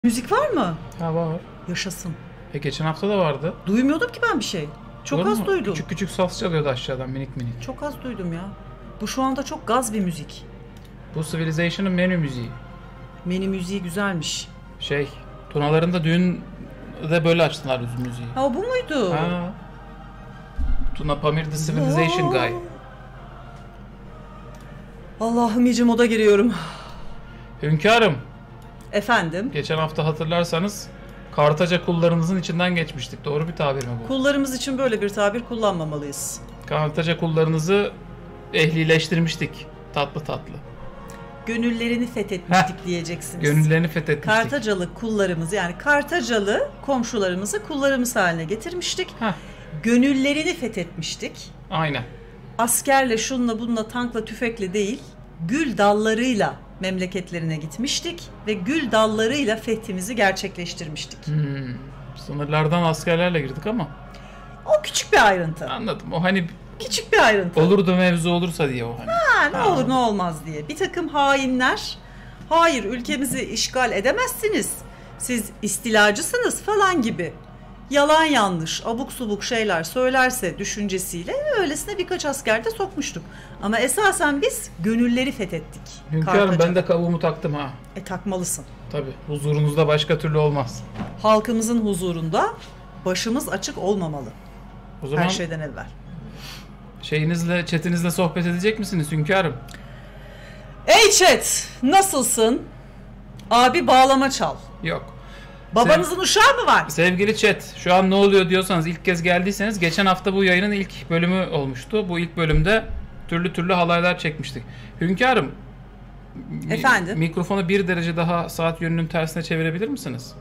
Müzik var mı? Ha, var. Yaşasın. Geçen hafta da vardı. Duymuyordum ki ben bir şey. Çok Olur az mu? duydum. Küçük küçük saz çalıyordu aşağıdan, minik minik. Çok az duydum ya. Bu şu anda çok gaz bir müzik. Bu Civilization'ın menü müziği. Menü müziği güzelmiş. Tunalarında düğünde böyle açtılar müziği. Ha, bu muydu? Ha. Tuna Pamir The Civilization Guy. Allah'ım, iyice moda giriyorum. Hünkârım, Efendim? geçen hafta hatırlarsanız Kartaca kullarınızın içinden geçmiştik. Doğru bir tabir mi bu? Kullarımız için böyle bir tabir kullanmamalıyız. Kartaca kullarınızı ehlileştirmiştik. Tatlı tatlı. Gönüllerini fethetmiştik diyeceksiniz. Gönüllerini fethetmiştik. Kartacalı kullarımızı, yani Kartacalı komşularımızı kullarımız haline getirmiştik. Heh. Gönüllerini fethetmiştik. Aynen. Askerle, şunla bununla, tankla, tüfekle değil, gül dallarıyla memleketlerine gitmiştik ve gül dallarıyla fethimizi gerçekleştirmiştik. Sınırlardan askerlerle girdik ama. O küçük bir ayrıntı. Anladım. O hani Küçük bir ayrıntı. olurdu mevzu olursa diye o hani. Ne olur ne olmaz diye. Bir takım hainler, hayır ülkemizi işgal edemezsiniz, siz istilacısınız falan gibi yalan yanlış, abuk subuk şeyler söylerse düşüncesiyle öylesine birkaç asker de sokmuştuk. Ama esasen biz gönülleri fethettik. Hünkârım, ben de kavuğumu taktım ha. Takmalısın. Tabii, huzurunuzda başka türlü olmaz. Halkımızın huzurunda başımız açık olmamalı. O zaman Her şeyden evvel. chatinizle sohbet edecek misiniz hünkârım? Ey chat, nasılsın? Abi bağlama çal. Yok. Babanızın uşağı mı var? Sevgili chat, şu an ne oluyor diyorsanız, ilk kez geldiyseniz, geçen hafta bu yayının ilk bölümü olmuştu. Bu ilk bölümde türlü türlü halaylar çekmiştik. Hünkârım, Efendim? mikrofonu 1 derece daha saat yönünün tersine çevirebilir misiniz?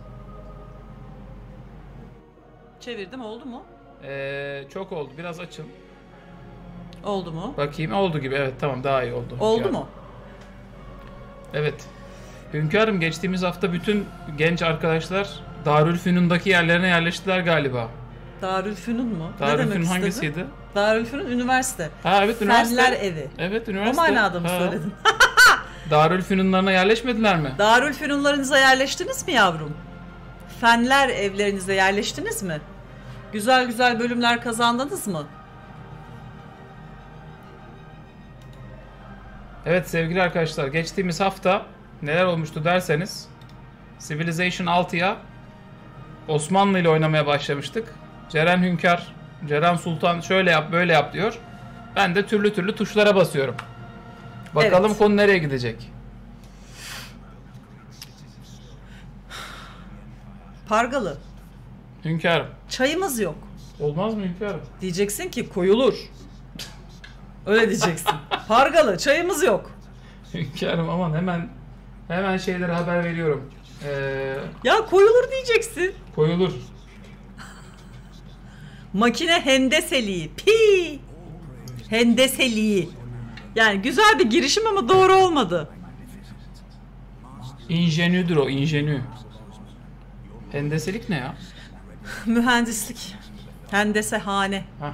Çevirdim, oldu mu? Çok oldu. Biraz açın. Oldu mu? Bakayım, oldu gibi. Evet, tamam, daha iyi oldu. Oldu hünkârım. mu? Evet. Hünkârım, geçtiğimiz hafta bütün genç arkadaşlar Darülfünun'daki yerlerine yerleştiler galiba. Darülfünun mu? Ne Darülfünun demek istedin? hangisiydi? Darülfünun üniversite. Ha, evet, üniversite. Fenler evi. Evet, O üniversite. manada mı söyledin? Darülfünunlarına yerleşmediler mi? Darülfünunlarınıza yerleştiniz mi yavrum? Fenler evlerinize yerleştiniz mi? Güzel güzel bölümler kazandınız mı? Evet sevgili arkadaşlar, geçtiğimiz hafta neler olmuştu derseniz, Civilization 6'ya Osmanlı ile oynamaya başlamıştık. Ceren Hünkar, Ceren Sultan şöyle yap böyle yap diyor. Ben de türlü türlü tuşlara basıyorum. Bakalım Evet. konu nereye gidecek? Pargalı. Hünkârım. Çayımız yok. Olmaz mı hünkârım? Diyeceksin ki koyulur. Öyle diyeceksin. Pargalı, çayımız yok. Hünkârım, aman hemen şeylere haber veriyorum. Ya koyulur diyeceksin. Koyulur. Makine hendeseliği. Pi. Hendeseliği. Yani güzel bir girişim ama doğru olmadı. İnjenüdür o, injenü. Hendeselik ne ya? Mühendislik. Hendesehane. Hah.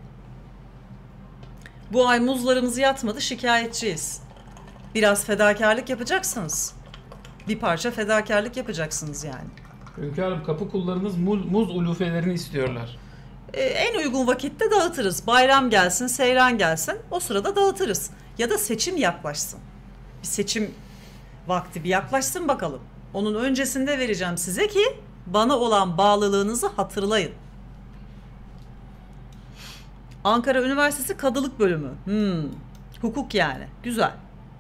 Bu ay muzlarımızı yatmadı, şikayetçiyiz. Biraz fedakarlık yapacaksınız. Bir parça fedakarlık yapacaksınız yani. Hünkârım, kapı kullarınız muz ulufelerini istiyorlar. En uygun vakitte dağıtırız. Bayram gelsin, seyran gelsin. O sırada dağıtırız. Ya da seçim yaklaşsın. Bir seçim vakti bir yaklaşsın bakalım. Onun öncesinde vereceğim size ki bana olan bağlılığınızı hatırlayın. Ankara Üniversitesi Kadılık Bölümü. Hukuk yani. Güzel.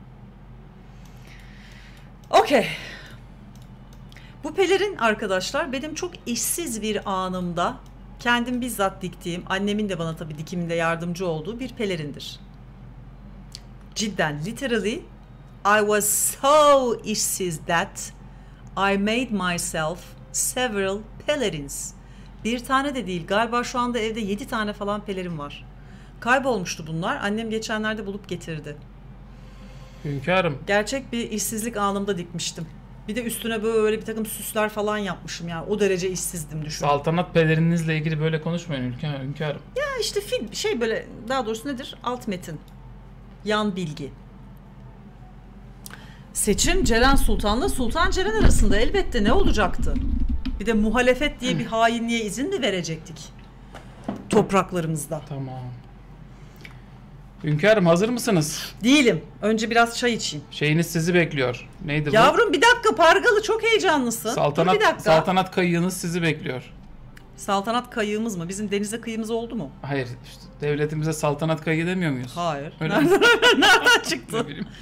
Okey. Bu pelerin arkadaşlar benim çok işsiz bir anımda kendim bizzat diktiğim, annemin de bana tabii dikiminde yardımcı olduğu bir pelerindir. Cidden, literally, I was so işsiz that I made myself several pelerins. Bir tane de değil, galiba şu anda evde 7 tane falan pelerin var. Kaybolmuştu bunlar. Annem geçenlerde bulup getirdi. Hünkârım. Gerçek bir işsizlik anımda dikmiştim. Bir de üstüne böyle bir takım süsler falan yapmışım yani. O derece işsizdim, düşün. Saltanat pelerininizle ilgili böyle konuşmayın hünkârım. Ya işte böyle, daha doğrusu nedir? Alt metin. Yan bilgi. Seçim Ceren Sultan'la Sultan Ceren arasında elbette ne olacaktı? Bir de muhalefet diye bir hainliğe izin mi verecektik? Topraklarımızda. Tamam. Hünkârım hazır mısınız? Değilim. Önce biraz çay içeyim. Şeyiniz sizi bekliyor. Neydi bu? Yavrum bir dakika, Pargalı çok heyecanlısın. Dur bir dakika. Saltanat kayığınız sizi bekliyor. Saltanat kayığımız mı? Bizim denize kıyımız oldu mu? Hayır, işte devletimize saltanat kayığı demiyor muyuz? Hayır. Öyle mi? Nereden çıktı? Ne bileyim.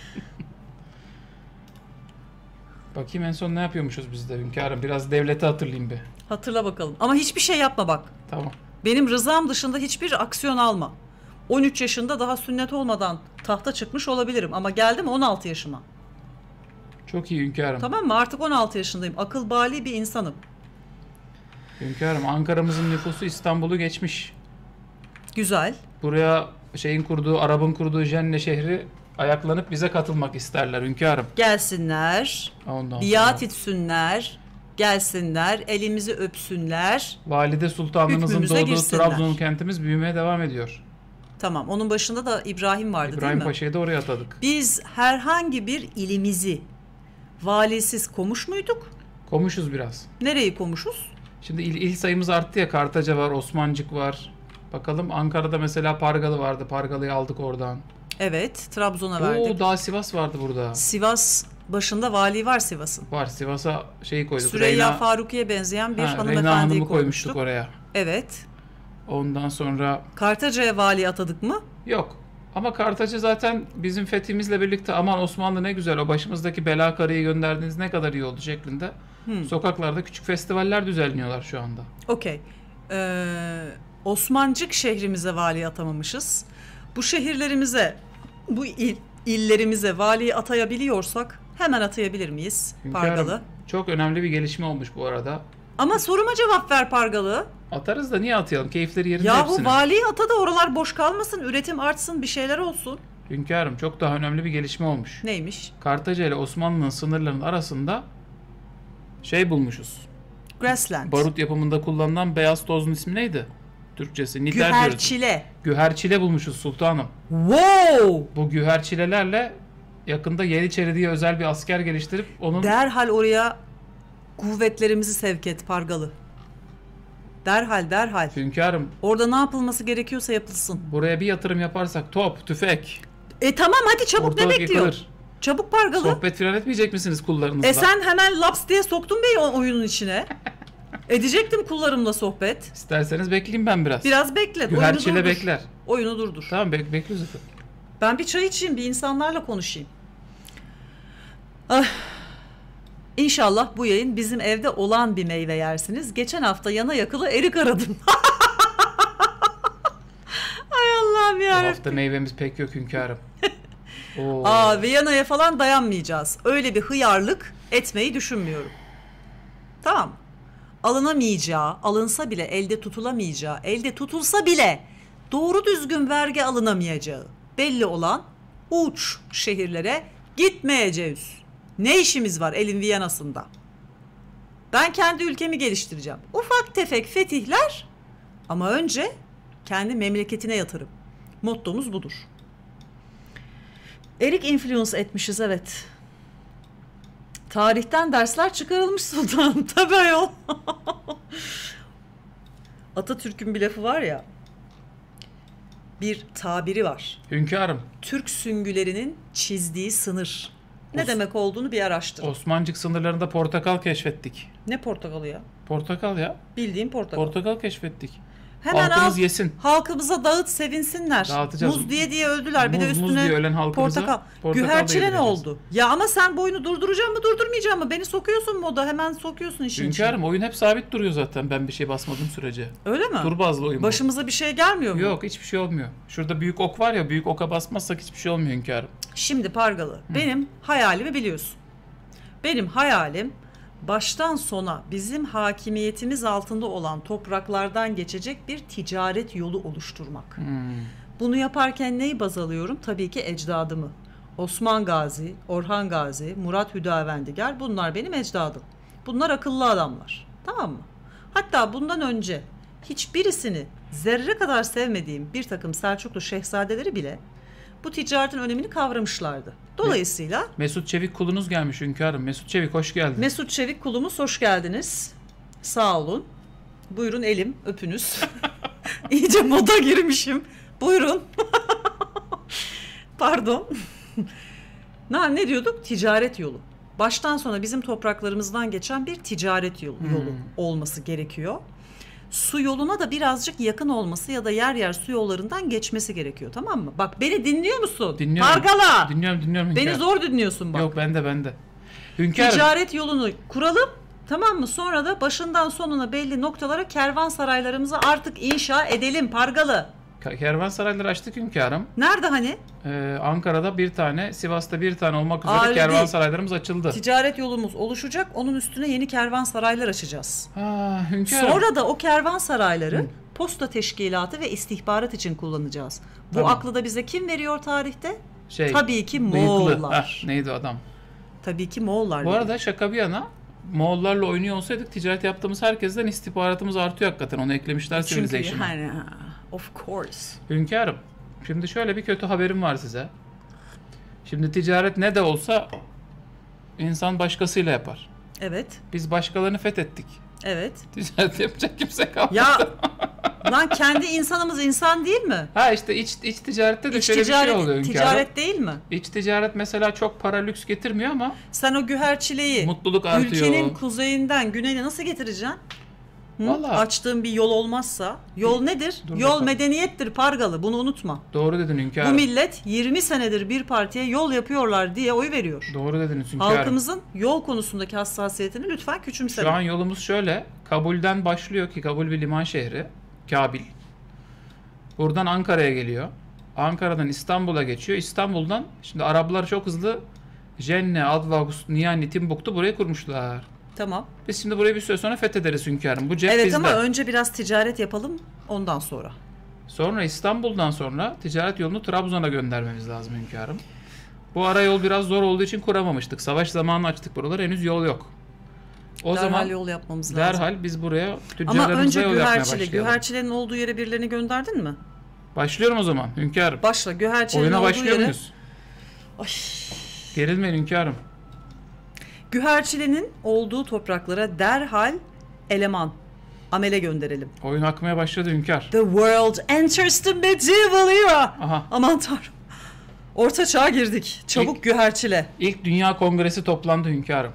Bakayım en son ne yapıyormuşuz biz de hünkârım. Biraz devleti hatırlayayım bir. Hatırla bakalım. Ama hiçbir şey yapma bak. Tamam. Benim rızam dışında hiçbir aksiyon alma. 13 yaşında daha sünnet olmadan tahta çıkmış olabilirim. Ama geldim 16 yaşıma. Çok iyi hünkârım. Tamam mı? Artık 16 yaşındayım. Akıl bali bir insanım. Hünkârım Ankara'mızın nüfusu İstanbul'u geçmiş. Güzel. Buraya Arap'ın kurduğu Jenne şehri ayaklanıp bize katılmak isterler hünkârım. Gelsinler. Ondan Biat sonra etsinler. Gelsinler. Elimizi öpsünler. Valide Sultanımızın Hükmümüze doğduğu girsinler. Trabzon kentimiz büyümeye devam ediyor. Tamam. Onun başında da İbrahim vardı İbrahim değil mi? Paşa'yı da oraya atadık. Biz herhangi bir ilimizi valisiz komuş muyduk? Komuşuz biraz. Nereyi komuşuz? Şimdi il sayımız arttı ya. Kartaca var, Osmancık var. Bakalım Ankara'da mesela Pargalı vardı. Pargalı'yı aldık oradan. Evet. Trabzon'a verdik. Oo, daha Sivas vardı burada. Sivas başında vali var Sivas'ın. Var, Sivas'a şeyi koyduk. Süreyya Faruki'ye benzeyen bir Reyna hanımefendiyi Hanım'ı koymuştuk. koymuştuk oraya. Evet. Ondan sonra Kartaca'ya vali atadık mı? yok. Ama Kartaca zaten bizim fethimizle birlikte aman Osmanlı ne güzel o başımızdaki bela karıyı gönderdiğiniz ne kadar iyi oldu şeklinde. Sokaklarda küçük festivaller düzenliyorlar şu anda. Okey. Osmancık şehrimize vali atamamışız. Bu şehirlerimize, bu illerimize vali atayabiliyorsak hemen atayabilir miyiz Hünkârım, Pargalı? çok önemli bir gelişme olmuş bu arada. Ama soruma cevap ver Pargalı. Atarız da niye atayalım? Keyifleri yerinde Yahu hepsinin. valiyi ata da oralar boş kalmasın, üretim artsın, bir şeyler olsun. Hünkârım çok daha önemli bir gelişme olmuş. Neymiş? Kartaca ile Osmanlı'nın sınırlarının arasında şey bulmuşuz. Grassland. Barut yapımında kullanılan beyaz tozun ismi neydi? Türkçesi. Niter diyoruz. Güherçile. Güherçile bulmuşuz sultanım. Wow! Bu güherçilelerle yakında Yeniçeri diye özel bir asker geliştirip onun... Derhal oraya kuvvetlerimizi sevk et Pargalı. Derhal. Hünkârım Orada ne yapılması gerekiyorsa yapılsın. buraya bir yatırım yaparsak top, tüfek, Tamam hadi çabuk, ne ortalık bekliyor? yıkılır. Çabuk Pargalı. Sohbet filan etmeyecek misiniz kullarınızla? Sen hemen laps diye soktun beni oyunun içine. Edecektim kullarımla sohbet. İsterseniz bekleyeyim ben biraz. Biraz bekle. Güherçile oyunu durdur. bekler. Oyunu durdur. Tamam bekliyoruz efendim. Ben bir çay içeyim, bir insanlarla konuşayım. Ah. İnşallah bu yayın bizim evde olan bir meyve yersiniz. Geçen hafta yana yakıla erik aradım. Ay Allah'ım Bu yarabbim. hafta meyvemiz pek yok hünkârım. Oo. Viyana'ya falan dayanmayacağız. Öyle bir hıyarlık etmeyi düşünmüyorum. Tamam. Alınamayacağı, alınsa bile elde tutulamayacağı, elde tutulsa bile doğru düzgün vergi alınamayacağı belli olan uç şehirlere gitmeyeceğiz. Ne işimiz var elin Viyana'sında? Ben kendi ülkemi geliştireceğim. Ufak tefek fetihler ama önce kendi memleketine yatırım. Mottomuz budur. Erik influence etmişiz, evet. Tarihten dersler çıkarılmış sultanım. Tabii ayol. Atatürk'ün bir lafı var ya. Bir tabiri var. Hünkârım. Türk süngülerinin çizdiği sınır. Ne demek olduğunu bir araştır. Osmancık sınırlarında portakal keşfettik. Ne portakalı ya? Portakal ya. Bildiğin portakal. Portakal keşfettik. Hemen Halkımız yesin. Halkımıza dağıt, sevinsinler. Dağıtacağız. Muz diye öldüler. Bir de Muz üstüne diye ölen halkımıza portakal da Güherçile ne yedireceğiz. oldu? Ya ama sen bu oyunu durduracağım mı durdurmayacağım mı? Beni sokuyorsun moda. Hemen sokuyorsun işin içine. Hünkârım oyun hep sabit duruyor zaten ben bir şey basmadığım sürece. Öyle mi? Tur bazlı oyun bu. Başımıza bir şey gelmiyor mu? Yok hiçbir şey olmuyor. Şurada büyük ok var ya büyük oka basmazsak hiçbir şey olmuyor hünkârım. Şimdi Pargalı, benim hayalimi biliyorsun. Benim hayalim baştan sona bizim hakimiyetimiz altında olan topraklardan geçecek bir ticaret yolu oluşturmak. Bunu yaparken neyi baz alıyorum? Tabii ki ecdadımı. Osman Gazi, Orhan Gazi, Murat Hüdavendigar, bunlar benim ecdadım. Bunlar akıllı adamlar. Tamam mı? Hatta bundan önce hiçbirisini zerre kadar sevmediğim bir takım Selçuklu şehzadeleri bile bu ticaretin önemini kavramışlardı. Dolayısıyla Mesut Çevik kulunuz gelmiş hünkârım. Mesut Çevik hoş geldin. Mesut Çevik kulumuz hoş geldiniz. Sağ olun. Buyurun elim öpünüz. İyice moda girmişim. Buyurun. Pardon. Ne diyorduk? Ticaret yolu. Baştan sona bizim topraklarımızdan geçen bir ticaret yolu olması gerekiyor. Su yoluna da birazcık yakın olması ya da yer yer su yollarından geçmesi gerekiyor, tamam mı? Bak, beni dinliyor musun? Dinliyorum. Pargala. Dinliyorum hünkârım. Beni zor dinliyorsun bak. Yok, ben de. Hünkârım. Ticaret yolunu kuralım, tamam mı? Sonra da başından sonuna belli noktalara kervansaraylarımızı artık inşa edelim Pargalı. Kervansarayları açtık hünkârım. Nerede hani? Ankara'da bir tane, Sivas'ta bir tane olmak üzere Öyle kervansaraylarımız açıldı. Ticaret yolumuz oluşacak. Onun üstüne yeni kervansaraylar açacağız. Hünkârım. Sonra da o kervansarayları posta teşkilatı ve istihbarat için kullanacağız. Bu Tamam. aklı da bize kim veriyor tarihte? Tabii Tabii ki bıyıklı. Moğollar. Neydi o adam? Tabii ki Moğollar. Bu arada şaka bir yana, Moğollarla oynuyor olsaydık ticaret yaptığımız herkesten istihbaratımız artıyor hakikaten. Onu eklemişler Çünkü Civilization'a. yani, of course. Hünkârım, şimdi şöyle bir kötü haberim var size. Şimdi ticaret ne de olsa insan başkasıyla yapar. Evet. Biz başkalarını fethettik. Evet. Ticaret yapacak kimse kalmadı. Ya lan kendi insanımız insan değil mi? İşte iç ticarette de İç şöyle bir şey oluyor hünkârım. ticaret değil mi? İç ticaret mesela çok para lüks getirmiyor ama Sen o güherçileyi mutluluk artıyor. ülkenin kuzeyinden güneyine nasıl getireceksin? Vallahi. Açtığın bir yol olmazsa. Yol nedir? Dur Yol bakalım. medeniyettir Pargalı. Bunu unutma. Doğru dedin Bu hünkârım. millet 20 senedir bir partiye yol yapıyorlar diye oy veriyor. Doğru dediniz hünkârım. Halkımızın yol konusundaki hassasiyetini lütfen küçümseme. Şu an yolumuz şöyle. Kabul'den başlıyor ki Kabul bir liman şehri. Kabil. Buradan Ankara'ya geliyor. Ankara'dan İstanbul'a geçiyor. İstanbul'dan şimdi Araplar çok hızlı Jenne, Advagus, Niyani, Timbuktu burayı kurmuşlar. Tamam. Biz şimdi burayı bir süre sonra fethederiz hünkârım. Bu cep Evet bizde. ama önce biraz ticaret yapalım ondan sonra. Sonra İstanbul'dan sonra ticaret yolunu Trabzon'a göndermemiz lazım hünkârım. Bu ara yol biraz zor olduğu için kuramamıştık. Savaş zamanı açtık buraları. Henüz yol yok. O Derhal zaman yol yapmamız lazım. derhal biz buraya Ama tüccarlarımıza önce yol yapmaya güherçile. başlayalım. Güherçilerin olduğu yere birilerini gönderdin mi? Başlıyorum o zaman hünkârım. Başla. Güherçilerin Oyuna olduğu başlıyor yere. muyuz? Ay. Gerilmeyin hünkârım. Güherçilerin olduğu topraklara derhal eleman, amele gönderelim. Oyun akmaya başladı hünkâr. The world enters the medieval era. Aha. Aman tanrım. Orta çağa girdik. Çabuk güherçile. İlk Dünya Kongresi toplandı hünkârım.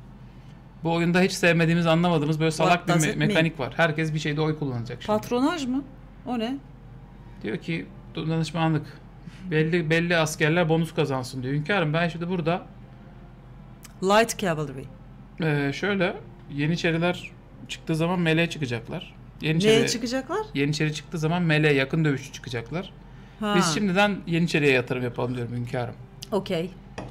Bu oyunda hiç sevmediğimiz, anlamadığımız böyle salak What does bir it mean? mekanik var. Herkes bir şeyde oy kullanacak şimdi. Patronaj mı? O ne? Diyor ki danışmanlık. Belli askerler bonus kazansın diyor. Hünkârım ben şimdi burada Light cavalry. şöyle Yeniçeriler çıktığı zaman meleğe çıkacaklar. Neye çıkacaklar? Yeniçeri çıktığı zaman meleğe yakın dövüşçü çıkacaklar. Ha. Biz şimdiden Yeniçeri'ye yatırım yapalım diyorum hünkârım. Okey.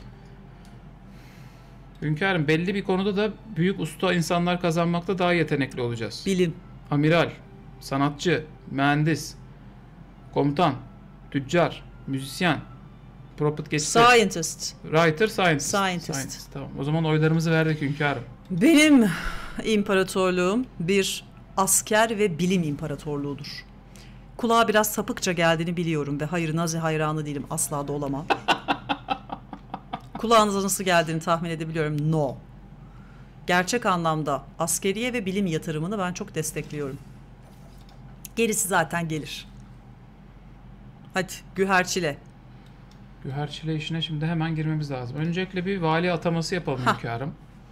Hünkârım belli bir konuda da büyük usta insanlar kazanmakta daha yetenekli olacağız. Bilim. Amiral, sanatçı, mühendis, komutan, tüccar, müzisyen, propagandist, Scientist. writer, scientist. Scientist. Tamam. O zaman oylarımızı verdik hünkârım. Benim imparatorluğum bir asker ve bilim imparatorluğudur. Kulağa biraz sapıkça geldiğini biliyorum ve hayır Nazi hayranı değilim, asla da olamam. Kulağınıza nasıl geldiğini tahmin edebiliyorum. No. Gerçek anlamda askeriye ve bilim yatırımını ben çok destekliyorum. Gerisi zaten gelir. Hadi güherçile. Güherçile işine şimdi hemen girmemiz lazım. Öncelikle bir vali ataması yapalım hünkârım.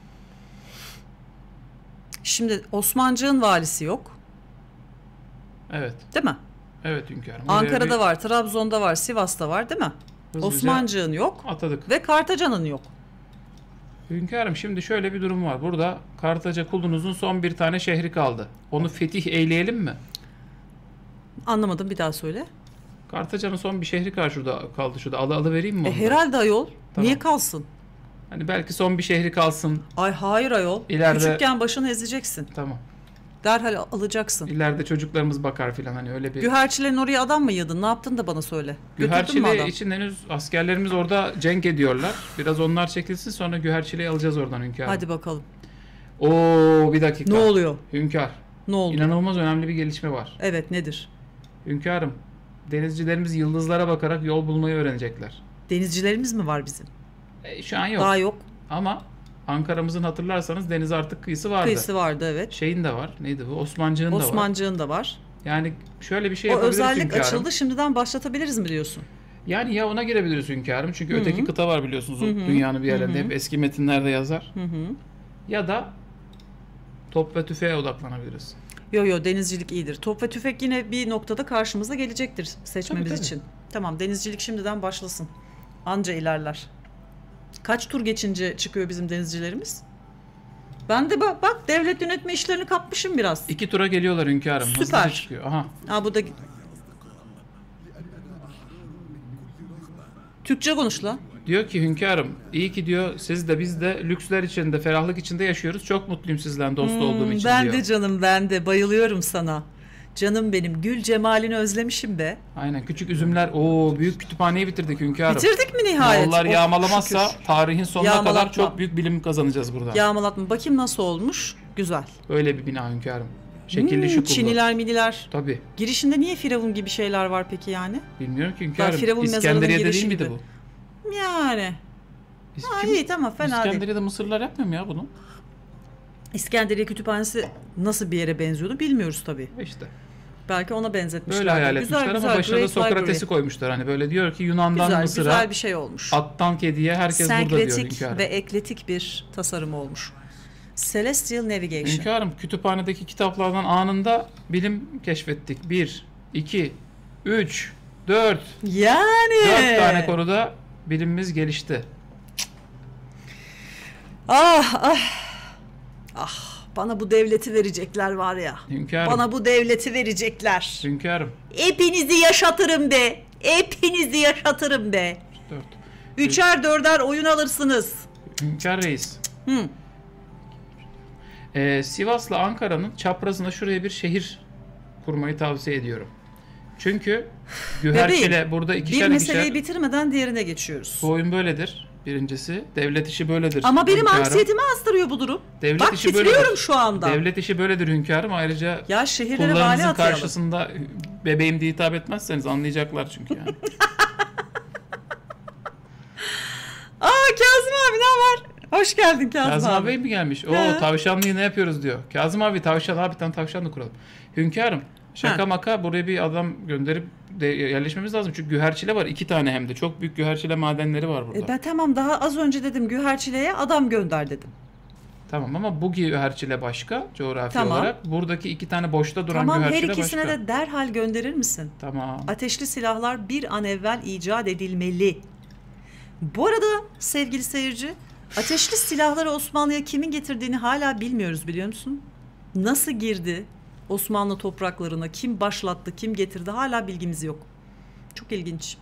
Şimdi Osmancık'ın valisi yok. Evet. Değil mi? Evet hünkârım. Ankara'da var, Trabzon'da var, Sivas'ta var değil mi? Hızlıca Osmancık'ın yok atadık. ve Kartaca'nın yok. Hünkârım şimdi şöyle bir durum var. Burada Kartaca kulunuzun son bir tane şehri kaldı. Onu fetih eyleyelim mi? Anlamadım, bir daha söyle. Kartaca'nın son bir şehri kaldı şurada. Alı vereyim mi onu? Herhalde ayol. Tamam. Niye kalsın? Hani belki son bir şehri kalsın. Ay hayır ayol. İleride- Küçükken başını ezeceksin. Tamam. Derhal alacaksın. İleride çocuklarımız bakar filan hani öyle bir. Güherçilerin oraya adam mı yadın? Ne yaptın da bana söyle. Götürdün mü Güherçile adam? için henüz askerlerimiz orada cenk ediyorlar. Biraz onlar çekilsin sonra Güherçile'yi alacağız oradan hünkârım. Hadi bakalım. Oo bir dakika. Ne oluyor? Hünkâr. Ne oldu? İnanılmaz önemli bir gelişme var. Evet, nedir? Hünkârım. Denizcilerimiz yıldızlara bakarak yol bulmayı öğrenecekler. Denizcilerimiz mi var bizim? Şu an yok. Daha yok. Ama Ankara'mızın hatırlarsanız deniz artık kıyısı vardı. Kıyısı vardı, evet. Şeyin de var. Neydi bu? Osmancık'ın da var. Osmancık'ın da var. Yani şöyle bir şey O yapabiliriz özellik hünkârım. açıldı. Şimdiden başlatabiliriz mi diyorsun? Yani ya ona girebiliriz hünkârım. Çünkü öteki kıta var biliyorsunuz. O dünyanın bir yerlerinde. Hep eski metinlerde yazar. Ya da top ve tüfeğe odaklanabiliriz. Yo denizcilik iyidir. Top ve tüfek yine bir noktada karşımıza gelecektir seçmemiz Tabii. için. Tamam, denizcilik şimdiden başlasın. Anca ilerler. Kaç tur geçince çıkıyor bizim denizcilerimiz? Ben de bak devlet yönetme işlerini kapmışım biraz. 2 tura geliyorlar hünkârım. Süper. Hızlıca çıkıyor. Aha. Bu da Türkçe konuş lan. Diyor ki hünkârım, iyi ki diyor siz de biz de lüksler içinde, ferahlık içinde yaşıyoruz. Çok mutluyum sizden dost olduğum için Ben diyor. de canım, ben de bayılıyorum sana. Canım benim, gül cemalini özlemişim be. Aynen, küçük üzümler. Oo, büyük kütüphaneyi bitirdik hünkârım. Bitirdik mi nihayet? Moğollar Oh, yağmalamazsa şükür. tarihin sonuna Yağmalatma. kadar çok büyük bilim kazanacağız buradan. Yağmalatma. Bakayım nasıl olmuş. Güzel. Öyle bir bina hünkârım. Şekilli şukullu. Çiniler miniler. Tabii. Girişinde niye firavun gibi şeyler var peki yani? Bilmiyorum ki Daha hünkârım. Firavun mezarının İskenderiye'de değil girişi miydi gibi. bu? Yani. İyi tamam, fena değil. İskenderiye'de Mısırlılar yapmıyor mu ya bunu? İskenderiye Kütüphanesi nasıl bir yere benziyordu bilmiyoruz tabii. İşte. Belki ona benzetmişler. Böyle hayal etmişler ama başına da Great Sokrates'i Library. koymuşlar. Hani böyle diyor ki Yunan'dan Güzel, Mısır'a, güzel bir şey olmuş. attan kediye herkes burada diyor Senkretik hünkârım. ve ekletik bir tasarım olmuş. Celestial Navigation. Hünkârım, kütüphanedeki kitaplardan anında bilim keşfettik. 1, 2, 3, 4. Yani. 4 tane konuda bilimimiz gelişti. Ah. Bana bu devleti verecekler var ya. Hünkârım. Bana bu devleti verecekler. Hünkârım. Hepinizi yaşatırım be. Hepinizi yaşatırım be. 4. 3'er 4'er oyun alırsınız. Hünkâr reis. Hı. Sivas'la Ankara'nın çaprazına şuraya bir şehir kurmayı tavsiye ediyorum. Çünkü Güherçile burada Bir ikişer meseleyi ikişer. bitirmeden diğerine geçiyoruz. Bu oyun böyledir. Birincisi. Devlet işi böyledir. Ama benim hünkârım. anksiyetimi astırıyor bu durum. Devlet Bak işi titriyorum böyledir. şu anda. Devlet işi böyledir hünkârım. Ayrıca Ya şehirlere vali kullarınızın atayalım. karşısında bebeğim diye hitap etmezseniz anlayacaklar çünkü yani. Kazım abi ne haber? Hoş geldin Kazım, Kazım abi. abi mi gelmiş? He. Oo, tavşanlıyı ne yapıyoruz diyor. Kazım abi tavşan, bir tane tavşan da kuralım. Hünkârım, şaka Ha. maka buraya bir adam gönderip de yerleşmemiz lazım. Çünkü güherçile var. 2 tane hem de. Çok büyük güherçile madenleri var burada. Ben tamam, daha az önce dedim Güherçile'ye adam gönder dedim. Tamam ama bu güherçile başka coğrafi Tamam. olarak. Buradaki 2 tane boşta duran Tamam, her güherçile ikisine başka. de derhal gönderir misin? Tamam. Ateşli silahlar bir an evvel icat edilmeli. Bu arada sevgili seyirci, ateşli silahları Osmanlı'ya kimin getirdiğini hala bilmiyoruz, biliyor musun? Nasıl girdi Osmanlı topraklarına, kim başlattı, kim getirdi, hala bilgimiz yok. Çok ilginç.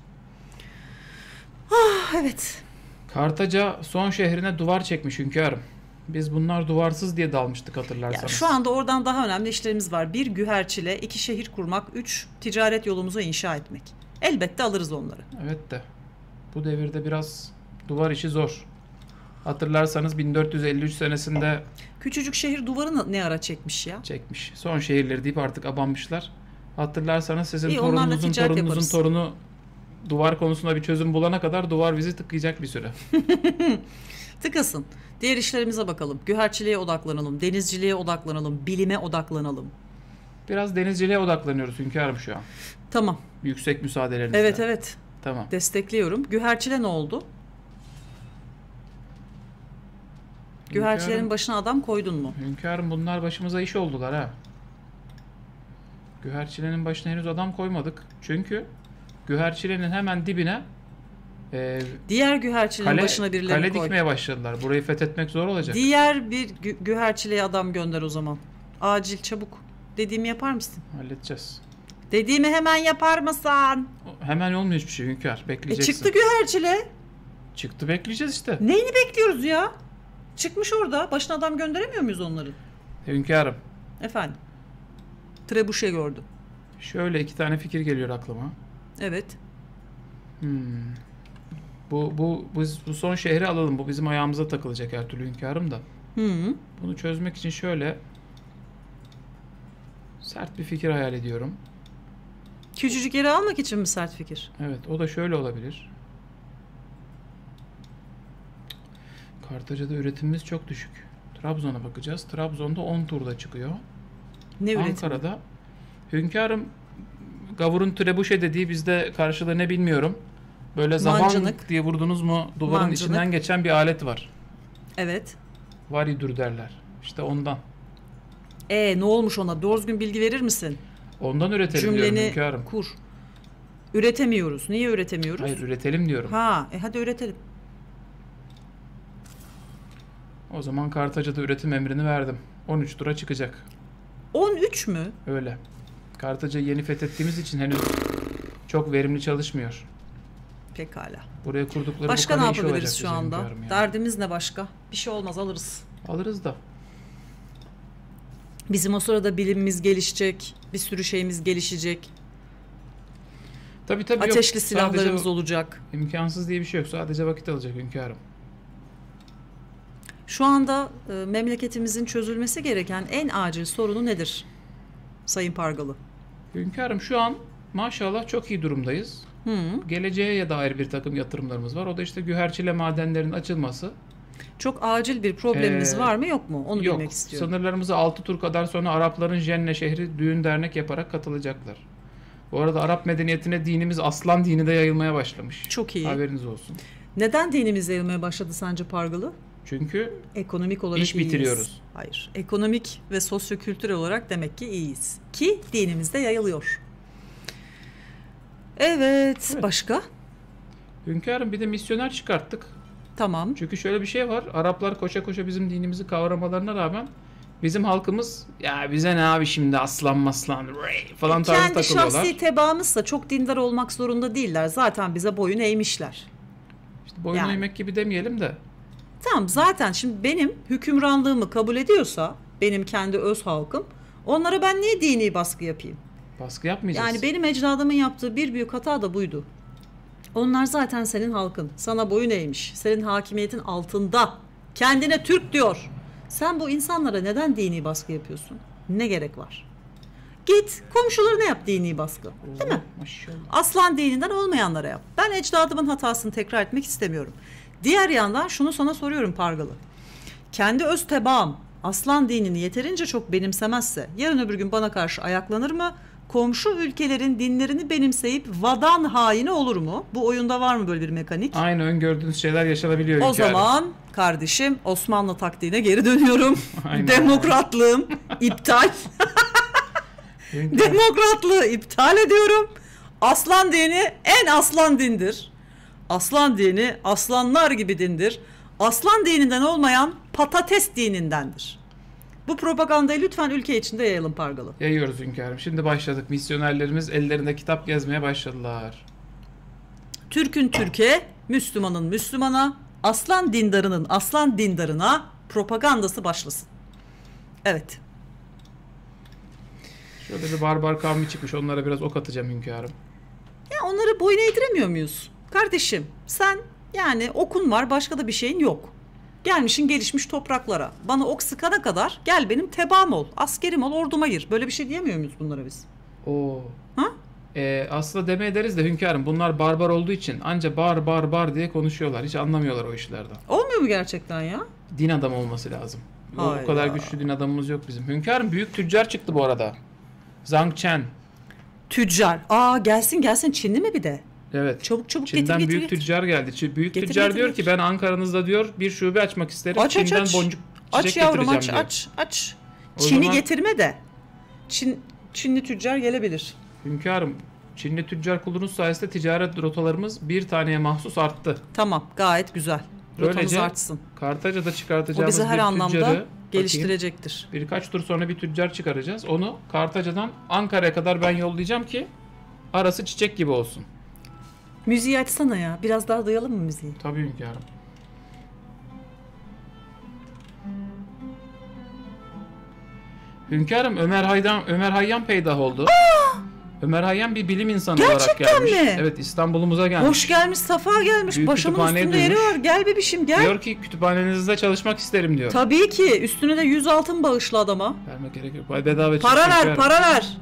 Evet. Kartaca son şehrine duvar çekmiş hünkârım. Biz bunlar duvarsız diye dalmıştık Ya hatırlarsanız. şu anda oradan daha önemli işlerimiz var. 1 Güherçile, 2 şehir kurmak, 3 ticaret yolumuzu inşa etmek. Elbette alırız onları. Evet de bu devirde biraz duvar işi zor. Hatırlarsanız 1453 senesinde Küçücük şehir duvarını ne ara çekmiş ya? çekmiş. Son şehirleri deyip artık abanmışlar. Hatırlarsanız sizin İyi, onlarla torununuzun ticaret torununuzun yaparız. torunu duvar konusunda bir çözüm bulana kadar duvar bizi tıkayacak bir süre. Tıkasın. Diğer işlerimize bakalım. Güherçiliğe odaklanalım, denizciliğe odaklanalım, bilime odaklanalım. Biraz denizciliğe odaklanıyoruz hünkârım şu an. Tamam. Yüksek müsaadelerinizle. Evet. Tamam. Destekliyorum. Güherçile ne oldu? Güherçilerin başına adam koydun mu? Hünkârım bunlar başımıza iş oldular ha. Güherçilenin başına henüz adam koymadık. Çünkü Güherçilenin hemen dibine Diğer güherçilerin başına birilerini kale koy. dikmeye başladılar. Burayı fethetmek zor olacak. Diğer bir güherçiliğe adam gönder o zaman. Acil, çabuk. Dediğimi yapar mısın? Halledeceğiz. Dediğimi hemen yapar mısın? Hemen olmuyor hiçbir şey hünkâr. Bekleyeceksin. Çıktı güherçile. Çıktı, bekleyeceğiz işte. Neyini bekliyoruz ya? Çıkmış orada. Başına adam gönderemiyor muyuz onların? Hünkârım. Efendim. Trebuşe gördüm. Şöyle 2 tane fikir geliyor aklıma. Evet. Bu son şehri alalım. Bu bizim ayağımıza takılacak her türlü hünkârım da. Hı. Bunu çözmek için şöyle sert bir fikir hayal ediyorum. Küçücük yeri almak için mi sert fikir? Evet, o da şöyle olabilir. Kartaca'da üretimimiz çok düşük. Trabzon'a bakacağız. Trabzon'da 10 turda çıkıyor. Ne üretimi? Ankara'da hünkârım gavurun trebuşe dediği, bizde karşılığı ne bilmiyorum. Böyle zaman Mancınık. diye vurdunuz mu duvarın Mancınık. içinden geçen bir alet var. Evet. Varidur derler. İşte ondan. Ne olmuş ona? Doğru düzgün bilgi verir misin? Ondan üretelim diyorum Cümleni hünkârım. kur. Üretemiyoruz. Niye üretemiyoruz? Hayır, üretelim diyorum. Hadi üretelim. O zaman Kartaca'da üretim emrini verdim. 13 tura çıkacak. 13 mü? Öyle. Kartaca'yı yeni fethettiğimiz için henüz çok verimli çalışmıyor. Pekala. Buraya kurdukları Başka bu ne kale işi yapabiliriz olacak şu bizim anda? hünkârım yani. Derdimiz ne başka? Bir şey olmaz, alırız. Alırız da. Bizim o sırada bilimimiz gelişecek. Bir sürü şeyimiz gelişecek. Tabii yok. Ateşli silahlarımız Sadece olacak. imkansız diye bir şey yok. Sadece vakit alacak hünkârım. Şu anda memleketimizin çözülmesi gereken en acil sorunu nedir? Sayın Pargalı. Hünkârım şu an maşallah çok iyi durumdayız. Hı. Geleceğe dair bir takım yatırımlarımız var. O da işte güherçile madenlerin açılması. Çok acil bir problemimiz var mı yok mu? Onu Yok. bilmek istiyorum. Sınırlarımızı 6 tur kadar sonra Arapların Jenne şehri düğün dernek yaparak katılacaklar. Bu arada Arap medeniyetine dinimiz Aslan dini de yayılmaya başlamış. Çok iyi. Haberiniz olsun. Neden dinimiz yayılmaya başladı sence Pargalı? Çünkü Ekonomik olarak İş iyiyiz. bitiriyoruz. Hayır. Ekonomik ve sosyokültürel olarak demek ki iyiyiz. Ki dinimizde yayılıyor. Evet. Başka? hünkârım bir de misyoner çıkarttık. Tamam. Çünkü şöyle bir şey var. Araplar koşa koşa bizim dinimizi kavramalarına rağmen bizim halkımız ya bize ne abi şimdi aslan maslan falan tarzı Kendi takılıyorlar. şahsi tebaamızsa çok dindar olmak zorunda değiller. Zaten bize boyun eğmişler. İşte boyun Yani. eğmek gibi demeyelim de. Tamam, zaten şimdi benim hükümranlığımı kabul ediyorsa benim kendi öz halkım, onlara ben niye dini baskı yapayım? Baskı yapmayacağız. Yani benim ecdadımın yaptığı bir büyük hata da buydu. Onlar zaten senin halkın. Sana boyun eğmiş. Senin hakimiyetin altında. Kendine Türk diyor. Sen bu insanlara neden dini baskı yapıyorsun? Ne gerek var? Git komşularına yap dini baskı. Değil mi? Maşallah. Aslan dininden olmayanlara yap. Ben ecdadımın hatasını tekrar etmek istemiyorum. Diğer yandan şunu sana soruyorum Pargalı. Kendi öz tebaam aslan dinini yeterince çok benimsemezse yarın öbür gün bana karşı ayaklanır mı? Komşu ülkelerin dinlerini benimseyip vadan haini olur mu? Bu oyunda var mı böyle bir mekanik? Aynı öngördüğünüz şeyler yaşanabiliyor. O hünkârım. zaman kardeşim Osmanlı taktiğine geri dönüyorum. Aynen. Demokratlığım iptal. Hünkârım. Demokratlığı iptal ediyorum. Aslan dini en aslan dindir. Aslan dini aslanlar gibi dindir. Aslan dininden olmayan patates dinindendir. Bu propagandayı lütfen ülke içinde yayalım Pargalı. Yayıyoruz hünkârım. Şimdi başladık. Misyonerlerimiz ellerinde kitap gezmeye başladılar. Türk'ün Türkiye, Müslüman'ın Müslümana, aslan dindarının aslan dindarına propagandası başlasın. Evet. Şöyle bir barbar kavmi çıkmış. Onlara biraz ok atacağım hünkârım. Ya onları boyun eğdiremiyor muyuz? Kardeşim sen yani okun var, başka da bir şeyin yok. Gelmişin gelişmiş topraklara. Bana ok sıkana kadar gel benim tebaam ol, askerim ol, orduma gir. Böyle bir şey diyemiyor muyuz bunlara biz? Oo. Ha? Aslında deme ederiz de hünkârım bunlar barbar olduğu için anca bar diye konuşuyorlar. Hiç anlamıyorlar o işlerden. Olmuyor mu gerçekten ya? Din adamı olması lazım. O Hayda. kadar güçlü din adamımız yok bizim. Hünkârım büyük tüccar çıktı bu arada. Zhang Chen. Tüccar. Gelsin Çinli mi bir de? Evet. Çabuk Çin'den getir. büyük tüccar geldi. Büyük Getir, tüccar getir, diyor getir. ki ben Ankara'nızda diyor bir şube açmak isterim. Aç, Çin'den aç. boncuk Aç çiçek yavrum getireceğim diyor. aç. O Çin'i zaman- getirme de. Çinli tüccar gelebilir. Hünkârım Çinli tüccar kulunuz sayesinde ticaret rotalarımız bir taneye mahsus arttı. Tamam, gayet güzel. Rotamız Böylece artsın. Kartaca'da O çıkartacağımız bizi her bir anlamda tüccarı geliştirecektir. birkaç tur sonra bir tüccar çıkaracağız. Onu Kartaca'dan Ankara'ya kadar ben yollayacağım ki arası çiçek gibi olsun. Müziği açsana ya. Biraz daha duyalım mı müziği? Tabii hünkârım. Hünkârım Ömer Hayyam peydah oldu. Ömer Hayyam bir bilim insanı olarak Gerçekten gelmiş. mi? Evet, İstanbul'umuza gelmiş. Hoş gelmiş, safa gelmiş. Büyük Başımın kütüphaneye üstünde yeri duymuş. var. Gel bebişim gel. Diyor ki kütüphanenizde çalışmak isterim diyor. Tabii ki. Üstüne de 100 altın bağışla adama. Vermek gerek yok. Bedava Para ver, hünkârım. para ver.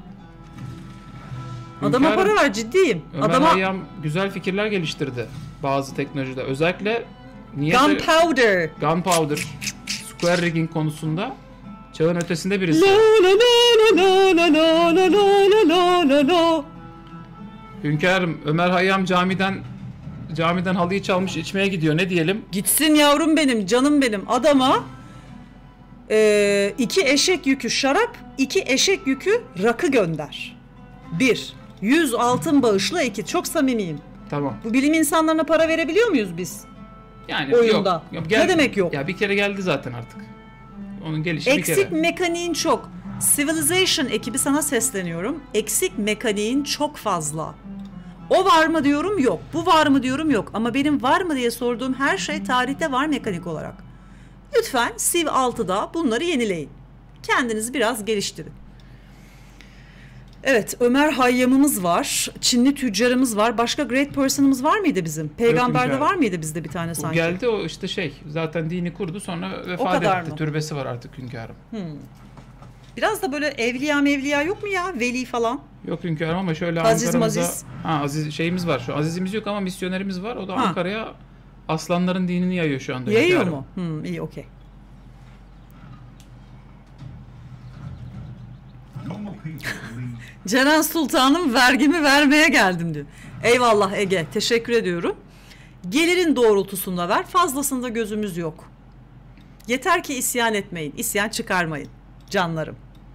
Adama Hünkârım, para ver, ciddiyim. Ömer Adama Hayyam güzel fikirler geliştirdi bazı teknolojide. Özellikle Gunpowder. Gunpowder, square rigging konusunda çağın ötesinde birisi. La la la la la la la la la la la. Hünkârım, Ömer Hayyam camiden halıyı çalmış içmeye gidiyor. Ne diyelim? Gitsin yavrum benim, canım benim. Adama 2 eşek yükü şarap, 2 eşek yükü rakı gönder. 1. 100 altın bağışla 2. Çok samimiyim. Tamam. Bu bilim insanlarına para verebiliyor muyuz biz? Yani oyunda. Yok, Ne demek yok? Ya bir kere geldi zaten artık. Onun gelişi bir kere. Eksik mekaniğin çok. Civilization ekibi sana sesleniyorum. Eksik mekaniğin çok fazla. O var mı diyorum yok. Bu var mı diyorum yok. Ama benim var mı diye sorduğum her şey tarihte var mekanik olarak. Lütfen Civ 6'da bunları yenileyin. Kendinizi biraz geliştirin. Evet, Ömer Hayyam'ımız var. Çinli tüccarımız var. Başka great person'ımız var mıydı bizim? Peygamber'de var mıydı bizde bir tane sanki? O geldi, o işte zaten dini kurdu, sonra vefat etti. Türbesi var artık hünkârım. Biraz da böyle evliya yok mu ya? Veli falan. Yok hünkârım, ama şöyle Aziz Ankara'mıza... Maziz. Aziz şeyimiz var şu. Azizimiz yok ama misyonerimiz var. O da Ankara'ya aslanların dinini yayıyor şu anda. Yayıyor mu? İyi, okey. Ceren Sultan'ım vergimi vermeye geldim diyor. Eyvallah Ege, teşekkür ediyorum. Gelirin doğrultusunda ver, fazlasında gözümüz yok. Yeter ki isyan etmeyin, isyan çıkarmayın canlarım.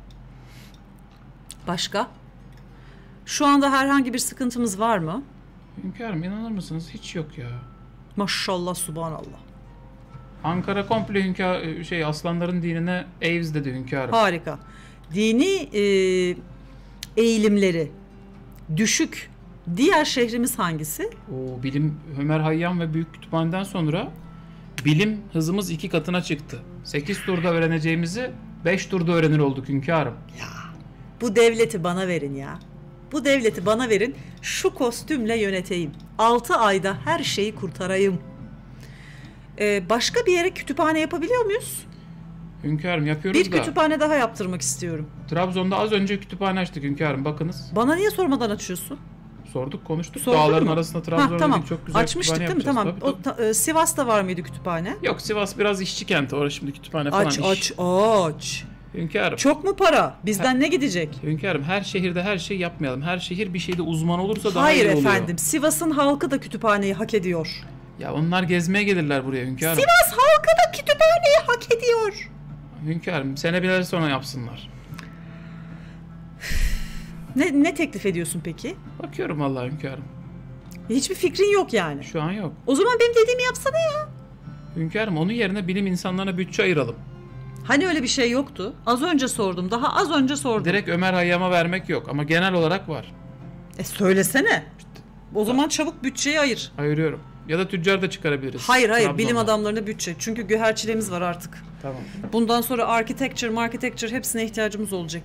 Başka? Şu anda herhangi bir sıkıntımız var mı? Hünkârım, inanır mısınız? Hiç yok ya. Maşallah, subhanallah. Ankara komple aslanların dinine eyvz dedi hünkârım. Harika. Dini eğilimleri düşük diğer şehrimiz hangisi? O bilim, Ömer Hayyam ve Büyük Kütüphane'den sonra bilim hızımız 2 katına çıktı. 8 turda öğreneceğimizi 5 turda öğrenir olduk hünkârım. Ya bu devleti bana verin ya. Bu devleti bana verin. Şu kostümle yöneteyim. 6 ayda her şeyi kurtarayım. Başka bir yere kütüphane yapabiliyor muyuz? Hünkârım, yapıyoruz bir da. Bir kütüphane daha yaptırmak istiyorum. Trabzon'da az önce kütüphane açtık hünkârım, bakınız. Bana niye sormadan açıyorsun? Sorduk, konuştuk. Sordun Dağların mu? arasında Trabzon'da tamam. çok güzel açmıştık kütüphane değil mi? yapacağız. Tamam. Tabii. Sivas'ta var mıydı kütüphane? Yok, Sivas biraz işçi kenti. Orası şimdi kütüphane falan Aç. Hünkârım. Çok mu para? Bizden ne gidecek? Hünkârım, her şehirde her şey yapmayalım. Her şehir bir şeyde uzman olursa daha iyi Hayır oluyor. efendim. Sivas'ın halkı da kütüphaneyi hak ediyor. Ya onlar gezmeye gelirler buraya hünkârım. Sivas halkı da kütüphaneyi hak ediyor. Hünkârım, seneler sonra yapsınlar. Ne teklif ediyorsun peki? Bakıyorum vallahi hünkârım. Hiçbir fikrin yok yani. Şu an yok. O zaman benim dediğimi yapsana ya. Hünkârım, onun yerine bilim insanlarına bütçe ayıralım. Hani öyle bir şey yoktu? Az önce sordum. Daha az önce sordum. Direkt Ömer Hayyam'a vermek yok ama genel olarak var. Söylesene. O zaman çabuk bütçeyi ayır. Ayırıyorum. Ya da tüccar da çıkarabiliriz. Hayır Trabzon'dan. bilim adamlarına bütçe. Çünkü güherçilemiz var artık. Tamam. Bundan sonra architecture hepsine ihtiyacımız olacak.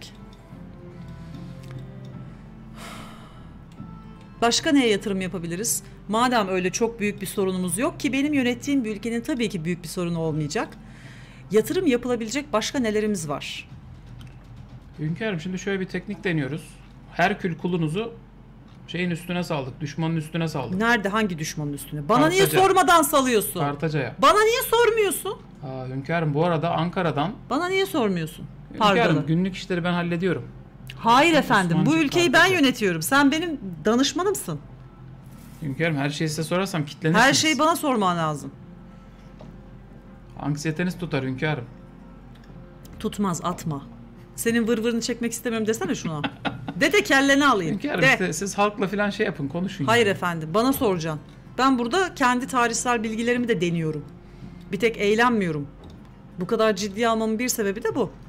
Başka neye yatırım yapabiliriz? Madem öyle çok büyük bir sorunumuz yok ki, benim yönettiğim bir ülkenin tabii ki büyük bir sorunu olmayacak. Yatırım yapılabilecek başka nelerimiz var? Hünkârım, şimdi şöyle bir teknik deniyoruz. Herkül kulunuzu şeyin üstüne saldık. Düşmanın üstüne saldık. Nerede? Hangi düşmanın üstüne? Bana Kartaca. niye sormadan salıyorsun? Kartaca'ya. Bana niye sormuyorsun? Hünkârım, bu arada Ankara'dan... Bana niye sormuyorsun? Hünkârım, günlük işleri ben hallediyorum. Hayır efendim, bu Osmancık ülkeyi ben Kartaca. yönetiyorum. Sen benim danışmanımsın. Hünkârım, her şeyi size sorarsam kitlenirsiniz. Her şeyi bana sorman lazım. Anksiyeteniz tutar hünkârım. Tutmaz, atma. Senin vırvırını çekmek istemiyorum desene şuna. De kelleni alayım. Hünkârım, De. işte siz halkla falan şey yapın, konuşun. Hayır yani. efendim, bana soracaksın. Ben burada kendi tarihsel bilgilerimi de deniyorum. Bir tek eğlenmiyorum. Bu kadar ciddiye almamın bir sebebi de bu.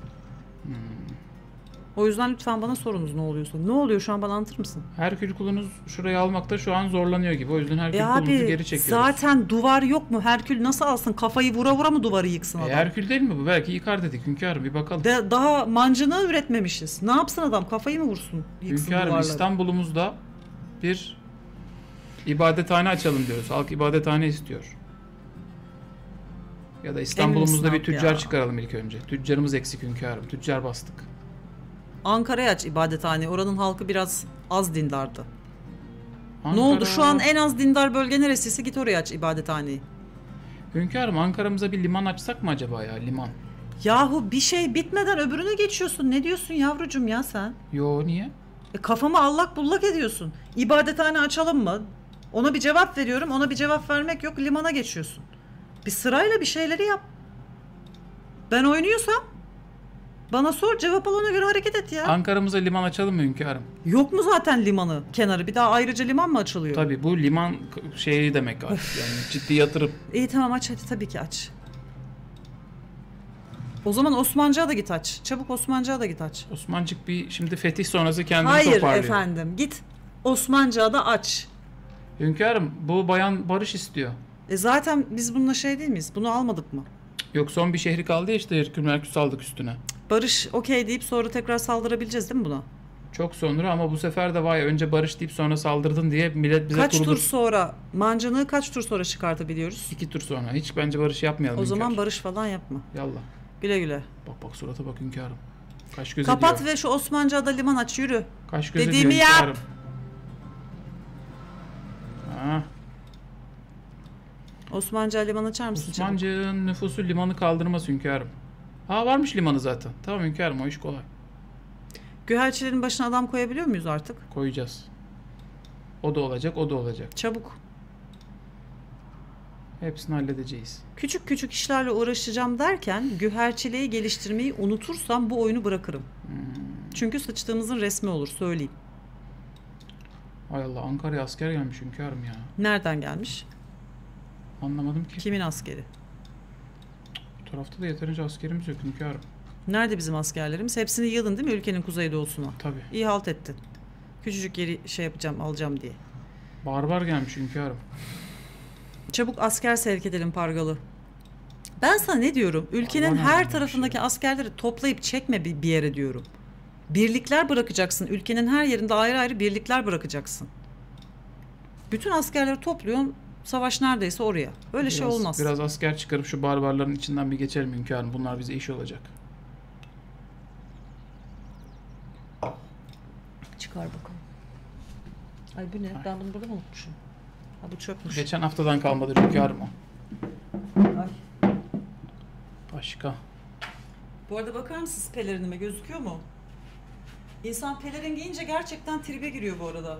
O yüzden lütfen bana sorunuz ne oluyorsa. Ne oluyor şu an, bana anlatır mısın? Herkül kulunuz şurayı almakta şu an zorlanıyor gibi. O yüzden Herkül kulunuzu Abi geri çekiyoruz. zaten duvar yok mu? Herkül nasıl alsın? Kafayı vura vura mı duvarı yıksın adam? Herkül değil mi bu? Belki yıkar dedik hünkârım, bir bakalım. Daha mancını üretmemişiz. Ne yapsın adam? Kafayı mı vursun? Yıksın Hünkârım, duvarları. İstanbul'umuzda bir ibadethane açalım diyoruz. Halk ibadethane istiyor. Ya da İstanbul'umuzda bir tüccar ya. çıkaralım ilk önce. Tüccarımız eksik hünkârım. Tüccar bastık. Ankara'ya aç ibadethane. Oranın halkı biraz az dindardı. Ankara... Ne oldu? Şu an en az dindar bölge neresiyse git oraya aç ibadethaneyi. Hünkârım, Ankara'mıza bir liman açsak mı acaba ya, liman? Yahu bir şey bitmeden öbürüne geçiyorsun. Ne diyorsun yavrucum ya sen? Yo, niye? Kafamı allak bullak ediyorsun. İbadethane açalım mı? Ona bir cevap veriyorum. Ona bir cevap vermek yok. Limana geçiyorsun. Bir sırayla bir şeyleri yap. Ben oynuyorsam bana sor, cevap al, ona göre hareket et ya. Ankara'mıza liman açalım mı hünkârım? Yok mu zaten limanı kenarı? Bir daha ayrıca liman mı açılıyor? Tabii, bu liman şeyi demek artık yani, ciddi yatırım. İyi tamam, aç hadi, tabii ki aç. O zaman Osmancık'a da git aç. Çabuk Osmancık'a da git aç. Osmancık bir şimdi fetih sonrası kendini Hayır toparlıyor. efendim, git Osmancık'a da aç. Hünkârım, bu bayan barış istiyor. Zaten biz bununla şey değil miyiz? Bunu almadık mı? Yok, son bir şehri kaldı ya işte, Herkül Merküs aldık üstüne. Barış okey deyip sonra tekrar saldırabileceğiz değil mi buna? Çok sonra, ama bu sefer de vay, önce barış deyip sonra saldırdın diye millet bize Kaç kurulur. tur sonra, mancınığı kaç tur sonra çıkartabiliyoruz? 2 tur sonra. Hiç bence barış yapmayalım O hünkâr. zaman barış falan yapma. Yallah. Güle güle. Bak bak, surata bak hünkârım. Kaş göz Kapat ediyor. ve şu Osmancık'a da liman aç, yürü. Kaş göz Dediğimi ediyor yap. hünkârım. Ha. Osmancık'a liman açar mısın? çabuk? Osmancık'ın nüfusu limanı kaldırmaz hünkârım. Ha, varmış limanı zaten. Tamam hünkârım, o iş kolay. Güherçilerin başına adam koyabiliyor muyuz artık? Koyacağız. O da olacak, o da olacak. Çabuk. Hepsini halledeceğiz. Küçük küçük işlerle uğraşacağım derken güherçiliği geliştirmeyi unutursam bu oyunu bırakırım. Çünkü sıçtığımızın resmi olur, söyleyeyim. Hay Allah, Ankara'ya asker gelmiş hünkârım ya. Nereden gelmiş? Anlamadım ki. Kimin askeri? Bu tarafta da yeterince askerimiz yok hünkârım. Nerede bizim askerlerimiz? Hepsini yığdın değil mi ülkenin kuzeydoğusuna? Tabii. İyi halt ettin. Küçücük yeri şey yapacağım, alacağım diye. Barbar gelmiş hünkârım. Çabuk asker sevk edelim Pargalı. Ben sana ne diyorum? Ülkenin Aman her Allah'ım tarafındaki askerleri toplayıp çekme bir yere diyorum. Birlikler bırakacaksın. Ülkenin her yerinde ayrı ayrı birlikler bırakacaksın. Bütün askerleri topluyorsun. Savaş neredeyse oraya. Öyle şey olmaz. Biraz asker çıkarıp şu barbarların içinden bir geçelim hünkârım. Bunlar bize iş olacak. Çıkar bakalım. Ay bu ne? Ben bunu burada mı unutmuşum? Ha bu çökmüş. Geçen haftadan kalmadı hünkârım o. Ay. Başka. Bu arada bakar mısınız pelerinime? Gözüküyor mu? İnsan pelerin giyince gerçekten tribe giriyor bu arada.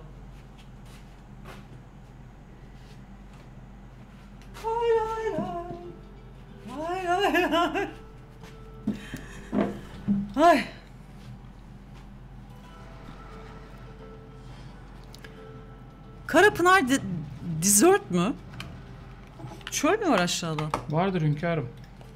Hay hay hay. Hay hay hay. Ay. Karapınar dessert mü? Çöl mü var aşağıda? Vardır hünkârım.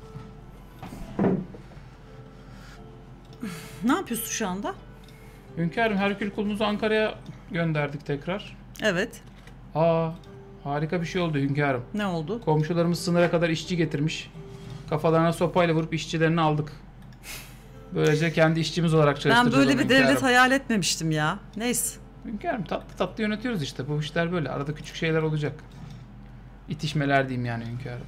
Ne yapıyorsun şu anda? Hünkârım, Herkül kulumuzu Ankara'ya gönderdik tekrar. Evet. Aa, harika bir şey oldu hünkârım. Ne oldu? Komşularımız sınıra kadar işçi getirmiş. Kafalarına sopayla vurup işçilerini aldık. Böylece kendi işçimiz olarak çalıştıracağız. Ben böyle bir hünkârım. devlet hayal etmemiştim ya. Neyse. Hünkârım, tatlı tatlı yönetiyoruz işte. Bu işler böyle. Arada küçük şeyler olacak. İtişmeler diyeyim yani hünkârım.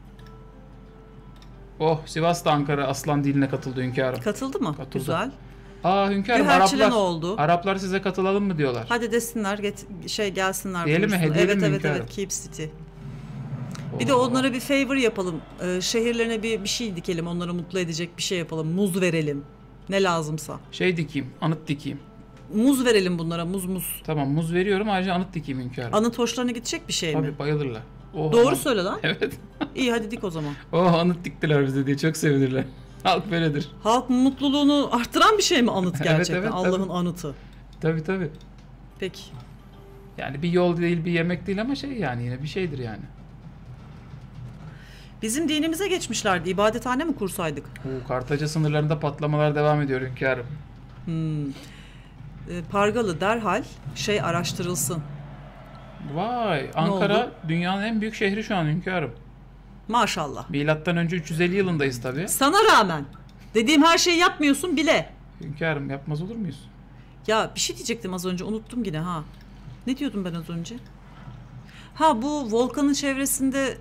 Oh, Sivas da Ankara aslan diline katıldı hünkârım. Katıldı mı? Katıldı. Güzel. Aa hünkârım, Güherçile Araplar, ne oldu? Araplar size katılalım mı diyorlar. Hadi desinler, gelsinler. Diyelim mi? buyursun. Hediyelim Evet mi evet hünkârım? evet, Keep City. Bir de onlara bir favor yapalım. Şehirlerine bir şey dikelim. Onları mutlu edecek bir şey yapalım. Muz verelim. Ne lazımsa. Şey dikeyim, anıt dikeyim. Muz verelim bunlara. Muz. Tamam, muz veriyorum, ayrıca anıt dikeyim hünkârım. Anıt hoşlarına gidecek bir şey mi? Tabii, bayılırlar. Oh, Doğru aman. söyle lan. Evet. İyi hadi dik o zaman. Oh, anıt diktiler bize diye çok sevinirler. Halk böyledir. Halk mutluluğunu arttıran bir şey mi anıt Evet, gerçekten? evet, Allah'ın tabii. anıtı. Tabii tabii. Peki. Yani bir yol değil, bir yemek değil ama şey yani yine bir şeydir yani. Bizim dinimize geçmişlerdi. İbadethane mi kursaydık? Kartaca sınırlarında patlamalar devam ediyor hünkârım. Pargalı derhal araştırılsın. Vay, Ankara oldu? dünyanın en büyük şehri şu an hünkârım. Maşallah. Milattan önce 350 yılındayız tabii. Sana rağmen dediğim her şeyi yapmıyorsun bile. Hünkârım, yapmaz olur muyuz? Ya bir şey diyecektim az önce, unuttum yine ha. Ne diyordum ben az önce? Ha, bu volkanın çevresinde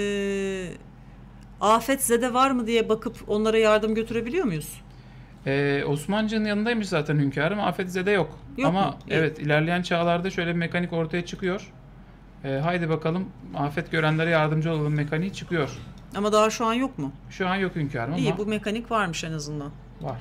afetzede var mı diye bakıp onlara yardım götürebiliyor muyuz? Osmancı'nın yanındaymış zaten hünkârım. Afetzede yok. Yok ama mu? İyi. evet, ilerleyen çağlarda şöyle bir mekanik ortaya çıkıyor. Haydi bakalım, afet görenlere yardımcı olalım mekaniği çıkıyor. Ama daha şu an yok mu? Şu an yok hünkârım ama İyi, bu mekanik varmış en azından. var.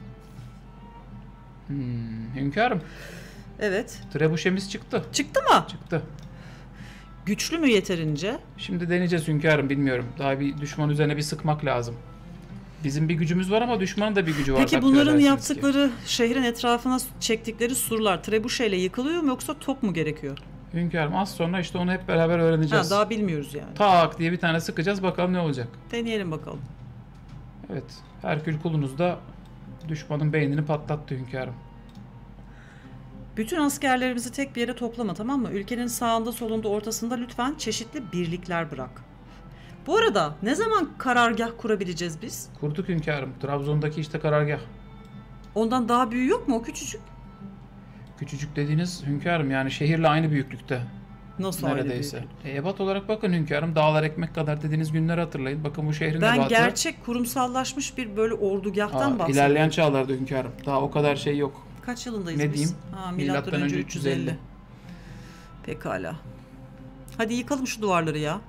Hünkârım, Evet. trebuşemiz çıktı. Çıktı mı? Çıktı. Güçlü mü yeterince? Şimdi deneyeceğiz hünkârım, bilmiyorum. Daha bir düşman üzerine bir sıkmak lazım. Bizim bir gücümüz var ama düşmanın da bir gücü var. Peki bunların yaptıkları şehrin etrafına çektikleri surlar trebuşeyle yıkılıyor mu yoksa top mu gerekiyor? Hünkârım az sonra işte onu hep beraber öğreneceğiz. Daha bilmiyoruz yani. Tak diye bir tane sıkacağız, bakalım ne olacak. Deneyelim bakalım. Evet. Herkül kulunuz da düşmanın beynini patlattı hünkârım. Bütün askerlerimizi tek bir yere toplama, tamam mı? Ülkenin sağında, solunda, ortasında lütfen çeşitli birlikler bırak. Bu arada ne zaman karargah kurabileceğiz biz? Kurduk hünkârım. Trabzon'daki işte karargah. Ondan daha büyüğü yok mu, o küçücük? Küçücük dediğiniz hünkârım yani şehirle aynı büyüklükte. Nasıl Neredeyse. aynı Ebat olarak bakın hünkârım, dağlar ekmek kadar dediğiniz günleri hatırlayın. Bakın bu şehrin Ben ebatı. gerçek kurumsallaşmış bir böyle ordugahtan bahsediyorum. İlerleyen çağlarda hünkârım. Daha o kadar şey yok. Kaç yılındayız Ne biz? diyeyim? Milattan önce 350. Pekala. Hadi yıkalım şu duvarları ya.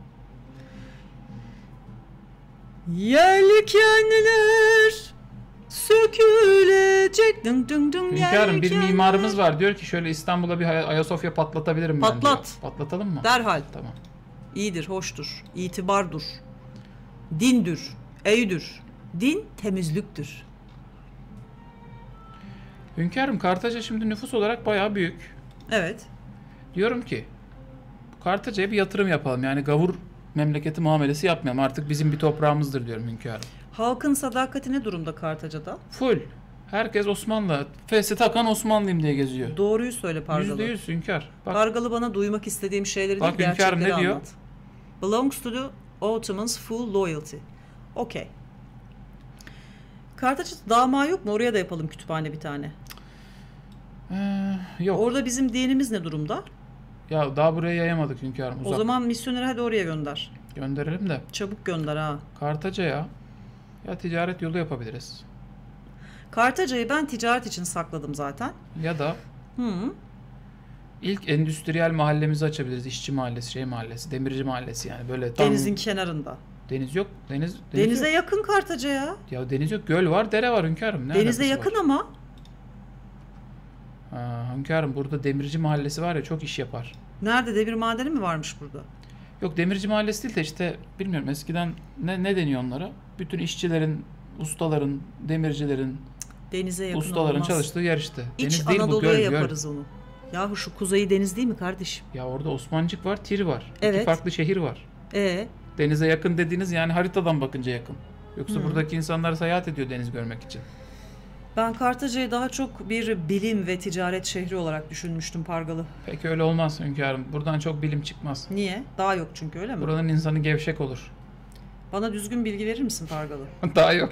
Yelkenler sökülecek. Dın dın dın. Hünkârım bir yelkenler. mimarımız var. Diyor ki şöyle İstanbul'a bir Ayasofya patlatabilirim ben diyor. Patlat. Patlatalım mı? Derhal. Tamam. İyidir, hoştur, itibardır. Dindir, eydür. Din temizliktir. Hünkârım Kartaca şimdi nüfus olarak bayağı büyük. Evet. Diyorum ki Kartaca'ya bir yatırım yapalım. Yani gavur memleketi muamelesi yapmayalım. Artık bizim bir toprağımızdır diyorum hünkârım. Halkın sadakati ne durumda Kartaca'da? Full. Herkes Osmanlı. Fesi takan Osmanlıyım diye geziyor. Doğruyu söyle Pargalı. %100 hünkâr. Bak, Pargalı bana duymak istediğim şeyleri Bak değil, hünkârım gerçekleri ne diyor? anlat. Belongs to the Ottomans full loyalty. Okey. Kartaca'da dağ yok mu? Oraya da yapalım kütüphane bir tane. yok. Orada bizim dinimiz ne durumda? Ya daha buraya yayamadık hünkârım. Uzak. O zaman misyoneri hadi oraya gönder. Gönderelim de. Çabuk gönder ha. Kartaca'ya ya ticaret yolu yapabiliriz. Kartaca'yı ben ticaret için sakladım zaten. Ya da Hı. ilk endüstriyel mahallemizi açabiliriz. İşçi mahallesi, mahallesi, demirci mahallesi yani böyle tam... Denizin kenarında. Deniz yok. Deniz Denize yok. yakın Kartaca ya. Ya deniz yok. Göl var, dere var hünkârım. Ne Denize alakası yakın var? ama. Hünkârım burada demirci mahallesi var ya, çok iş yapar. Nerede, demir madeni mi varmış burada? Yok demirci mahallesi değil de işte bilmiyorum eskiden ne deniyor onlara? Bütün işçilerin, ustaların, demircilerin, Denize yakın ustaların olmaz. çalıştığı yer işte. İç Deniz değil bu, Anadolu'ya göl, yaparız onu. Yahu şu kuzeyi deniz değil mi kardeşim? Ya orada Osmancık var, Tir var. Evet. İki farklı şehir var. Denize yakın dediğiniz yani haritadan bakınca yakın. Yoksa buradaki insanlar seyahat ediyor deniz görmek için. Ben Kartaca'yı daha çok bir bilim ve ticaret şehri olarak düşünmüştüm Pargalı. Pek öyle olmaz hünkârım. Buradan çok bilim çıkmaz. Niye? Daha yok çünkü, öyle mi? Buranın insanı gevşek olur. Bana düzgün bilgi verir misin Pargalı? Daha yok.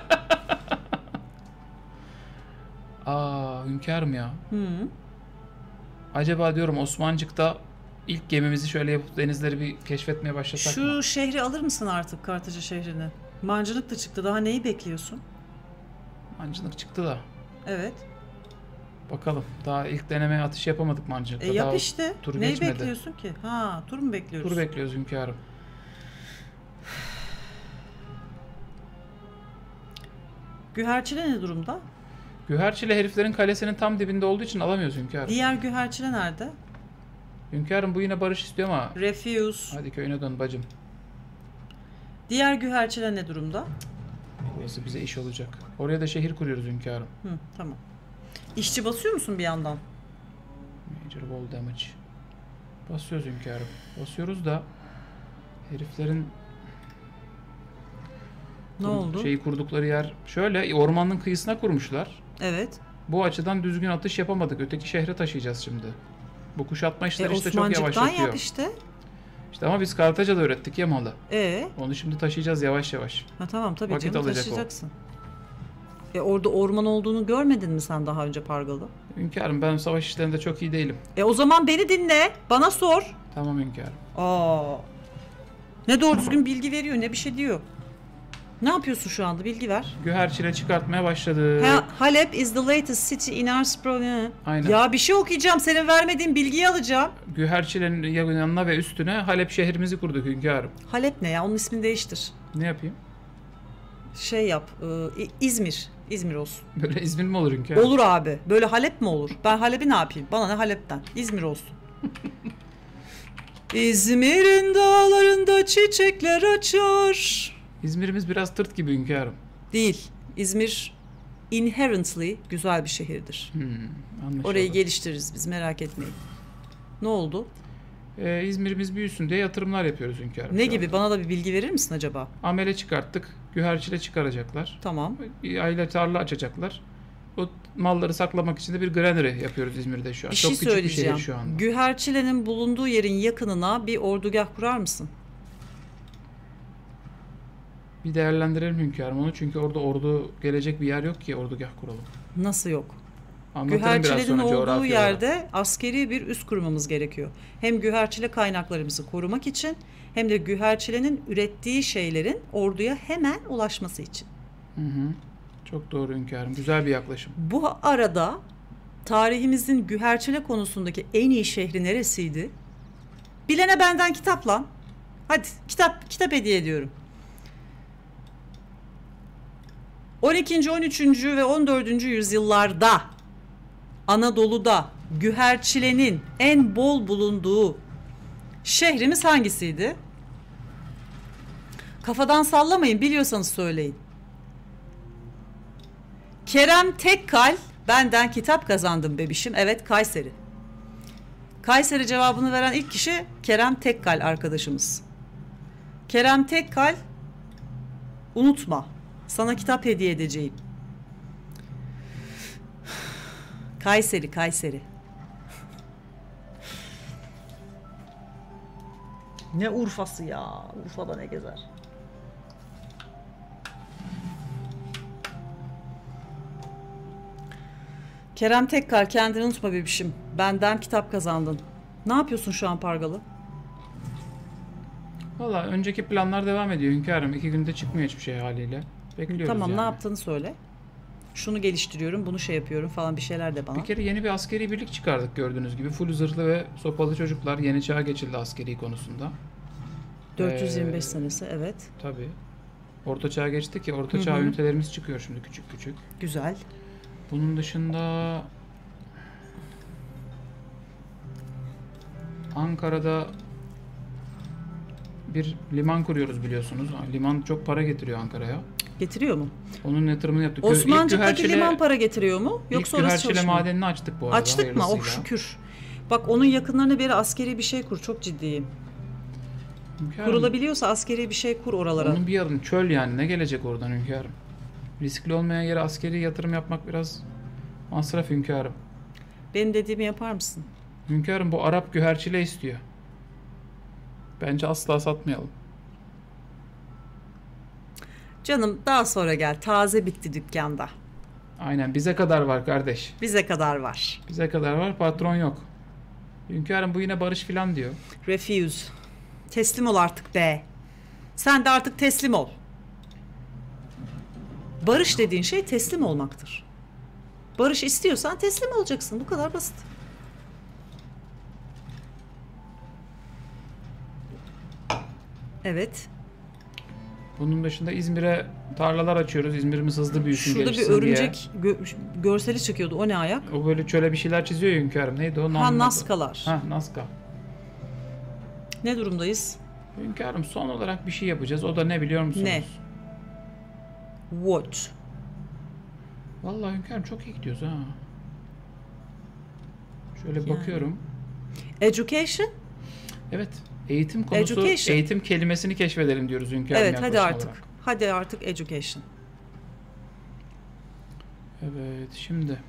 Hünkârım ya. Acaba diyorum Osmancık'ta ilk gemimizi şöyle yapıp denizleri bir keşfetmeye başlasak mı? Şu şehri alır mısın artık, Kartaca şehrini? Mancınık da çıktı. Daha neyi bekliyorsun? Mancınık çıktı da. Evet. Bakalım. Daha ilk denemeye atış yapamadık Mancınık'ta. Yap Daha işte. tur Neyi geçmedi. bekliyorsun ki? Tur mu bekliyoruz? Tur bekliyoruz hünkârım. Güherçile ne durumda? Güherçile heriflerin kalesinin tam dibinde olduğu için alamıyoruz hünkârım. Diğer Güherçile nerede? Hünkârım bu yine barış istiyor ama. Refuse. Hadi köyüne dön bacım. Diğer Güherçile ne durumda? Burası bize iş olacak. Oraya da şehir kuruyoruz hünkârım. Tamam. İşçi basıyor musun bir yandan? Major wall damage. Basıyoruz hünkârım. Basıyoruz da heriflerin Ne oldu? şeyi kurdukları yer şöyle ormanın kıyısına kurmuşlar. Evet. Bu açıdan düzgün atış yapamadık. Öteki şehre taşıyacağız şimdi. Bu kuşatma işleri işte çok Osmancık'tan yavaşlatıyor. yap işte. İşte ama biz Kartaca'da öğrettik ya malı. E? Onu şimdi taşıyacağız yavaş yavaş. Tamam tabii Vakit canım, alacak o. taşıyacaksın. Orada orman olduğunu görmedin mi sen daha önce Pargalı? Hünkârım ben savaş işlerinde çok iyi değilim. O zaman beni dinle. Bana sor. Tamam hünkârım. Ne doğru düzgün bilgi veriyor, ne bir şey diyor. Ne yapıyorsun şu anda? Bilgi ver. Güherçile çıkartmaya başladı. Halep is the latest city in our province. Aynen. Ya bir şey okuyacağım. Senin vermediğin bilgiyi alacağım. Güherçile'nin yanına ve üstüne Halep şehrimizi kurduk hünkârım. Halep ne ya? Onun ismini değiştir. Ne yapayım? Şey yap. İzmir. İzmir olsun. Böyle İzmir mi olur hünkârım? Olur abi. Böyle Halep mi olur? Ben Halep'i ne yapayım? Bana ne Halep'ten? İzmir olsun. İzmir'in dağlarında çiçekler açar. İzmir'imiz biraz tırt gibi hünkârım. Değil. İzmir inherently güzel bir şehirdir. Anlaşıldı. Orayı geliştiririz biz, merak etmeyin. Ne oldu? İzmir'imiz büyüsün diye yatırımlar yapıyoruz hünkârım. Ne gibi? Bana da bir bilgi verir misin acaba? Amele çıkarttık. Güherçile çıkaracaklar. Tamam. Aile tarla açacaklar. O malları saklamak için de bir granary yapıyoruz İzmir'de şu an. Bir Çok şey küçük bir söyleyeceğim. şehir şu anda. Güherçile'nin bulunduğu yerin yakınına bir ordugah kurar mısın? Bir değerlendirelim hünkârım onu. Çünkü ordu gelecek bir yer yok ki ordugah kuralım. Nasıl yok? Anlatırım biraz Güherçile'nin sonra olduğu coğrafya yerde olarak. askeri bir üs kurmamız gerekiyor. Hem Güherçile kaynaklarımızı korumak için hem de Güherçile'nin ürettiği şeylerin orduya hemen ulaşması için. Çok doğru hünkârım. Güzel bir yaklaşım. Bu arada tarihimizin Güherçile konusundaki en iyi şehri neresiydi? Bilene benden kitap lan. Hadi kitap hediye ediyorum. 12. 13. ve 14. yüzyıllarda Anadolu'da Güherçile'nin en bol bulunduğu şehrimiz hangisiydi? Kafadan sallamayın, biliyorsanız söyleyin. Kerem Tekkal, benden kitap kazandım bebişim. Evet, Kayseri. Kayseri cevabını veren ilk kişi Kerem Tekkal arkadaşımız. Kerem Tekkal, unutma, sana kitap hediye edeceğim. Kayseri. Ne Urfa'sı ya? Urfa'da ne gezer? Kerem Tekkal, kendini unutma bebişim. Benden kitap kazandın. Ne yapıyorsun şu an Pargalı? Valla önceki planlar devam ediyor hünkârım. 2 günde çıkmıyor hiçbir şey haliyle. Bekliyoruz Tamam, yani. ne yaptığını söyle. Şunu geliştiriyorum, bunu şey yapıyorum falan, bir şeyler de bana. Bir kere yeni bir askeri birlik çıkardık gördüğünüz gibi. Full zırhlı ve sopalı çocuklar. Yeni çağa geçildi askeri konusunda. 425 senesi, evet. Tabii. Orta çağa geçti ki orta çağ ünitelerimiz çıkıyor şimdi küçük küçük. Güzel. Bunun dışında Ankara'da bir liman kuruyoruz biliyorsunuz. Liman çok para getiriyor Ankara'ya. Getiriyor mu? Onun yatırımını yaptık. Osmancık'taki liman para getiriyor mu? Yoksa İlk orası Güherçile çalışmıyor? madenini açtık bu arada. Açtık mı? Oh hayırlısıyla. şükür. Bak, onun yakınlarına bir askeri bir şey kur. Çok ciddiyim. Hünkârım, Kurulabiliyorsa askeri bir şey kur oralara. onun bir yarın çöl yani. Ne gelecek oradan hünkârım? Riskli olmayan yere askeri yatırım yapmak biraz masraf hünkârım. Benim dediğimi yapar mısın? Hünkârım bu Arap güherçile istiyor. Bence asla satmayalım. Canım, daha sonra gel. Taze bitti dükkanda. Aynen, bize kadar var kardeş. Bize kadar var. Bize kadar var, patron yok. Hünkârım bu yine barış filan diyor. Refuse. Teslim ol artık be. Sen de artık teslim ol. Barış dediğin şey teslim olmaktır. Barış istiyorsan teslim olacaksın. Bu kadar basit. Evet. Bunun dışında İzmir'e tarlalar açıyoruz. İzmir'imiz hızlı büyüsün, Şurada bir gelişsin diye. örümcek görseli çıkıyordu. O ne ayak? O böyle çöle bir şeyler çiziyor ya hünkârım. Neydi o? Ha, Naskalar. Ha, Nazca. Ne durumdayız? Hünkârım son olarak bir şey yapacağız. O da ne biliyor musunuz? Ne? What? Vallahi hünkârım çok iyi gidiyoruz ha. Şöyle Yani. bakıyorum. Education? Evet. Eğitim konusu, Education. eğitim kelimesini keşfedelim diyoruz hünkârım. Evet, hadi yaklaşım artık. olarak. Hadi artık education. Evet, şimdi.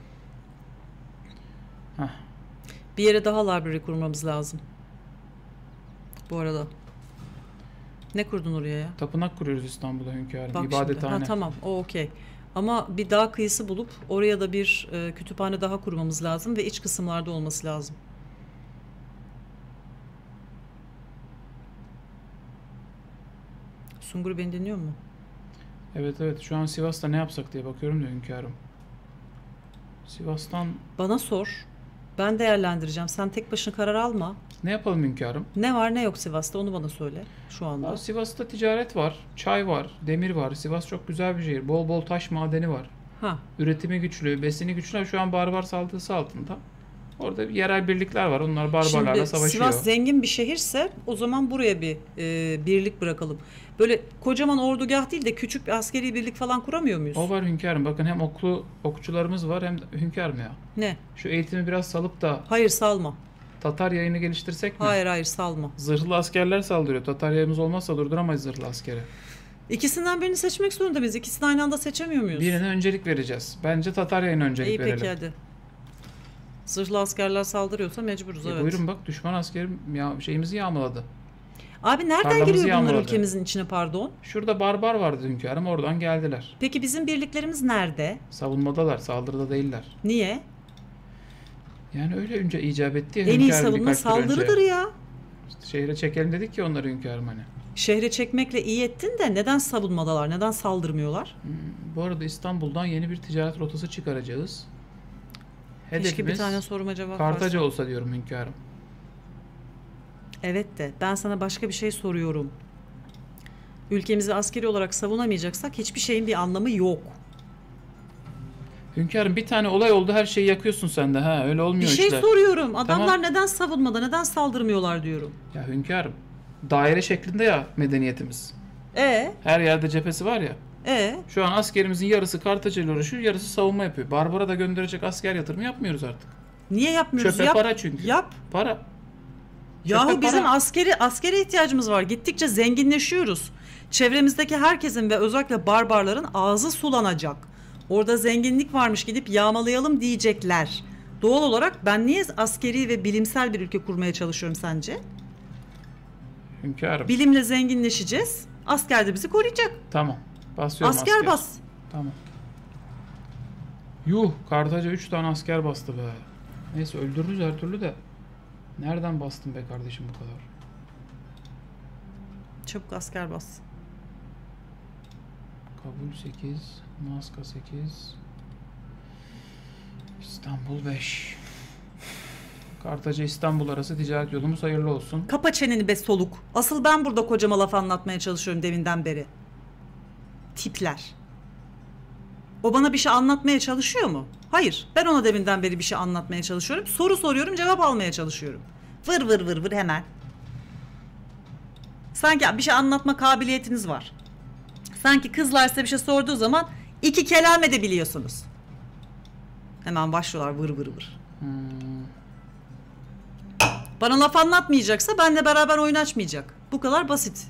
Hah. Bir yere daha library kurmamız lazım. Bu arada. Ne kurdun oraya ya? Tapınak kuruyoruz İstanbul'da hünkârım. Bak İbadethane. şimdi. Ha, tamam, o okey. Ama bir dağ kıyısı bulup oraya da bir kütüphane daha kurmamız lazım ve iç kısımlarda olması lazım. Sungur beni dinliyor mu? Evet evet, şu an Sivas'ta ne yapsak diye bakıyorum da hünkârım. Sivas'tan Bana sor. Ben değerlendireceğim. Sen tek başına karar alma. ne yapalım hünkârım? Ne var ne yok Sivas'ta onu bana söyle şu anda. Sivas'ta ticaret var, çay var, demir var. Sivas çok güzel bir şehir. Bol bol taş madeni var. Ha. Üretimi güçlü, besini güçlü. Şu an barbar saldırısı altında. Orada yerel birlikler var. Onlar barbarlarla Şimdi savaşıyor. Sivas zengin bir şehirse o zaman buraya bir birlik bırakalım. Böyle kocaman ordugah değil de küçük bir askeri birlik falan kuramıyor muyuz? O var hünkârım. Bakın hem okçularımız var hem de hünkârım ya. Ne? Şu eğitimi biraz salıp da Hayır salma. Tatar yayını geliştirsek mi? Hayır salma. Zırhlı askerler saldırıyor. Tatar yayımız olmazsa durduramayız zırhlı askeri. İkisinden birini seçmek zorunda mıyız? İkisini aynı anda seçemiyor muyuz? Birine öncelik vereceğiz. Bence Tatar yayına öncelik İyi verelim. peki hadi. Zırhlı askerler saldırıyorsa mecburuz evet. Buyurun bak, düşman askeri şeyimizi yağmaladı. Abi nereden Tarlamızı giriyor bunlar yağmaladı. ülkemizin içine pardon? Şurada barbar vardı hünkârım, oradan geldiler. Peki bizim birliklerimiz nerede? Savunmadalar, saldırıda değiller. Niye? Yani öyle önce icap etti ya En iyi hünkârım savunma birkaç gün önce. saldırıdır ya. İşte şehre çekelim dedik ki onları hünkârım hani. Şehre çekmekle iyi ettin de neden savunmadalar? Neden saldırmıyorlar? Bu arada İstanbul'dan yeni bir ticaret rotası çıkaracağız. Keşke bir Hedefimiz tane soruma cevap Kartaca versen. olsa diyorum hünkârım. Evet de ben sana başka bir şey soruyorum. Ülkemizi askeri olarak savunamayacaksak hiçbir şeyin bir anlamı yok. Hünkârım bir tane olay oldu, her şeyi yakıyorsun sen de, ha öyle Bir olmuyor şey işler. soruyorum. Adamlar Tamam. neden savunmada, neden saldırmıyorlar diyorum. Ya hünkârım, daire şeklinde ya medeniyetimiz. Her yerde cephesi var ya. Şu an askerimizin yarısı Kartaca ile uğraşıyor, yarısı savunma yapıyor. Barbara da gönderecek asker yatırımı yapmıyoruz artık. Niye yapmıyoruz? Çöpe para çünkü. Yap. Para. Yahu Çöpe bizim para. askere ihtiyacımız var. Gittikçe zenginleşiyoruz. Çevremizdeki herkesin ve özellikle barbarların ağzı sulanacak. Orada zenginlik varmış, gidip yağmalayalım diyecekler. Doğal olarak ben niye askeri ve bilimsel bir ülke kurmaya çalışıyorum sence? Hünkârım. Bilimle zenginleşeceğiz. Asker de bizi koruyacak. Tamam. Basıyorum Asker bas. Tamam. Yuh, Kartaca 3 tane asker bastı be. Neyse öldürürüz her türlü de. Nereden bastın be kardeşim bu kadar? Çabuk asker bas. Kabul 8, Maska 8, İstanbul 5. Kartaca İstanbul arası ticaret yolumuz hayırlı olsun. Kapa çeneni be soluk. Asıl ben burada kocama laf anlatmaya çalışıyorum deminden beri. Tipler. O bana bir şey anlatmaya çalışıyor mu? Hayır. Ben ona deminden beri bir şey anlatmaya çalışıyorum. Soru soruyorum, cevap almaya çalışıyorum. Vır vır vır vır hemen. Sanki bir şey anlatma kabiliyetiniz var. Sanki kızlar size bir şey sorduğu zaman 2 kelam edebiliyorsunuz. Hemen başlıyorlar vır vır vır. Bana laf anlatmayacaksa benle beraber oyun açmayacak. Bu kadar basit.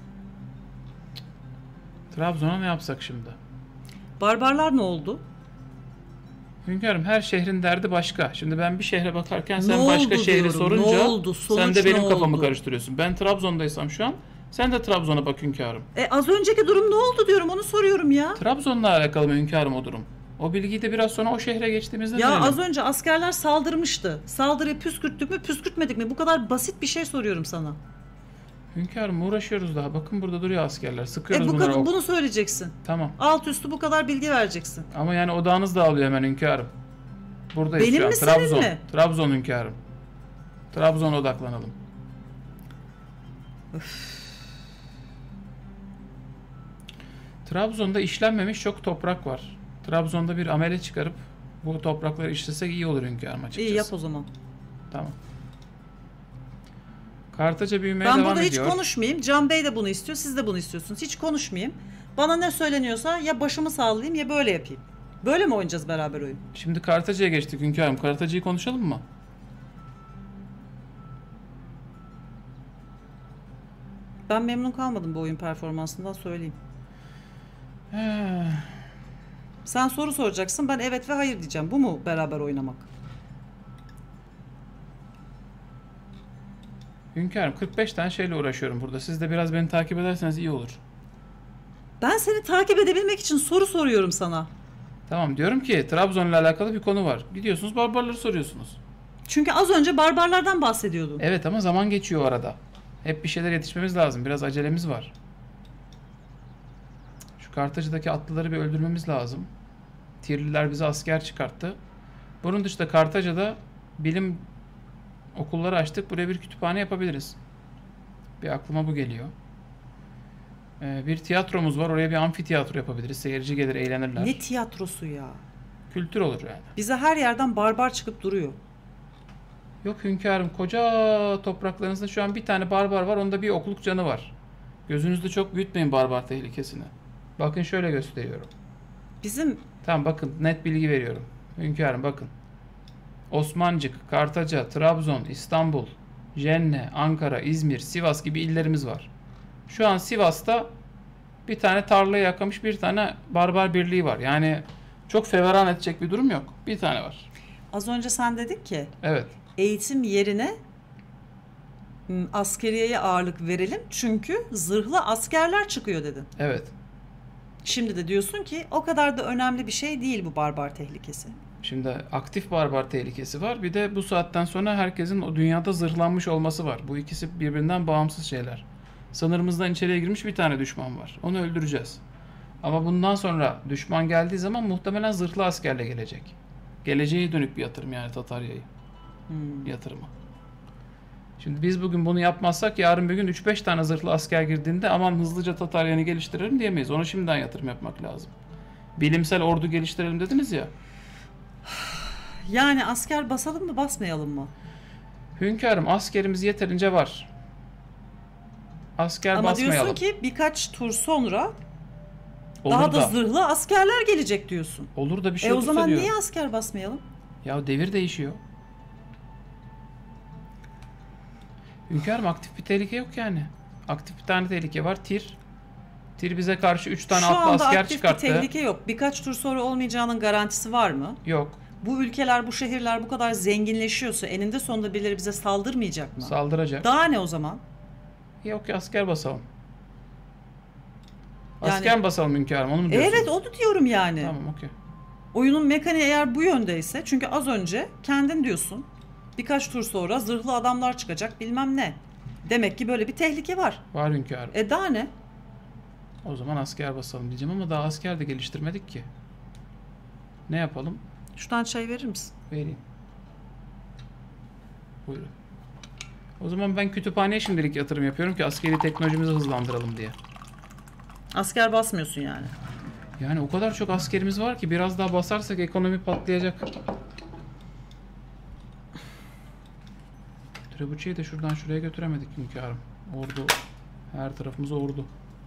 Trabzon'a ne yapsak şimdi? Barbarlar ne oldu? Hünkârım her şehrin derdi başka. Şimdi ben bir şehre bakarken sen Ne başka oldu şehri diyorum, sorunca ne oldu? Sonuç sen de benim ne kafamı oldu? karıştırıyorsun. Ben Trabzon'daysam şu an sen de Trabzon'a bak hünkârım. Az önceki durum ne oldu diyorum, onu soruyorum ya. Trabzon'la alakalı mı hünkârım o durum? O bilgiyi de biraz sonra o şehre geçtiğimizde Ya verelim. az önce askerler saldırmıştı. Saldırıyı püskürttük mü püskürtmedik mi? Bu kadar basit bir şey soruyorum sana. Hünkârım uğraşıyoruz daha. Bakın burada duruyor askerler. Sıkıyoruz Bu bunları. kadar, bunu söyleyeceksin. Tamam. Alt üstü bu kadar bilgi vereceksin. Ama yani odağınız dağılıyor hemen hünkârım. Buradayız Benim şu an. mi, senin Trabzon. mi? Trabzon hünkârım. Trabzon'a odaklanalım. Trabzon'da işlenmemiş çok toprak var. Trabzon'da bir amele çıkarıp bu toprakları işlesek iyi olur hünkârım açıkçası. İyi yap o zaman. Tamam. Kartaca büyümeye Ben devam burada hiç ediyor. konuşmayayım. Can Bey de bunu istiyor, siz de bunu istiyorsunuz. Hiç konuşmayayım. Bana ne söyleniyorsa ya başımı sallayayım ya böyle yapayım. Böyle mi oynayacağız beraber oyun? Şimdi Kartaca'ya geçtik hünkârım. Kartaca'yı konuşalım mı? Ben memnun kalmadım bu oyun performansından söyleyeyim. Sen soru soracaksın, ben evet ve hayır diyeceğim. Bu mu beraber oynamak? Hünkârım 45 tane şeyle uğraşıyorum burada. Siz de biraz beni takip ederseniz iyi olur. Ben seni takip edebilmek için soru soruyorum sana. Tamam, diyorum ki Trabzon'la alakalı bir konu var. Gidiyorsunuz barbarları soruyorsunuz. Çünkü az önce barbarlardan bahsediyordun. Evet ama zaman geçiyor o arada. Hep bir şeyler yetişmemiz lazım. Biraz acelemiz var. Şu Şu Kartaca'daki atlıları bir öldürmemiz lazım. Tirliler bize asker çıkarttı. Bunun dışında Kartaca'da bilim okulları açtık. Buraya bir kütüphane yapabiliriz. Bir aklıma bu geliyor. Bir tiyatromuz var. Oraya bir amfiteyatro yapabiliriz. Seyirci gelir, eğlenirler. Ne tiyatrosu ya? Kültür olur yani. Bize her yerden barbar çıkıp duruyor. Yok hünkârım, koca topraklarınızda şu an bir tane barbar var. Onda bir okluk canı var. Gözünüzde çok büyütmeyin barbar tehlikesini. Bakın şöyle gösteriyorum. Bizim Tamam bakın, net bilgi veriyorum. Hünkârım bakın. Osmancık, Kartaca, Trabzon, İstanbul, Jenne, Ankara, İzmir, Sivas gibi illerimiz var. Şu an Sivas'ta bir tane tarlayı yakamış bir tane barbar birliği var. Yani çok feveran edecek bir durum yok. Bir tane var. az önce sen dedik ki Evet. eğitim yerine askeriyeye ağırlık verelim çünkü zırhlı askerler çıkıyor dedin. Evet. Şimdi de diyorsun ki o kadar da önemli bir şey değil bu barbar tehlikesi. Şimdi aktif barbar tehlikesi var. Bir de bu saatten sonra herkesin o dünyada zırhlanmış olması var. Bu ikisi birbirinden bağımsız şeyler. Sınırımızdan içeriye girmiş bir tane düşman var. Onu öldüreceğiz. Ama bundan sonra düşman geldiği zaman muhtemelen zırhlı askerle gelecek. Geleceğe dönük bir yatırım yani Tatarya'yı. Yatırımı. Şimdi biz bugün bunu yapmazsak yarın bir gün 3-5 tane zırhlı asker girdiğinde aman hızlıca Tatarya'nı geliştirelim diyemeyiz. Ona şimdiden yatırım yapmak lazım. Bilimsel ordu geliştirelim dediniz ya. Yani asker basalım mı basmayalım mı? Hünkârım askerimiz yeterince var. Asker Ama basmayalım. diyorsun ki birkaç tur sonra Olur daha da zırhlı askerler gelecek diyorsun. Olur da bir şey O olursa zaman diyor. niye asker basmayalım? Ya devir değişiyor. Hünkârım aktif bir tehlike yok yani. Aktif bir tane tehlike var. Tir. Tir bize karşı 3 tane Şu atlı anda asker aktif çıkarttı. bir tehlike yok. Birkaç tur sonra olmayacağının garantisi var mı? Yok. Bu ülkeler, bu şehirler bu kadar zenginleşiyorsa eninde sonunda birileri bize saldırmayacak mı? Saldıracak. Daha ne o zaman? Yok ya asker basalım. Yani- Asker basalım hünkârım onu mu diyorsun? Evet onu diyorum yani. Tamam okey. Oyunun mekaniği eğer bu yöndeyse çünkü az önce kendin diyorsun birkaç tur sonra zırhlı adamlar çıkacak bilmem ne. Demek ki böyle bir tehlike var. Var hünkârım. Daha ne? O zaman asker basalım diyeceğim ama daha asker de geliştirmedik ki. Ne yapalım? Şuradan çay verir misin? Vereyim. Buyurun. O zaman ben kütüphaneye şimdilik yatırım yapıyorum ki askeri teknolojimizi hızlandıralım diye. Asker basmıyorsun yani. Yani o kadar çok askerimiz var ki biraz daha basarsak ekonomi patlayacak. Trebuchet'i de şuradan şuraya götüremedik hünkârım. Ordu. Her tarafımız ordu.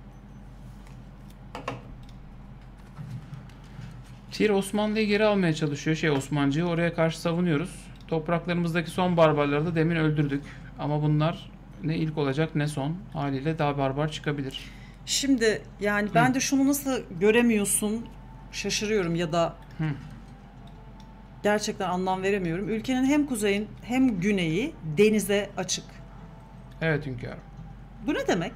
Tir Osmanlı'yı geri almaya çalışıyor. Osmancı'yı oraya karşı savunuyoruz. Topraklarımızdaki son barbarları da demin öldürdük. Ama bunlar ne ilk olacak ne son. Haliyle daha barbar çıkabilir. Şimdi yani ben de şunu nasıl göremiyorsun şaşırıyorum ya da gerçekten anlam veremiyorum. Ülkenin hem kuzeyin hem güneyi denize açık. Evet hünkârım. Bu ne demek?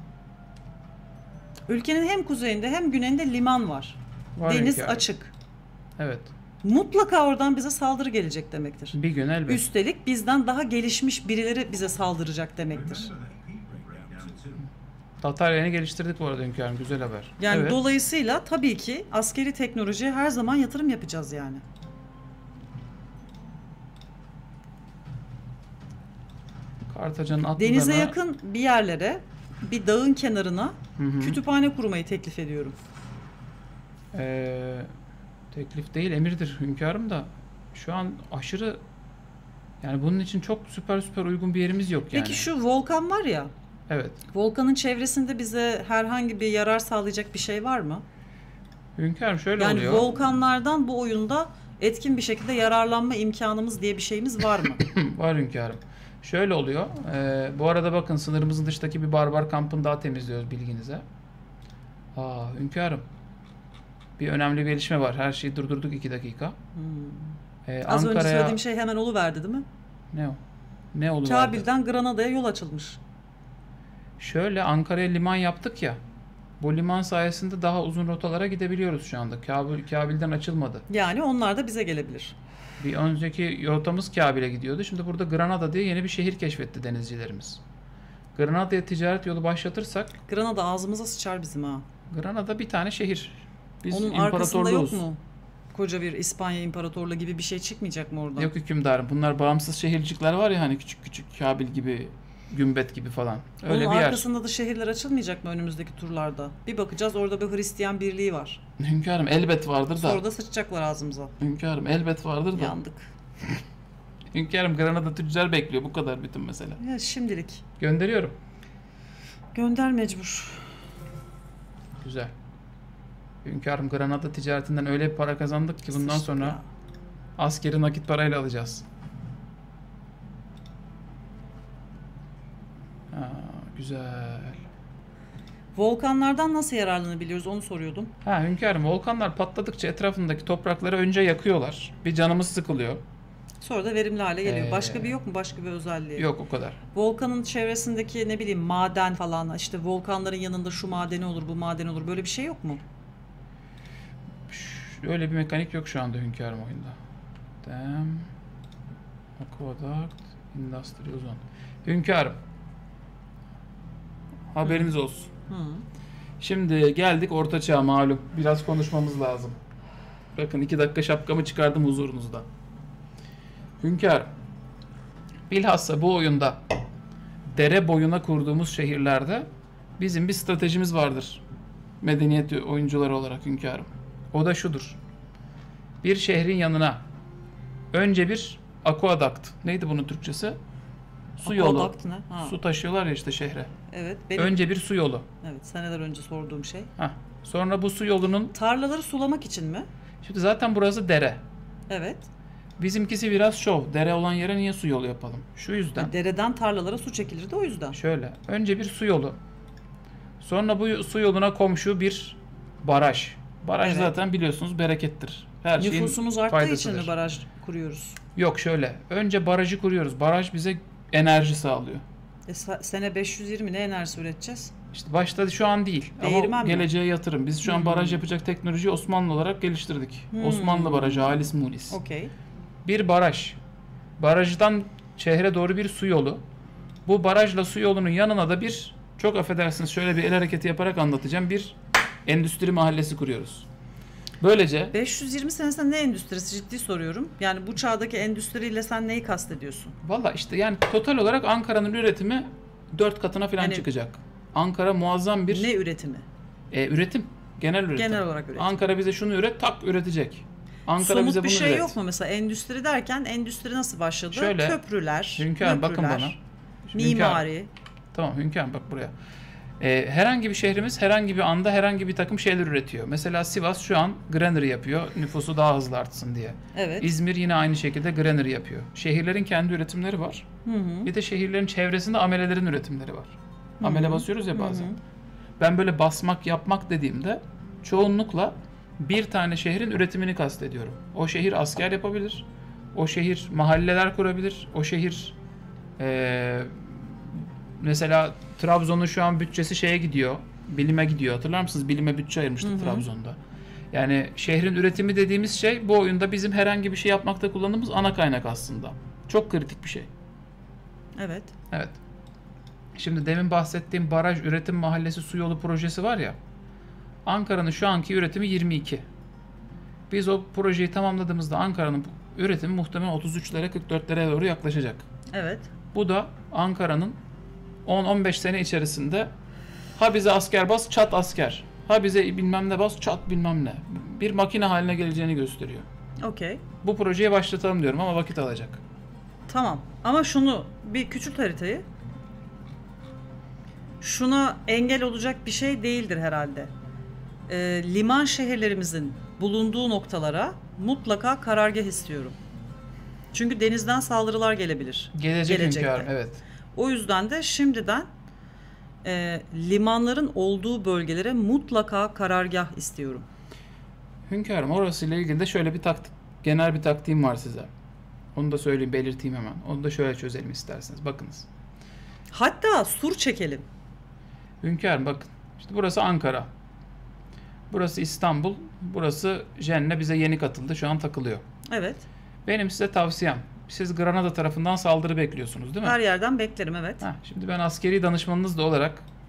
Ülkenin hem kuzeyinde hem güneyinde liman var. Var Deniz hünkârım. açık. Evet. Mutlaka oradan bize saldırı gelecek demektir. Bir gün elbet. Üstelik bizden daha gelişmiş birileri bize saldıracak demektir. Tatarya'nı geliştirdik bu arada hünkârım. Güzel haber. Yani evet. dolayısıyla tabii ki askeri teknolojiye her zaman yatırım yapacağız yani. Kartaca'nın atlılarına... Denize yakın bir yerlere, bir dağın kenarına kütüphane kurmayı teklif ediyorum. Teklif değil emirdir hünkârım da şu an aşırı yani bunun için çok süper uygun bir yerimiz yok yani. Peki şu volkan var ya, Evet. volkanın çevresinde bize herhangi bir yarar sağlayacak bir şey var mı? Hünkârım şöyle Yani oluyor. volkanlardan bu oyunda etkin bir şekilde yararlanma imkanımız diye bir şeyimiz var mı? Var hünkârım. Şöyle oluyor. Bu arada bakın sınırımızın dışındaki bir barbar kampını daha temizliyoruz bilginize. Hünkârım. Bir önemli bir gelişme var. Her şeyi durdurduk 2 dakika. Az önce Ankara'ya... söylediğim şey hemen oluverdi değil mi? Ne o? Ne oluverdi? Kabil'den Granada'ya yol açılmış. Şöyle Ankara'ya liman yaptık ya. Bu liman sayesinde daha uzun rotalara gidebiliyoruz şu anda. Kabil'den açılmadı. Yani onlar da bize gelebilir. Bir önceki rotamız Kabil'e gidiyordu. Şimdi burada Granada diye yeni bir şehir keşfetti denizcilerimiz. Granada'ya ticaret yolu başlatırsak Granada ağzımıza sıçar bizim ha. Granada bir tane şehir. Biz Onun arkasında yok imparatorluğuz. mu? Koca bir İspanya İmparatorluğu gibi bir şey çıkmayacak mı oradan? Yok hükümdarım. Bunlar bağımsız şehircikler var ya hani küçük küçük Kabil gibi, Gümbet gibi falan. Öyle Onun bir yer. arkasında da şehirler açılmayacak mı önümüzdeki turlarda? Bir bakacağız orada bir Hristiyan birliği var. Hünkârım elbet vardır da. Sonra da sıçacaklar ağzımıza. Hünkârım elbet vardır da. Yandık. Hünkârım Granada tüccar bekliyor. Bu kadar bütün mesele. Ya şimdilik. Gönderiyorum. Gönder mecbur. Güzel. Hünkârım Granada ticaretinden öyle bir para kazandık ki bundan Sıçtık sonra ya. askeri nakit parayla alacağız. Ha, güzel. Volkanlardan nasıl yararlanabiliyoruz onu soruyordum. Ha hünkârım volkanlar patladıkça etrafındaki toprakları önce yakıyorlar. Bir canımız sıkılıyor. Sonra da verimli hale geliyor. Başka bir yok mu? Başka bir özelliği? Yok o kadar. Volkanın çevresindeki ne bileyim maden falan işte volkanların yanında şu madeni olur bu maden olur böyle bir şey yok mu? Öyle bir mekanik yok şu anda hünkârım oyunda. Dam. Aqueduct. Industrial Zone. Hünkârım. Haberiniz olsun. Hı. Şimdi geldik Orta Çağ malum. Biraz konuşmamız lazım. Bakın 2 dakika şapkamı çıkardım huzurunuzda. Hünkârım. Bilhassa bu oyunda dere boyuna kurduğumuz şehirlerde bizim bir stratejimiz vardır. Medeniyet oyuncuları olarak hünkârım. O da şudur. Bir şehrin yanına önce bir aqueduct. Neydi bunun Türkçesi? Su yolu. Aqueduct ne? Ha. Su taşıyorlar ya işte şehre. Evet. Benim, Önce bir su yolu. evet seneler önce sorduğum şey. Heh. Sonra bu su yolunun... Tarlaları sulamak için mi? Şimdi zaten burası dere. Evet. Bizimkisi biraz şov. Dere olan yere niye su yolu yapalım? Şu yüzden. Dereden tarlalara su çekilir de o yüzden. Şöyle. Önce bir su yolu. Sonra bu su yoluna komşu bir baraj. Baraj Evet. zaten biliyorsunuz berekettir. Her şeyin Nüfusumuz arttığı için faydasıdır. mi baraj kuruyoruz? Yok şöyle. Önce barajı kuruyoruz. Baraj bize enerji sağlıyor. Sene 520 ne enerjisi üreteceğiz? İşte başta şu an değil. Değirmen Ama mi? geleceğe yatırım. Biz şu an baraj yapacak teknolojiyi Osmanlı olarak geliştirdik. Osmanlı barajı Halis Munis. Okey. Bir baraj. Barajdan şehre doğru bir su yolu. Bu barajla su yolunun yanına da bir, çok affedersiniz şöyle bir el hareketi yaparak anlatacağım, bir endüstri mahallesi kuruyoruz. Böylece 520 senesinde ne endüstrisi ciddi soruyorum. Yani bu çağdaki endüstriyle sen neyi kastediyorsun? valla işte yani total olarak Ankara'nın üretimi 4 katına falan Yani- çıkacak. Ankara muazzam bir Ne üretimi? üretim. Genel üretim. Genel olarak üretim. Ankara bize şunu üret, tak üretecek. Ankara Somut bize bir bunu şey üret. yok mu? Mesela endüstri derken endüstri nasıl başladı? Şöyle, Köprüler, Hünkârım bakın köprüler, bana. Şimdi hünkârım, mimari. tamam hünkârım bak buraya. Herhangi bir şehrimiz herhangi bir anda herhangi bir takım şeyler üretiyor. Mesela Sivas şu an granary yapıyor nüfusu daha hızlı artsın diye. Evet. İzmir yine aynı şekilde granary yapıyor. Şehirlerin kendi üretimleri var. Bir de şehirlerin çevresinde amelelerin üretimleri var. Amele basıyoruz ya bazen. Ben böyle basmak yapmak dediğimde çoğunlukla bir tane şehrin üretimini kastediyorum. O şehir asker yapabilir. O şehir mahalleler kurabilir. O şehir mesela Trabzon'un şu an bütçesi şeye gidiyor. Bilime gidiyor. Hatırlar mısınız? Bilime bütçe ayırmıştık Trabzon'da. Yani şehrin üretimi dediğimiz şey bu oyunda bizim herhangi bir şey yapmakta kullandığımız ana kaynak aslında. Çok kritik bir şey. Evet. Evet. Şimdi demin bahsettiğim baraj üretim mahallesi su yolu projesi var ya. Ankara'nın şu anki üretimi 22. Biz o projeyi tamamladığımızda Ankara'nın üretimi muhtemelen 33'lere 44'lere doğru yaklaşacak. Evet. Bu da Ankara'nın 10-15 sene içerisinde ha bize asker bas çat asker. Ha bize bilmem ne bas çat bilmem ne. Bir makine haline geleceğini gösteriyor. Okey. Bu projeyi başlatalım diyorum ama vakit alacak. Tamam. Ama şunu bir küçült haritayı. Şuna engel olacak bir şey değildir herhalde. Liman şehirlerimizin bulunduğu noktalara mutlaka karargah istiyorum. Çünkü denizden saldırılar gelebilir. Gelecek Gelecekte. hünkârım, evet. O yüzden de şimdiden limanların olduğu bölgelere mutlaka karargah istiyorum. Hünkârım orasıyla ilgili de şöyle bir genel bir taktiğim var size. Onu da söyleyeyim, belirteyim hemen. Onu da şöyle çözelim isterseniz. Bakınız. Hatta sur çekelim. Hünkârım bakın. İşte burası Ankara. Burası İstanbul. Burası Jenne bize yeni katıldı. Şu an takılıyor. Evet. Benim size tavsiyem. Siz Granada tarafından saldırı bekliyorsunuz değil mi? Her yerden beklerim evet. Şimdi ben askeri danışmanınız da olarak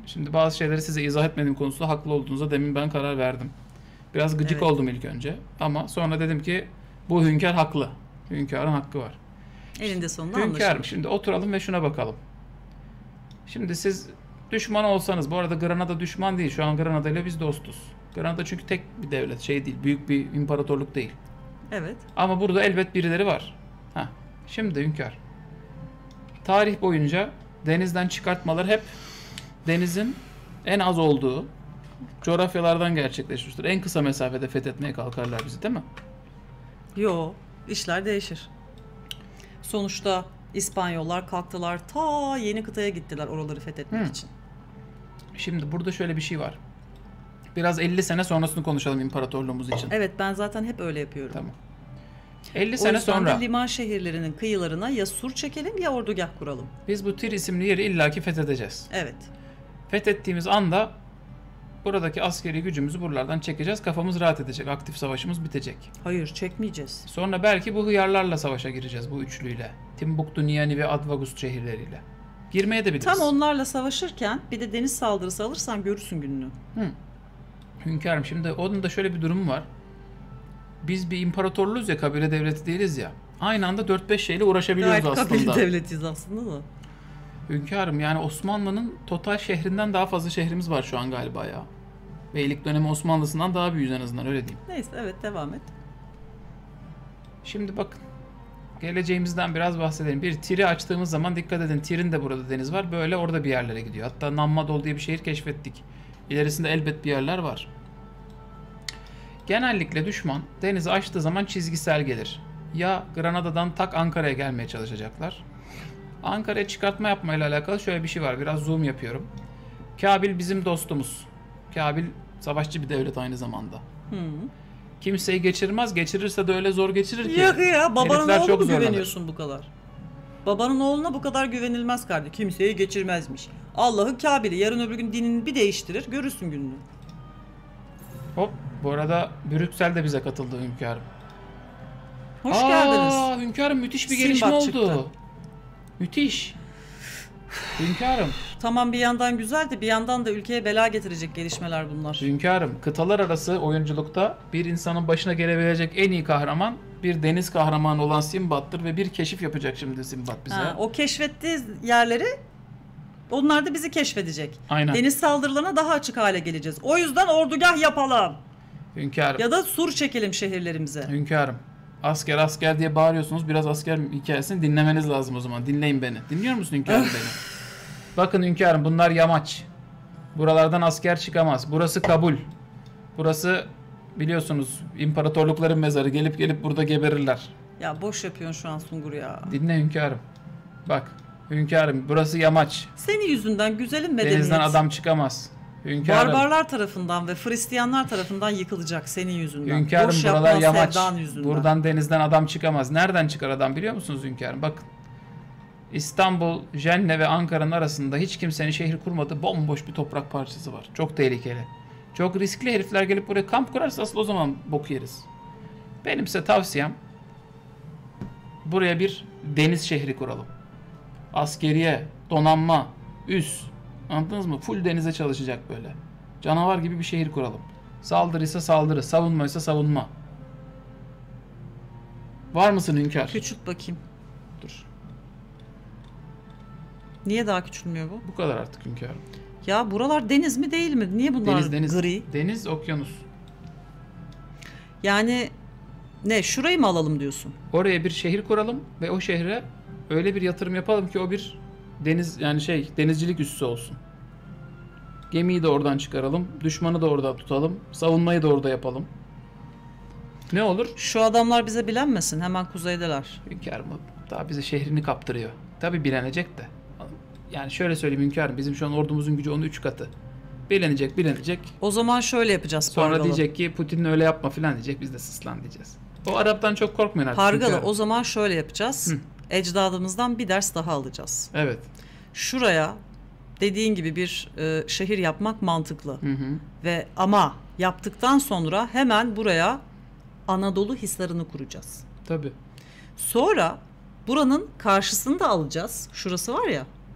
Şimdi bazı şeyleri size izah etmediğim konusunda haklı olduğunuza demin ben karar verdim. Biraz gıcık oldum ilk önce ama sonra dedim ki bu hünkâr haklı. Hünkârın hakkı var. Elinde sonunda Hünkârım anlaşılır. şimdi oturalım ve şuna bakalım. Şimdi siz düşman olsanız, bu arada Granada düşman değil. Şu an Granada ile biz dostuz. Granada çünkü tek bir devlet, şey değil, büyük bir imparatorluk değil. Evet. Ama burada elbet birileri var. Şimdi hünkâr. Tarih boyunca denizden çıkartmalar hep denizin en az olduğu coğrafyalardan gerçekleşmiştir. En kısa mesafede fethetmeye kalkarlar bizi, değil mi? Yo, işler değişir. Sonuçta İspanyollar kalktılar, ta yeni kıtaya gittiler oraları fethetmek için. Şimdi burada şöyle bir şey var. Biraz 50 sene sonrasını konuşalım imparatorluğumuz için. Evet, ben zaten hep öyle yapıyorum. Tamam. 50 O sene yüzden sonra de liman şehirlerinin kıyılarına ya sur çekelim ya ordugah kuralım. biz bu Tir isimli yeri illaki fethedeceğiz. Evet. Fethettiğimiz anda buradaki askeri gücümüzü buralardan çekeceğiz. Kafamız rahat edecek. Aktif savaşımız bitecek. Hayır, çekmeyeceğiz. Sonra belki bu hıyarlarla savaşa gireceğiz, bu üçlüyle. Timbuktu, Niani ve Advagus şehirleriyle. Girmeye de biliriz. Tam onlarla savaşırken bir de deniz saldırısı alırsan görürsün gününü. Hünkârım şimdi onun da şöyle bir durumu var. Biz bir imparatorluğuz ya, kabile devleti değiliz ya. Aynı anda 4-5 şeyle uğraşabiliyoruz Gayet aslında. kabile devletiyiz aslında da. Hünkârım yani Osmanlı'nın total şehrinden daha fazla şehrimiz var şu an galiba ya. Beylik dönemi Osmanlısından daha büyüğüz en azından, öyle diyeyim. Neyse, evet, devam et. Şimdi bakın. Geleceğimizden biraz bahsedelim. Bir Tir'i açtığımız zaman dikkat edin. Tir'in de burada deniz var. Böyle orada bir yerlere gidiyor. Hatta Nammadol diye bir şehir keşfettik. İlerisinde elbet bir yerler var. Genellikle düşman denizi açtığı zaman çizgisel gelir. Ya Granada'dan tak Ankara'ya gelmeye çalışacaklar. Ankara'ya çıkartma yapmayla alakalı şöyle bir şey var. Biraz zoom yapıyorum. Kabil bizim dostumuz. Kabil savaşçı bir devlet aynı zamanda. Kimseyi geçirmez. Geçirirse de öyle zor geçirir ki. Yok ya, babanın herifler oğluna çok mı zorlanır. güveniyorsun bu kadar? Babanın oğluna bu kadar güvenilmez kardeşim. Kimseyi geçirmezmiş. Allah'ın Kabil'i yarın öbür gün dinini bir değiştirir, görürsün gününü. Hop, bu arada Brüksel de bize katıldı hünkârım. Hoş geldiniz. Hünkârım müthiş bir Sinbad gelişme oldu. çıktı. Müthiş. Hünkârım, Tamam, bir yandan güzel de bir yandan da ülkeye bela getirecek gelişmeler bunlar. hünkârım, kıtalar arası oyunculukta bir insanın başına gelebilecek en iyi kahraman bir deniz kahramanı olan Sinbad'tır ve bir keşif yapacak şimdi Sinbad bize. O keşfettiği yerleri onlar da bizi keşfedecek. Aynen. Deniz saldırılarına daha açık hale geleceğiz. O yüzden ordugah yapalım. Hünkârım, Ya da sur çekelim şehirlerimize. hünkârım. Asker asker diye bağırıyorsunuz. Biraz asker hikayesini dinlemeniz lazım o zaman. Dinleyin beni. Dinliyor musun hünkârım beni? Bakın hünkârım, bunlar yamaç. Buralardan asker çıkamaz. Burası Kabul. Burası biliyorsunuz imparatorlukların mezarı. Gelip gelip burada geberirler. Ya boş yapıyorsun şu an Sungur ya. Dinle hünkârım. Bak hünkârım, burası yamaç. Senin yüzünden güzelim medeniyet. Denizden adam çıkamaz. Hünkârım. Barbarlar tarafından ve Hristiyanlar tarafından yıkılacak senin yüzünden. Hünkârım, Boş buralar yapma yamaç. sevdan yüzünden. Buradan denizden adam çıkamaz. Nereden çıkar adam biliyor musunuz hünkârım? Bakın. İstanbul, Jenne ve Ankara'nın arasında hiç kimsenin şehir kurmadığı bomboş bir toprak parçası var. Çok tehlikeli. Çok riskli, herifler gelip buraya kamp kurarsa asıl o zaman bok yeriz. Benimse tavsiyem buraya bir deniz şehri kuralım. Askeriye, donanma, üs. Anladınız mı? Full denize çalışacak böyle. Canavar gibi bir şehir kuralım. Saldırıysa saldırı, savunmaysa savunma. Var mısın hünkâr? Küçült bakayım. Dur. Niye daha küçülmüyor bu? Bu kadar artık hünkârım. Ya buralar deniz mi değil mi? Niye bunlar Deniz, gri? deniz, okyanus. Yani ne, şurayı mı alalım diyorsun? Oraya bir şehir kuralım ve o şehre öyle bir yatırım yapalım ki o bir deniz, yani denizcilik üssü olsun. Gemiyi de oradan çıkaralım, düşmanı da orada tutalım, savunmayı da orada yapalım. Ne olur? Şu adamlar bize bilenmesin, hemen kuzeydeler. Hünkârım daha bize şehrini kaptırıyor. Tabii bilenecek de. Yani şöyle söyleyeyim hünkârım, bizim şu an ordumuzun gücü onun 3 katı. Bilenecek. O zaman şöyle yapacağız Sonra Pargalı. diyecek ki Putin öyle yapma filan diyecek, biz de sıslan diyeceğiz. O Arap'tan çok korkmayın artık. Pargalı, hünkârım. o zaman şöyle yapacağız. Ecdadımızdan bir ders daha alacağız. Evet. Şuraya dediğin gibi bir şehir yapmak mantıklı. Hı hı. Ve ama yaptıktan sonra hemen buraya Anadolu Hisarı'nı kuracağız. Tabii. Sonra buranın karşısını da alacağız. Şurası var ya.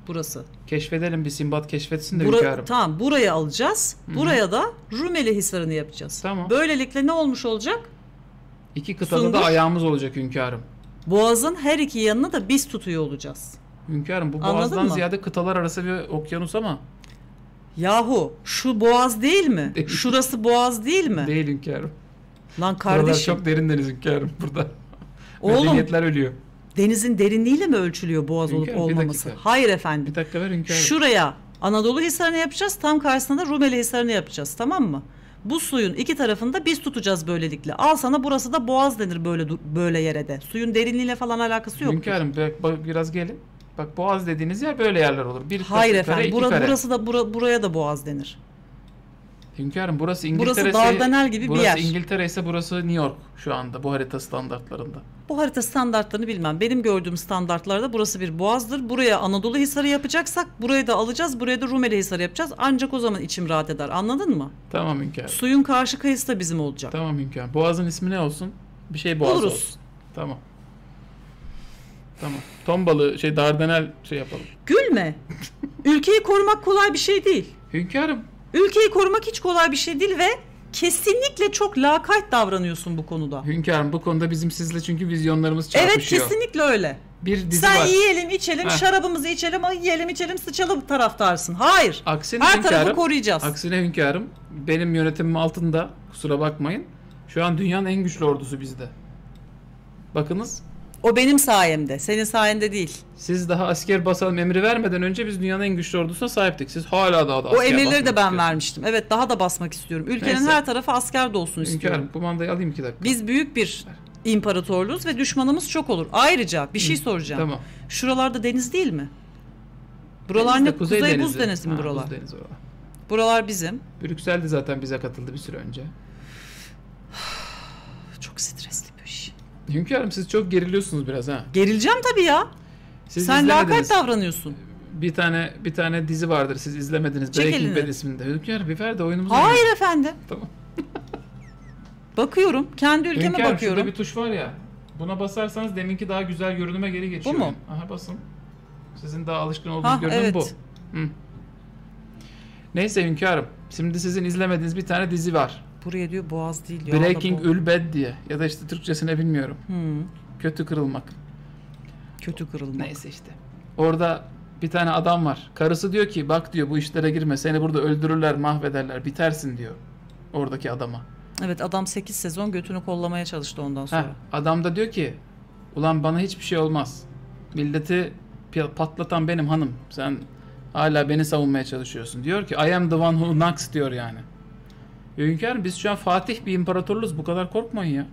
burası. Keşfedelim, bir Sinbad keşfetsin de hünkârım. Tamam, burayı alacağız. Buraya da Rumeli Hisarı'nı yapacağız. Tamam. Böylelikle ne olmuş olacak? İki kıtada Sungur. da ayağımız olacak hünkârım. Boğazın her iki yanını da biz tutuyor olacağız. Hünkârım, bu Anladın boğazdan mı? ziyade kıtalar arası bir okyanus ama. Yahu şu boğaz değil mi? Değil. Şurası boğaz değil mi? Değil hünkârım. Lan Buralar kardeşim. çok derin deniz hünkârım burada. Oğlum, Medeniyetler ölüyor. denizin derinliğiyle mi ölçülüyor boğaz olup Hünkârım, bir olmaması? dakika. Hayır efendim. Bir dakika ver hünkârım. Şuraya Anadolu Hisarı'nı yapacağız. Tam karşısında da Rumeli Hisarı'nı yapacağız. Tamam mı? Bu suyun iki tarafında biz tutacağız böylelikle. Al sana, burası da boğaz denir böyle yere de. Suyun derinliğiyle falan alakası yok. Hünkârım biraz gelin. Bak, boğaz dediğiniz yer böyle yerler olur. Bir Hayır kare, efendim. iki kare. Burası da buraya da boğaz denir. Hünkârım, burası İngiltere. Burası Dardanel gibi bir yer. Burası İngiltere ise burası New York şu anda bu harita standartlarında. Bu harita standartlarını bilmem. Benim gördüğüm standartlarda burası bir boğazdır. Buraya Anadolu Hisarı yapacaksak burayı da alacağız. Buraya da Rumeli Hisarı yapacağız. Ancak o zaman içim rahat eder. Anladın mı? Tamam hünkârım. Suyun karşı kıyısı da bizim olacak. Tamam hünkârım. Boğazın ismi ne olsun? Bir şey boğaz Buluruz. olsun. Tamam. Tamam. Ton balığı Dardanel yapalım. Gülme. Ülkeyi korumak kolay bir şey değil. Hünkârım. Ülkeyi korumak hiç kolay bir şey değil ve kesinlikle çok lakayt davranıyorsun bu konuda. Hünkârım, bu konuda bizim sizle çünkü vizyonlarımız Evet, çarpışıyor. kesinlikle öyle. Bir dizi Sen var. yiyelim, içelim, Heh. şarabımızı içelim, yiyelim, içelim, sıçalım taraftarsın. Hayır. Aksine Her tarafı hünkârım, koruyacağız. Aksine hünkârım, benim yönetimim altında, kusura bakmayın, şu an dünyanın en güçlü ordusu bizde. Bakınız, O benim sayemde, senin sayende değil. siz daha asker basalım emri vermeden önce biz dünyanın en güçlü ordusuna sahiptik. Siz hala daha da asker O emirleri de ben istiyorsunuz. vermiştim. Evet, daha da basmak istiyorum. Ülkenin Neyse. her tarafı asker de olsun istiyorum. Hünkârım, kumandayı alayım 2 dakika. Biz büyük bir imparatorluğuz ve düşmanımız çok olur. Ayrıca bir şey soracağım. Tamam. Şuralarda deniz değil mi? Buralar Deniz de ne? Kuzey buz denizi mi Ha, buralar? Buz denizi oralar. Buralar bizim. Brüksel de zaten bize katıldı bir süre önce. Çok stresli bir iş. Hünkârım, siz çok geriliyorsunuz biraz ha. Gerileceğim tabii ya. Siz Sen izlemediniz. lakayt davranıyorsun. Bir tane dizi vardır, siz izlemediniz. Çek Breaking elini. Bad isminde. Hünkârım, bir ver de oyunumuzu Hayır efendim. Tamam. Bakıyorum. Kendi ülkeme Hünkârım, bakıyorum. şurada bir tuş var ya. Buna basarsanız deminki daha güzel görünüme geri geçiyor. Bu mu? Aha, basın. Sizin daha alışkın olduğunuz Ha, görünüm evet. bu. Hı. Neyse hünkârım. Şimdi sizin izlemediğiniz bir tane dizi var. Buraya diyor boğaz değil diyor. Breaking Aa, Ülbed diye. Ya da işte Türkçesine bilmiyorum. Kötü kırılmak. kötü kırılma. Neyse işte. Orada bir tane adam var. Karısı diyor ki bak diyor, bu işlere girme. Seni burada öldürürler, mahvederler. Bitersin diyor. Oradaki adama. Evet, adam 8 sezon götünü kollamaya çalıştı ondan sonra. Adam da diyor ki ulan bana hiçbir şey olmaz. Milleti patlatan benim hanım. Sen hala beni savunmaya çalışıyorsun. Diyor ki I am the one who knocks diyor yani. Hünkârım, biz şu an fatih bir imparatorluğuz. Bu kadar korkmayın ya.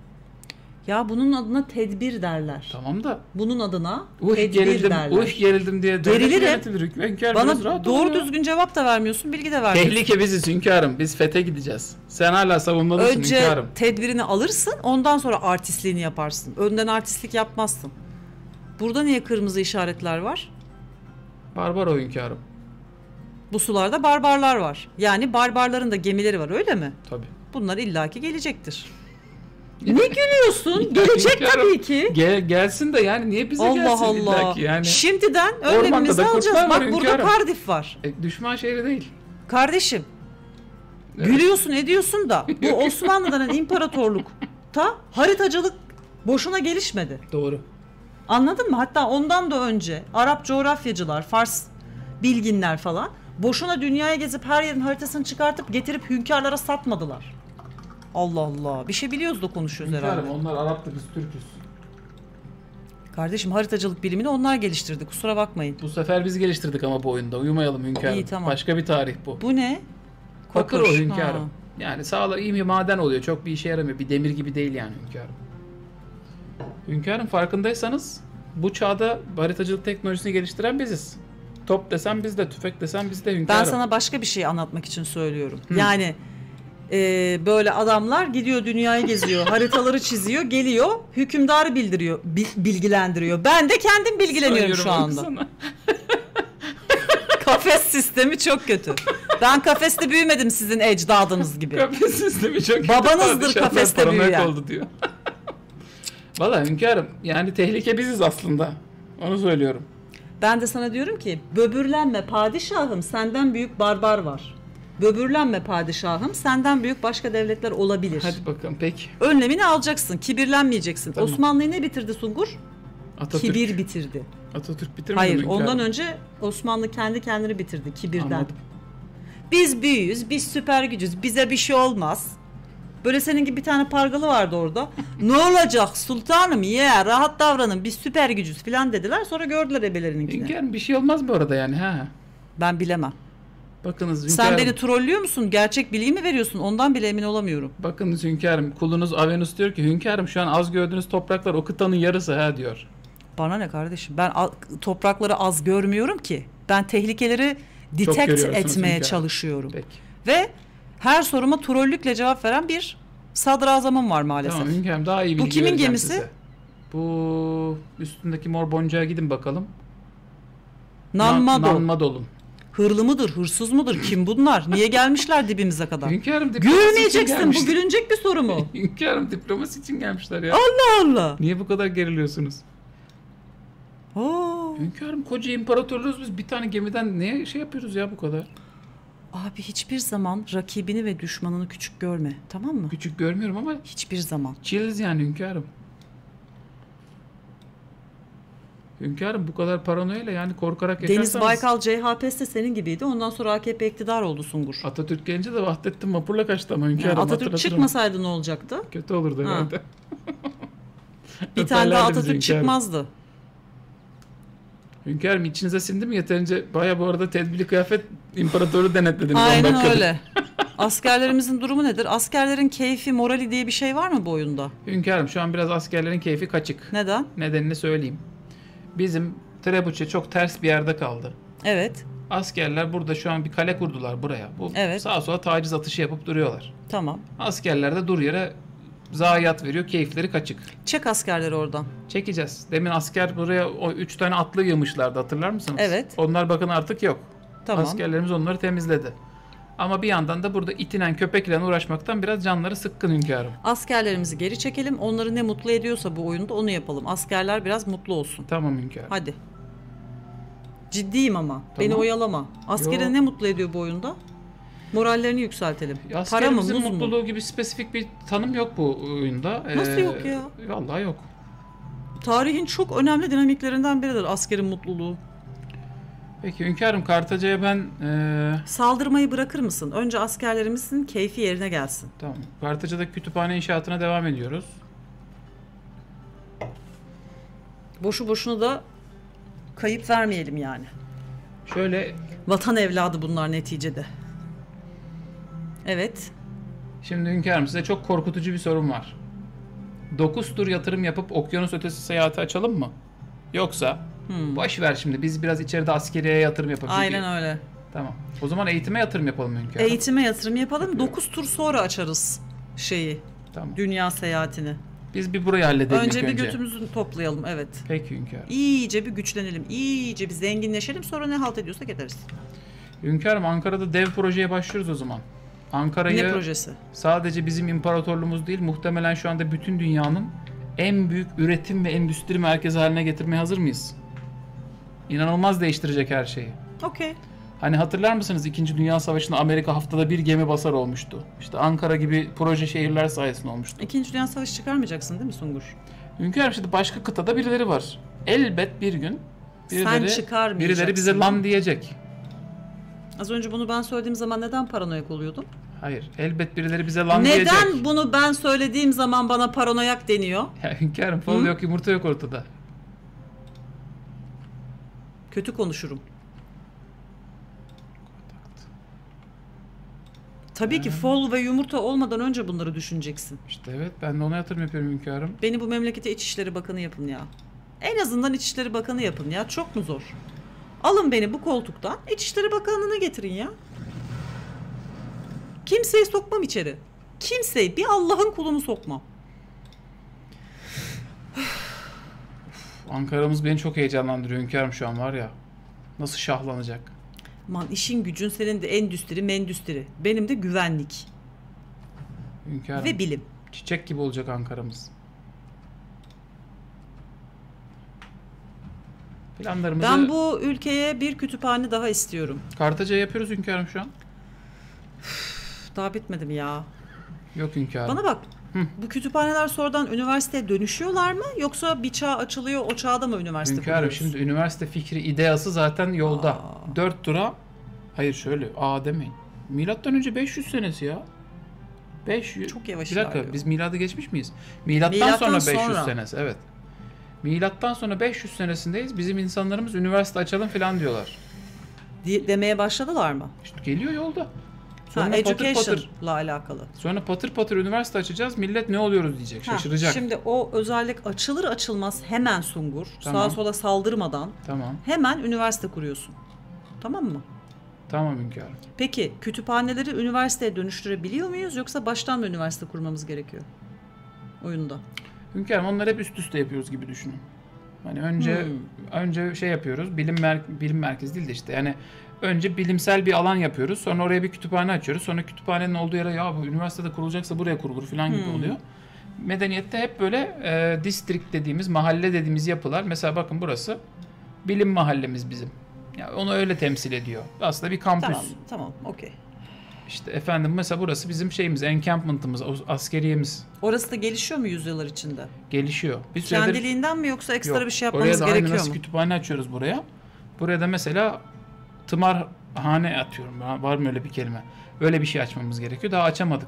Ya bunun adına tedbir derler. Tamam da. Bunun adına tedbir Gerildim, derler. gerildim diye devlet Gerilirim. yönetilir. Hünkârım, biraz Bana rahat doğru olun ya. düzgün cevap da vermiyorsun, bilgi de vermiyorsun. Tehlike biziz hünkârım. Biz fethe gideceğiz. Sen hala savunmalısın Önce hünkârım. tedbirini alırsın, ondan sonra artistliğini yaparsın. Önden artistlik yapmazsın. Burada niye kırmızı işaretler var? Barbar o hünkârım. Bu sularda barbarlar var. Yani barbarların da gemileri var, öyle mi? Tabii. Bunlar illaki gelecektir. Ne gülüyorsun? Gelecek Hünkârım, tabii ki. Gelsin de yani niye bize Allah gelsin Allah. illaki yani. Şimdiden önlemimizi da alacağız. kurtlar var Bak burada hünkârım. Cardiff var. Düşman şehri değil. Kardeşim, Evet. gülüyorsun ediyorsun da bu Osmanlı denen imparatorlukta haritacılık boşuna gelişmedi. Doğru. Anladın mı? Hatta ondan da önce Arap coğrafyacılar, Fars bilginler falan boşuna dünyaya gezip her yerin haritasını çıkartıp getirip hünkârlara satmadılar. Allah Allah. Bir şey biliyoruz da konuşuyoruz Hünkârım, herhalde. onlar Arap'tı, biz Türk'üz. Kardeşim, haritacılık bilimini onlar geliştirdi. Kusura bakmayın. Bu sefer biz geliştirdik ama bu oyunda. Uyumayalım hünkârım. İyi, tamam. Başka bir tarih bu. Bu ne? Bakır o Kopur. hünkârım. Ha. Yani sağlar iyi bir maden oluyor. Çok bir işe yaramıyor. Bir demir gibi değil yani hünkârım. Hünkârım, farkındaysanız bu çağda haritacılık teknolojisini geliştiren biziz. Top desem bizde, tüfek desem bizde hünkârım. Ben sana başka bir şey anlatmak için söylüyorum. Yani böyle adamlar gidiyor, dünyayı geziyor, haritaları çiziyor, geliyor, hükümdarı bildiriyor, bilgilendiriyor. Ben de kendim bilgileniyorum şu anda. Sana. Kafes sistemi çok kötü. Ben kafeste büyümedim sizin ecdadınız gibi. Kafes sistemi çok kötü. Babanızdır Padişahlar kafeste paranoyak büyüyen. oldu diyor. Valla hünkârım, yani tehlike biziz aslında. Onu söylüyorum. Ben de sana diyorum ki böbürlenme padişahım, senden büyük barbar var. Böbürlenme padişahım, senden büyük başka devletler olabilir. Hadi bakalım peki. Önlemini alacaksın, kibirlenmeyeceksin. Tamam. Osmanlı'yı ne bitirdi Sungur? Atatürk. Kibir bitirdi. Atatürk bitirmedi Hayır, mi? ondan önce Osmanlı kendi kendini bitirdi kibirden. Anladım. Biz büyüyüz, biz süper gücüz, bize bir şey olmaz. Böyle senin gibi bir tane pargalı vardı orada. Ne olacak sultanım ya, rahat davranın, biz süper gücüz falan dediler. Sonra gördüler ebelerininkini. Hünkârım bir şey olmaz mı orada yani ha? Ben bilemem. Bakınız Sen hünkârım. beni trollüyor musun? Gerçek bilgi mi veriyorsun? Ondan bile emin olamıyorum. Bakınız hünkârım, kulunuz Avenus diyor ki hünkârım şu an az gördüğünüz topraklar o kıtanın yarısı ha diyor. Bana ne kardeşim? Ben toprakları az görmüyorum ki. Ben tehlikeleri detect görüyorsunuz etmeye hünkârım. çalışıyorum. Peki. Ve her soruma trollükle cevap veren bir sadrazamım var maalesef. Tamam hünkârım, daha iyi Bu bilgi kimin vereceğim gemisi? size. Bu üstündeki mor boncuğa gidin bakalım. Nanmadol. Nanmadol'un. Hırlı mıdır, hırsız mıdır? Kim bunlar? Niye gelmişler dibimize kadar? Hünkârım diplomasi için Gülmeyeceksin. Bu gelmişler. gülünecek bir soru mu? Hünkârım diplomasi için gelmişler ya. Allah Allah. Niye bu kadar geriliyorsunuz? Oo. Hünkârım koca imparatorluğuz biz, bir tane gemiden niye şey yapıyoruz ya bu kadar? Abi hiçbir zaman rakibini ve düşmanını küçük görme. Tamam mı? Küçük görmüyorum ama Hiçbir zaman. chills yani hünkârım. Hünkârım bu kadar paranoyayla yani korkarak yaşarsanız... Deniz Baykal CHP'si de senin gibiydi. Ondan sonra AKP iktidar oldu Sungur. Atatürk gelince de Vahdettin vapurla kaçtı ama hünkârım. Yani Atatürk hatırlatırım. çıkmasaydı ne olacaktı? Kötü olurdu Ha. herhalde. Bir tane daha Öperlerdi bizi Atatürk hünkârım. çıkmazdı. Hünkârım içinize sindi mi yeterince? Baya bu arada tedbirli kıyafet imparatoru denetlediniz. 10 Aynen dakikada. öyle. Askerlerimizin durumu nedir? Askerlerin keyfi, morali diye bir şey var mı bu oyunda? Hünkârım şu an biraz askerlerin keyfi kaçık. Neden? Nedenini söyleyeyim. Bizim Trebuçe çok ters bir yerde kaldı. Evet. Askerler burada şu an bir kale kurdular buraya. Bu Evet. sağa sola taciz atışı yapıp duruyorlar. Tamam. Askerler de dur yere zayiat veriyor. Keyifleri kaçık. Çek askerleri oradan. Çekeceğiz. Demin asker buraya o 3 tane atlı yığmışlardı, hatırlar mısınız? Evet. Onlar bakın artık yok. Tamam. Askerlerimiz onları temizledi. Ama bir yandan da burada itinen köpekle uğraşmaktan biraz canları sıkkın hünkârım. Askerlerimizi geri çekelim. Onları ne mutlu ediyorsa bu oyunda onu yapalım. Askerler biraz mutlu olsun. Tamam hünkârım. Hadi. Ciddiyim ama. Beni oyalama. Askeri Yo. ne mutlu ediyor bu oyunda? Morallerini yükseltelim. Para mı, Askerimizin muz mu? mutluluğu gibi spesifik bir tanım yok bu oyunda. Nasıl yok ya? Vallahi yok. Tarihin çok önemli dinamiklerinden biridir askerin mutluluğu. Peki hünkârım, Kartaca'ya ben Saldırmayı bırakır mısın? Önce askerlerimizin keyfi yerine gelsin. tamam. Kartaca'da kütüphane inşaatına devam ediyoruz. Boşu boşuna da kayıp vermeyelim yani. Şöyle, Vatan evladı bunlar neticede. Evet. şimdi hünkârım size çok korkutucu bir sorum var. 9 tur yatırım yapıp okyanus ötesi seyahati açalım mı? Yoksa boş ver şimdi, biz biraz içeride askeriye yatırım yapalım. Aynen öyle. Tamam. O zaman eğitime yatırım yapalım hünkârım. Eğitime yatırım yapalım. 9 tur sonra açarız şeyi. Tamam. Dünya seyahatini. Biz bir burayı halledelim Önce ilk bir önce. götümüzü toplayalım, evet. Peki hünkârım. İyice bir güçlenelim, iyice bir zenginleşelim, sonra ne halt ediyorsak ederiz. Hünkârım, Ankara'da dev projeye başlıyoruz o zaman. Ankara'yı Ne projesi? sadece bizim imparatorluğumuz değil, muhtemelen şu anda bütün dünyanın en büyük üretim ve endüstri merkezi haline getirmeye hazır mıyız? İnanılmaz değiştirecek her şeyi. Okey. Hani hatırlar mısınız 2. Dünya Savaşı'nda Amerika haftada bir gemi basar olmuştu. İşte Ankara gibi proje şehirler sayesinde olmuştu. İkinci Dünya Savaşı çıkarmayacaksın değil mi Sungur? Hünkârım, şimdi başka kıtada birileri var. Elbet bir gün Sen çıkarmayacaksın. birileri bize lan diyecek. Az önce bunu ben söylediğim zaman neden paranoyak oluyordum? Hayır, elbet birileri bize lan diyecek. Neden bunu ben söylediğim zaman bana paranoyak deniyor? Ya hünkârım, fal yok, yumurta yok ortada. Kötü konuşurum. Tabii ki fol ve yumurta olmadan önce bunları düşüneceksin. İşte evet, ben de ona yatırım yapıyorum hünkârım. Beni bu memlekete İçişleri Bakanı yapın ya. En azından İçişleri Bakanı yapın ya. Çok mu zor? Alın beni bu koltuktan İçişleri Bakanlığı'na getirin ya. Kimseyi sokmam içeri. Kimseyi, bir Allah'ın kulunu sokmam. Ankara'mız beni çok heyecanlandırıyor hünkârım şu an, var ya. Nasıl şahlanacak. Aman işin gücün senin de endüstri mendüstri. Benim de güvenlik Hünkârım, ve bilim. çiçek gibi olacak Ankara'mız. Planlarımızı Ben bu ülkeye bir kütüphane daha istiyorum. Kartaca yapıyoruz hünkârım şu an. Daha bitmedi mi ya? Yok hünkârım. Bana bak. Bu kütüphaneler sonradan üniversiteye dönüşüyorlar mı? Yoksa bir çağ açılıyor, o çağda mı üniversite Hünkârım kuruyoruz? şimdi üniversite fikri, ideası zaten yolda. 4 tura. Hayır şöyle. Demeyin. Milattan önce 500 senesi ya. 500. Çok yavaş Bir dakika, ilerliyor. biz miladı geçmiş miyiz? Milattan sonra 500 senesi, evet. Milattan sonra 500 senesindeyiz. Bizim insanlarımız üniversite açalım falan diyorlar. Demeye başladılar mı? İşte geliyor yolda. Sonra Sonra patır patır. education'la alakalı. Sonra patır patır üniversite açacağız. Millet ne oluyoruz diyecek. Şaşıracak. Şimdi o özellik açılır açılmaz hemen Sungur, Tamam. sağa sola saldırmadan Tamam. hemen üniversite kuruyorsun. Tamam mı? Tamam hünkârım. Peki kütüphaneleri üniversiteye dönüştürebiliyor muyuz yoksa baştan mı üniversite kurmamız gerekiyor? Oyunda. Hünkârım onları hep üst üste yapıyoruz gibi düşünün. Hani önce şey yapıyoruz. Bilim merkezi değil de işte yani önce bilimsel bir alan yapıyoruz. Sonra oraya bir kütüphane açıyoruz. Sonra kütüphanenin olduğu yere ya bu üniversitede kurulacaksa buraya kurulur falan gibi oluyor. Medeniyette hep böyle district dediğimiz, mahalle dediğimiz yapılar. Mesela bakın burası bilim mahallemiz bizim. Ya onu öyle temsil ediyor. Aslında bir kampüs. Tamam, okey. İşte efendim mesela burası bizim şeyimiz, encampment'ımız, askeriyemiz. Orası da gelişiyor mu yüzyıllar içinde? Gelişiyor. Kendiliğinden mi yoksa ekstra Yok, bir şey yapmamız oraya da gerekiyor nasıl mu? kütüphane açıyoruz buraya. Buraya da mesela tımarhane atıyorum. Var mı öyle bir kelime? Öyle bir şey açmamız gerekiyor. Daha açamadık.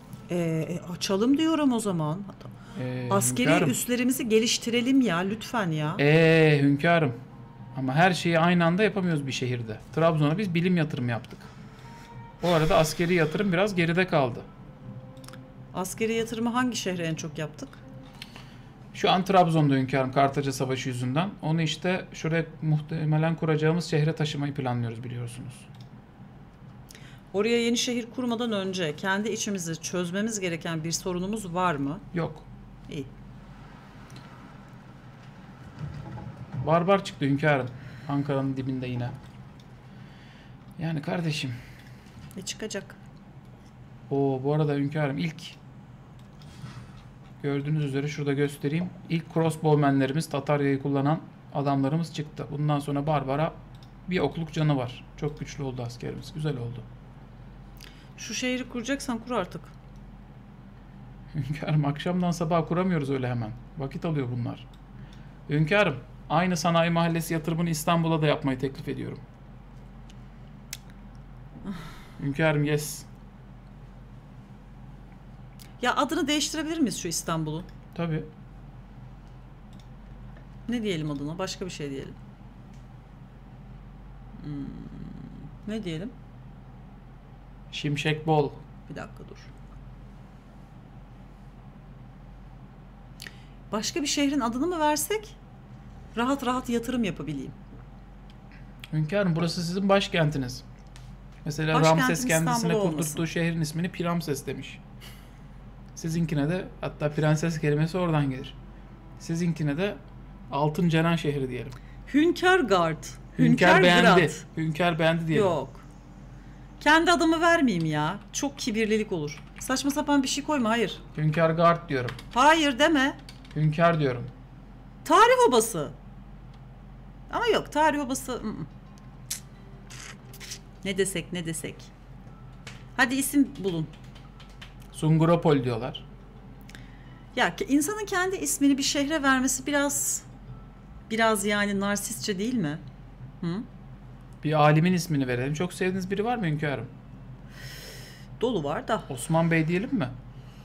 Açalım diyorum o zaman. Askeri Hünkârım. üslerimizi geliştirelim ya lütfen ya. Hünkârım. Ama her şeyi aynı anda yapamıyoruz bir şehirde. Trabzon'a biz bilim yatırım yaptık. Bu arada askeri yatırım biraz geride kaldı. Askeri yatırımı hangi şehre en çok yaptık? Şu an Trabzon'da hünkârım Kartaca Savaşı yüzünden. Onu işte şuraya muhtemelen kuracağımız şehre taşımayı planlıyoruz biliyorsunuz. Oraya yeni şehir kurmadan önce kendi içimizde çözmemiz gereken bir sorunumuz var mı? Yok. İyi. Barbar çıktı hünkârım. Ankara'nın dibinde yine. Yani kardeşim. Ne çıkacak? Bu arada hünkârım ilk gördüğünüz üzere şurada göstereyim. İlk crossbowmenlerimiz, Tatarya'yı kullanan adamlarımız çıktı. Bundan sonra Barbara bir okluk canı var. Çok güçlü oldu askerimiz. Güzel oldu. Şu şehri kuracaksan kur artık. Hünkârım akşamdan sabaha kuramıyoruz öyle hemen. Vakit alıyor bunlar. Hünkârım aynı sanayi mahallesi yatırımını İstanbul'a da yapmayı teklif ediyorum. Hünkârım yes. Ya adını değiştirebilir miyiz şu İstanbul'un? Tabii. Ne diyelim adına? Başka bir şey diyelim. Ne diyelim? Şimşek bol. Bir dakika dur. Başka bir şehrin adını mı versek? Rahat rahat yatırım yapabileyim. Hünkârım burası sizin başkentiniz. Mesela Başkentim Ramses kendisine İstanbul olmasın. kurdurttuğu şehrin ismini Piramses demiş. Sizinkine de hatta prenses kelimesi oradan gelir. Sizinkine de Altın Ceren şehri diyelim. Hünkârgard. Hünkâr beğendi. Hünkârgrad. Hünkâr beğendi diyelim. Yok. Kendi adımı vermeyeyim ya. Çok kibirlilik olur. Saçma sapan bir şey koyma, hayır. Hünkârgard diyorum. Hayır deme. Hünkâr diyorum. Tarih obası. Ama yok, tarih obası. Ne desek ne desek. Hadi isim bulun. Sunguropol diyorlar. Ya insanın kendi ismini bir şehre vermesi biraz yani narsistçe değil mi? Hı? Bir alimin ismini verelim. Çok sevdiğiniz biri var mı hünkârım? Dolu var da. Osman Bey diyelim mi?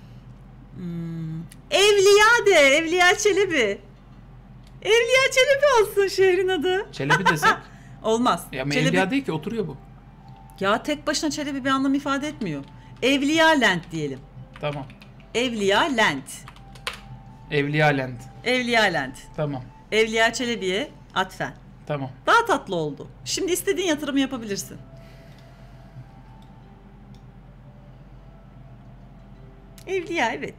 Evliya de, Evliya Çelebi. Evliya Çelebi olsun şehrin adı. Çelebi desek. Olmaz. Ya ama Çelebi... Evliya değil ki oturuyor bu. Ya tek başına Çelebi bir anlam ifade etmiyor. Evliya Land diyelim. Tamam. Evliya Land. Evliya Land. Evliya Land. Tamam. Evliya Çelebi'ye atfen. Tamam. Daha tatlı oldu. Şimdi istediğin yatırımı yapabilirsin. Evliya, evet.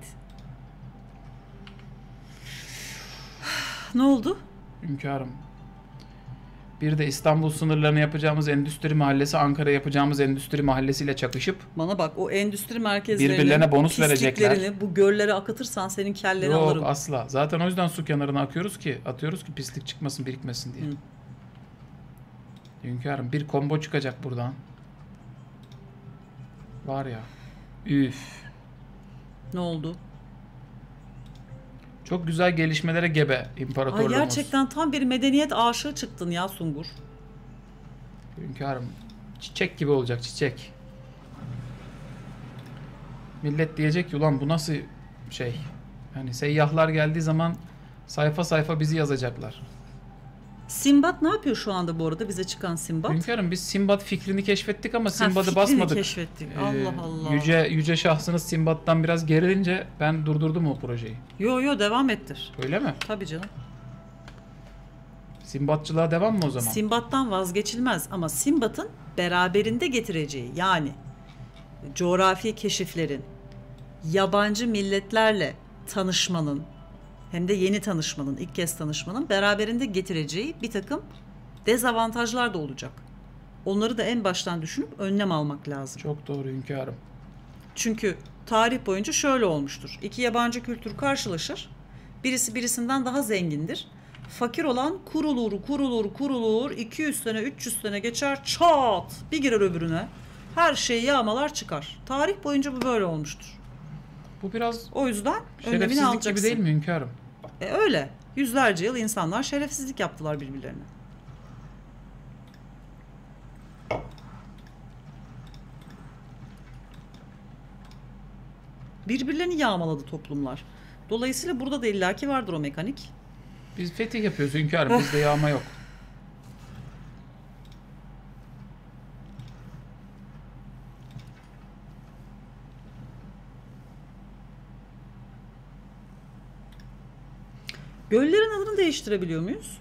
Ne oldu? Hünkârım. Bir de İstanbul sınırlarını yapacağımız endüstri mahallesi Ankara yapacağımız endüstri mahallesiyle çakışıp Bana bak, o endüstri merkezlerinin birbirlerine bonus verecekler. pisliklerini bu göllere akıtırsan senin kelleni Yok alırım. asla. Zaten o yüzden su kenarına atıyoruz ki pislik çıkmasın, birikmesin diye. Hünkârım bir combo çıkacak buradan. Var ya. Üf. Ne oldu? Çok güzel gelişmelere gebe imparatorluğumuz. Ay gerçekten tam bir medeniyet aşığı çıktın ya Sungur. Hünkârım çiçek gibi olacak, çiçek. Millet diyecek ki ulan bu nasıl şey. Yani seyyahlar geldiği zaman sayfa sayfa bizi yazacaklar. Sinbad ne yapıyor şu anda bu arada, bize çıkan Sinbad? Hünkârım biz Sinbad fikrini keşfettik ama Sinbad'ı fikrini basmadık. keşfettik. Allah Allah. Yüce şahsınız Sinbad'dan biraz gerilince ben durdurdum o projeyi. Yo devam ettir. Öyle mi? Tabii canım. Sinbadçılığa devam mı o zaman? Sinbad'dan vazgeçilmez ama Sinbad'ın beraberinde getireceği, yani coğrafi keşiflerin, yabancı milletlerle tanışmanın, hem de yeni tanışmanın, ilk kez tanışmanın beraberinde getireceği bir takım dezavantajlar da olacak. Onları da en baştan düşünüp önlem almak lazım. Çok doğru hünkârım. Çünkü tarih boyunca şöyle olmuştur. İki yabancı kültür karşılaşır. Birisi birisinden daha zengindir. Fakir olan kurulur. 200 sene 300 sene geçer, çat bir girer öbürüne. Her şeyi yağmalar çıkar. Tarih boyunca bu böyle olmuştur. Bu biraz O yüzden önlemini şerefsizlik alacaksın. gibi değil mi hünkârım? Öyle. Yüzlerce yıl insanlar şerefsizlik yaptılar birbirlerine. Birbirlerini yağmaladı toplumlar. Dolayısıyla burada da illaki vardır o mekanik. Biz fetih yapıyoruz hünkârım. Bizde yağma yok. Göllerin adını değiştirebiliyor muyuz?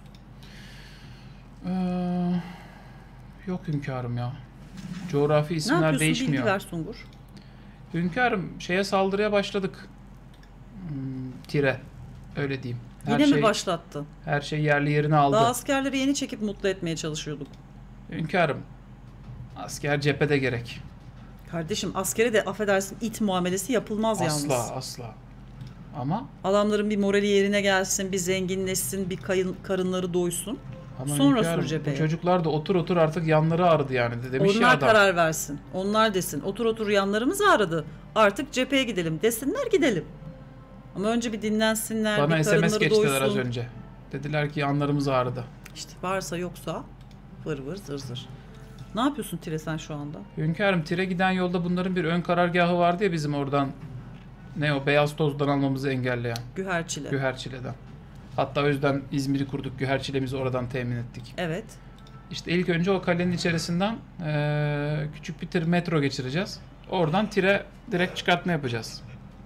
Yok hünkârım ya. Coğrafi Ne isimler yapıyorsun? değişmiyor. Bilgi ver Sungur. Hünkârım şeye saldırıya başladık. Tire. Öyle diyeyim. Yine mi başlattın? Her şey yerli yerini aldı. Daha askerleri yeni çekip mutlu etmeye çalışıyorduk. Hünkârım. Asker cephede gerek. Kardeşim askere de affedersin it muamelesi yapılmaz yalnız. Asla. Ama Adamların bir morali yerine gelsin, bir zenginleşsin, bir karınları doysun. Ama Sonra hünkârım, sür cepheye. bu çocuklar da otur artık yanları ağrıdı yani demiş ya Onlar adam. karar versin. Onlar desin. Otur yanlarımız ağrıdı. Artık cepheye gidelim desinler, gidelim. Ama önce bir dinlensinler, Bana bir SMS karınları geçtiler doysun. az önce. Dediler ki yanlarımız ağrıdı. İşte varsa yoksa vır vır zır zır. Ne yapıyorsun Tire sen şu anda? Hünkârım Tire giden yolda bunların bir ön karargahı vardı ya bizim oradan. Ne o beyaz tozdan almamızı engelleyen. Güherçile. Güherçile'den. Hatta o yüzden İzmir'i kurduk. Güherçile'mizi oradan temin ettik. Evet. İşte ilk önce o kalenin içerisinden küçük bir tır metro geçireceğiz. Oradan Tire direkt çıkartma yapacağız.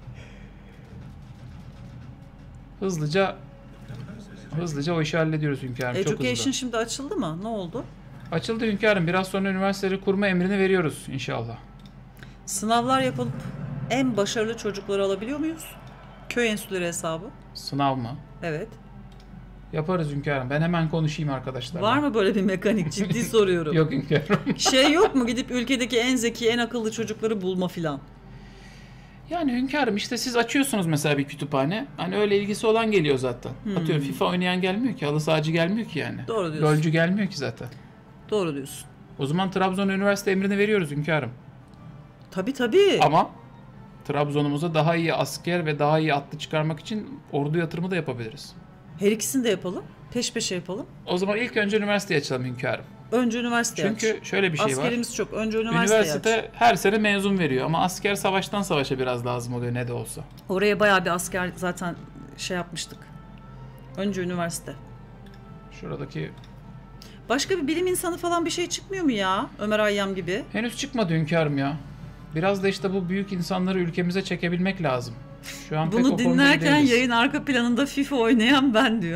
Hızlıca o işi hallediyoruz hünkârım. Çok Education hızlı. şimdi açıldı mı? Ne oldu? Açıldı hünkârım. Biraz sonra üniversiteleri kurma emrini veriyoruz inşallah. Sınavlar yapılıp en başarılı çocukları alabiliyor muyuz? Köy enstitüleri hesabı. Sınav mı? Evet. Yaparız hünkârım. Ben hemen konuşayım arkadaşlarla. Var mı böyle bir mekanik? Ciddi soruyorum. Yok hünkârım. Şey yok mu, gidip ülkedeki en zeki, en akıllı çocukları bulma filan? Yani hünkârım işte siz açıyorsunuz mesela bir kütüphane. Hani öyle ilgisi olan geliyor zaten. Atıyorum FIFA oynayan gelmiyor ki. Halı sahacı gelmiyor ki yani. Doğru diyorsun. LoL'cü gelmiyor ki zaten. Doğru diyorsun. O zaman Trabzon Üniversite emrini veriyoruz hünkârım. Tabii. Ama Trabzon'umuza daha iyi asker ve daha iyi atlı çıkarmak için ordu yatırımı da yapabiliriz. Her ikisini de yapalım. Peş peşe yapalım. O zaman ilk önce üniversiteyi açalım hünkârım. Önce üniversite aç. Çünkü şöyle bir şey var. Askerimiz çok. Önce üniversite aç. Üniversite her sene mezun veriyor ama asker savaştan savaşa biraz lazım oluyor ne de olsa. Oraya bayağı bir asker zaten şey yapmıştık. Önce üniversite. Şuradaki Başka bir bilim insanı falan bir şey çıkmıyor mu ya? Ömer Hayyam gibi. henüz çıkmadı hünkârım ya. Biraz da işte bu büyük insanları ülkemize çekebilmek lazım. Şu an pek o Bunu konuda dinlerken değiliz. yayın arka planında FIFA oynayan ben diyor.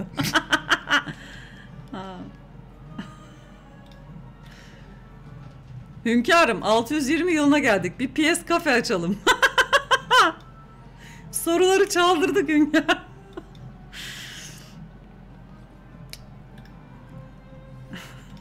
Hünkârım 620 yılına geldik. Bir PS kafe açalım. Soruları çaldırdık hünkârım.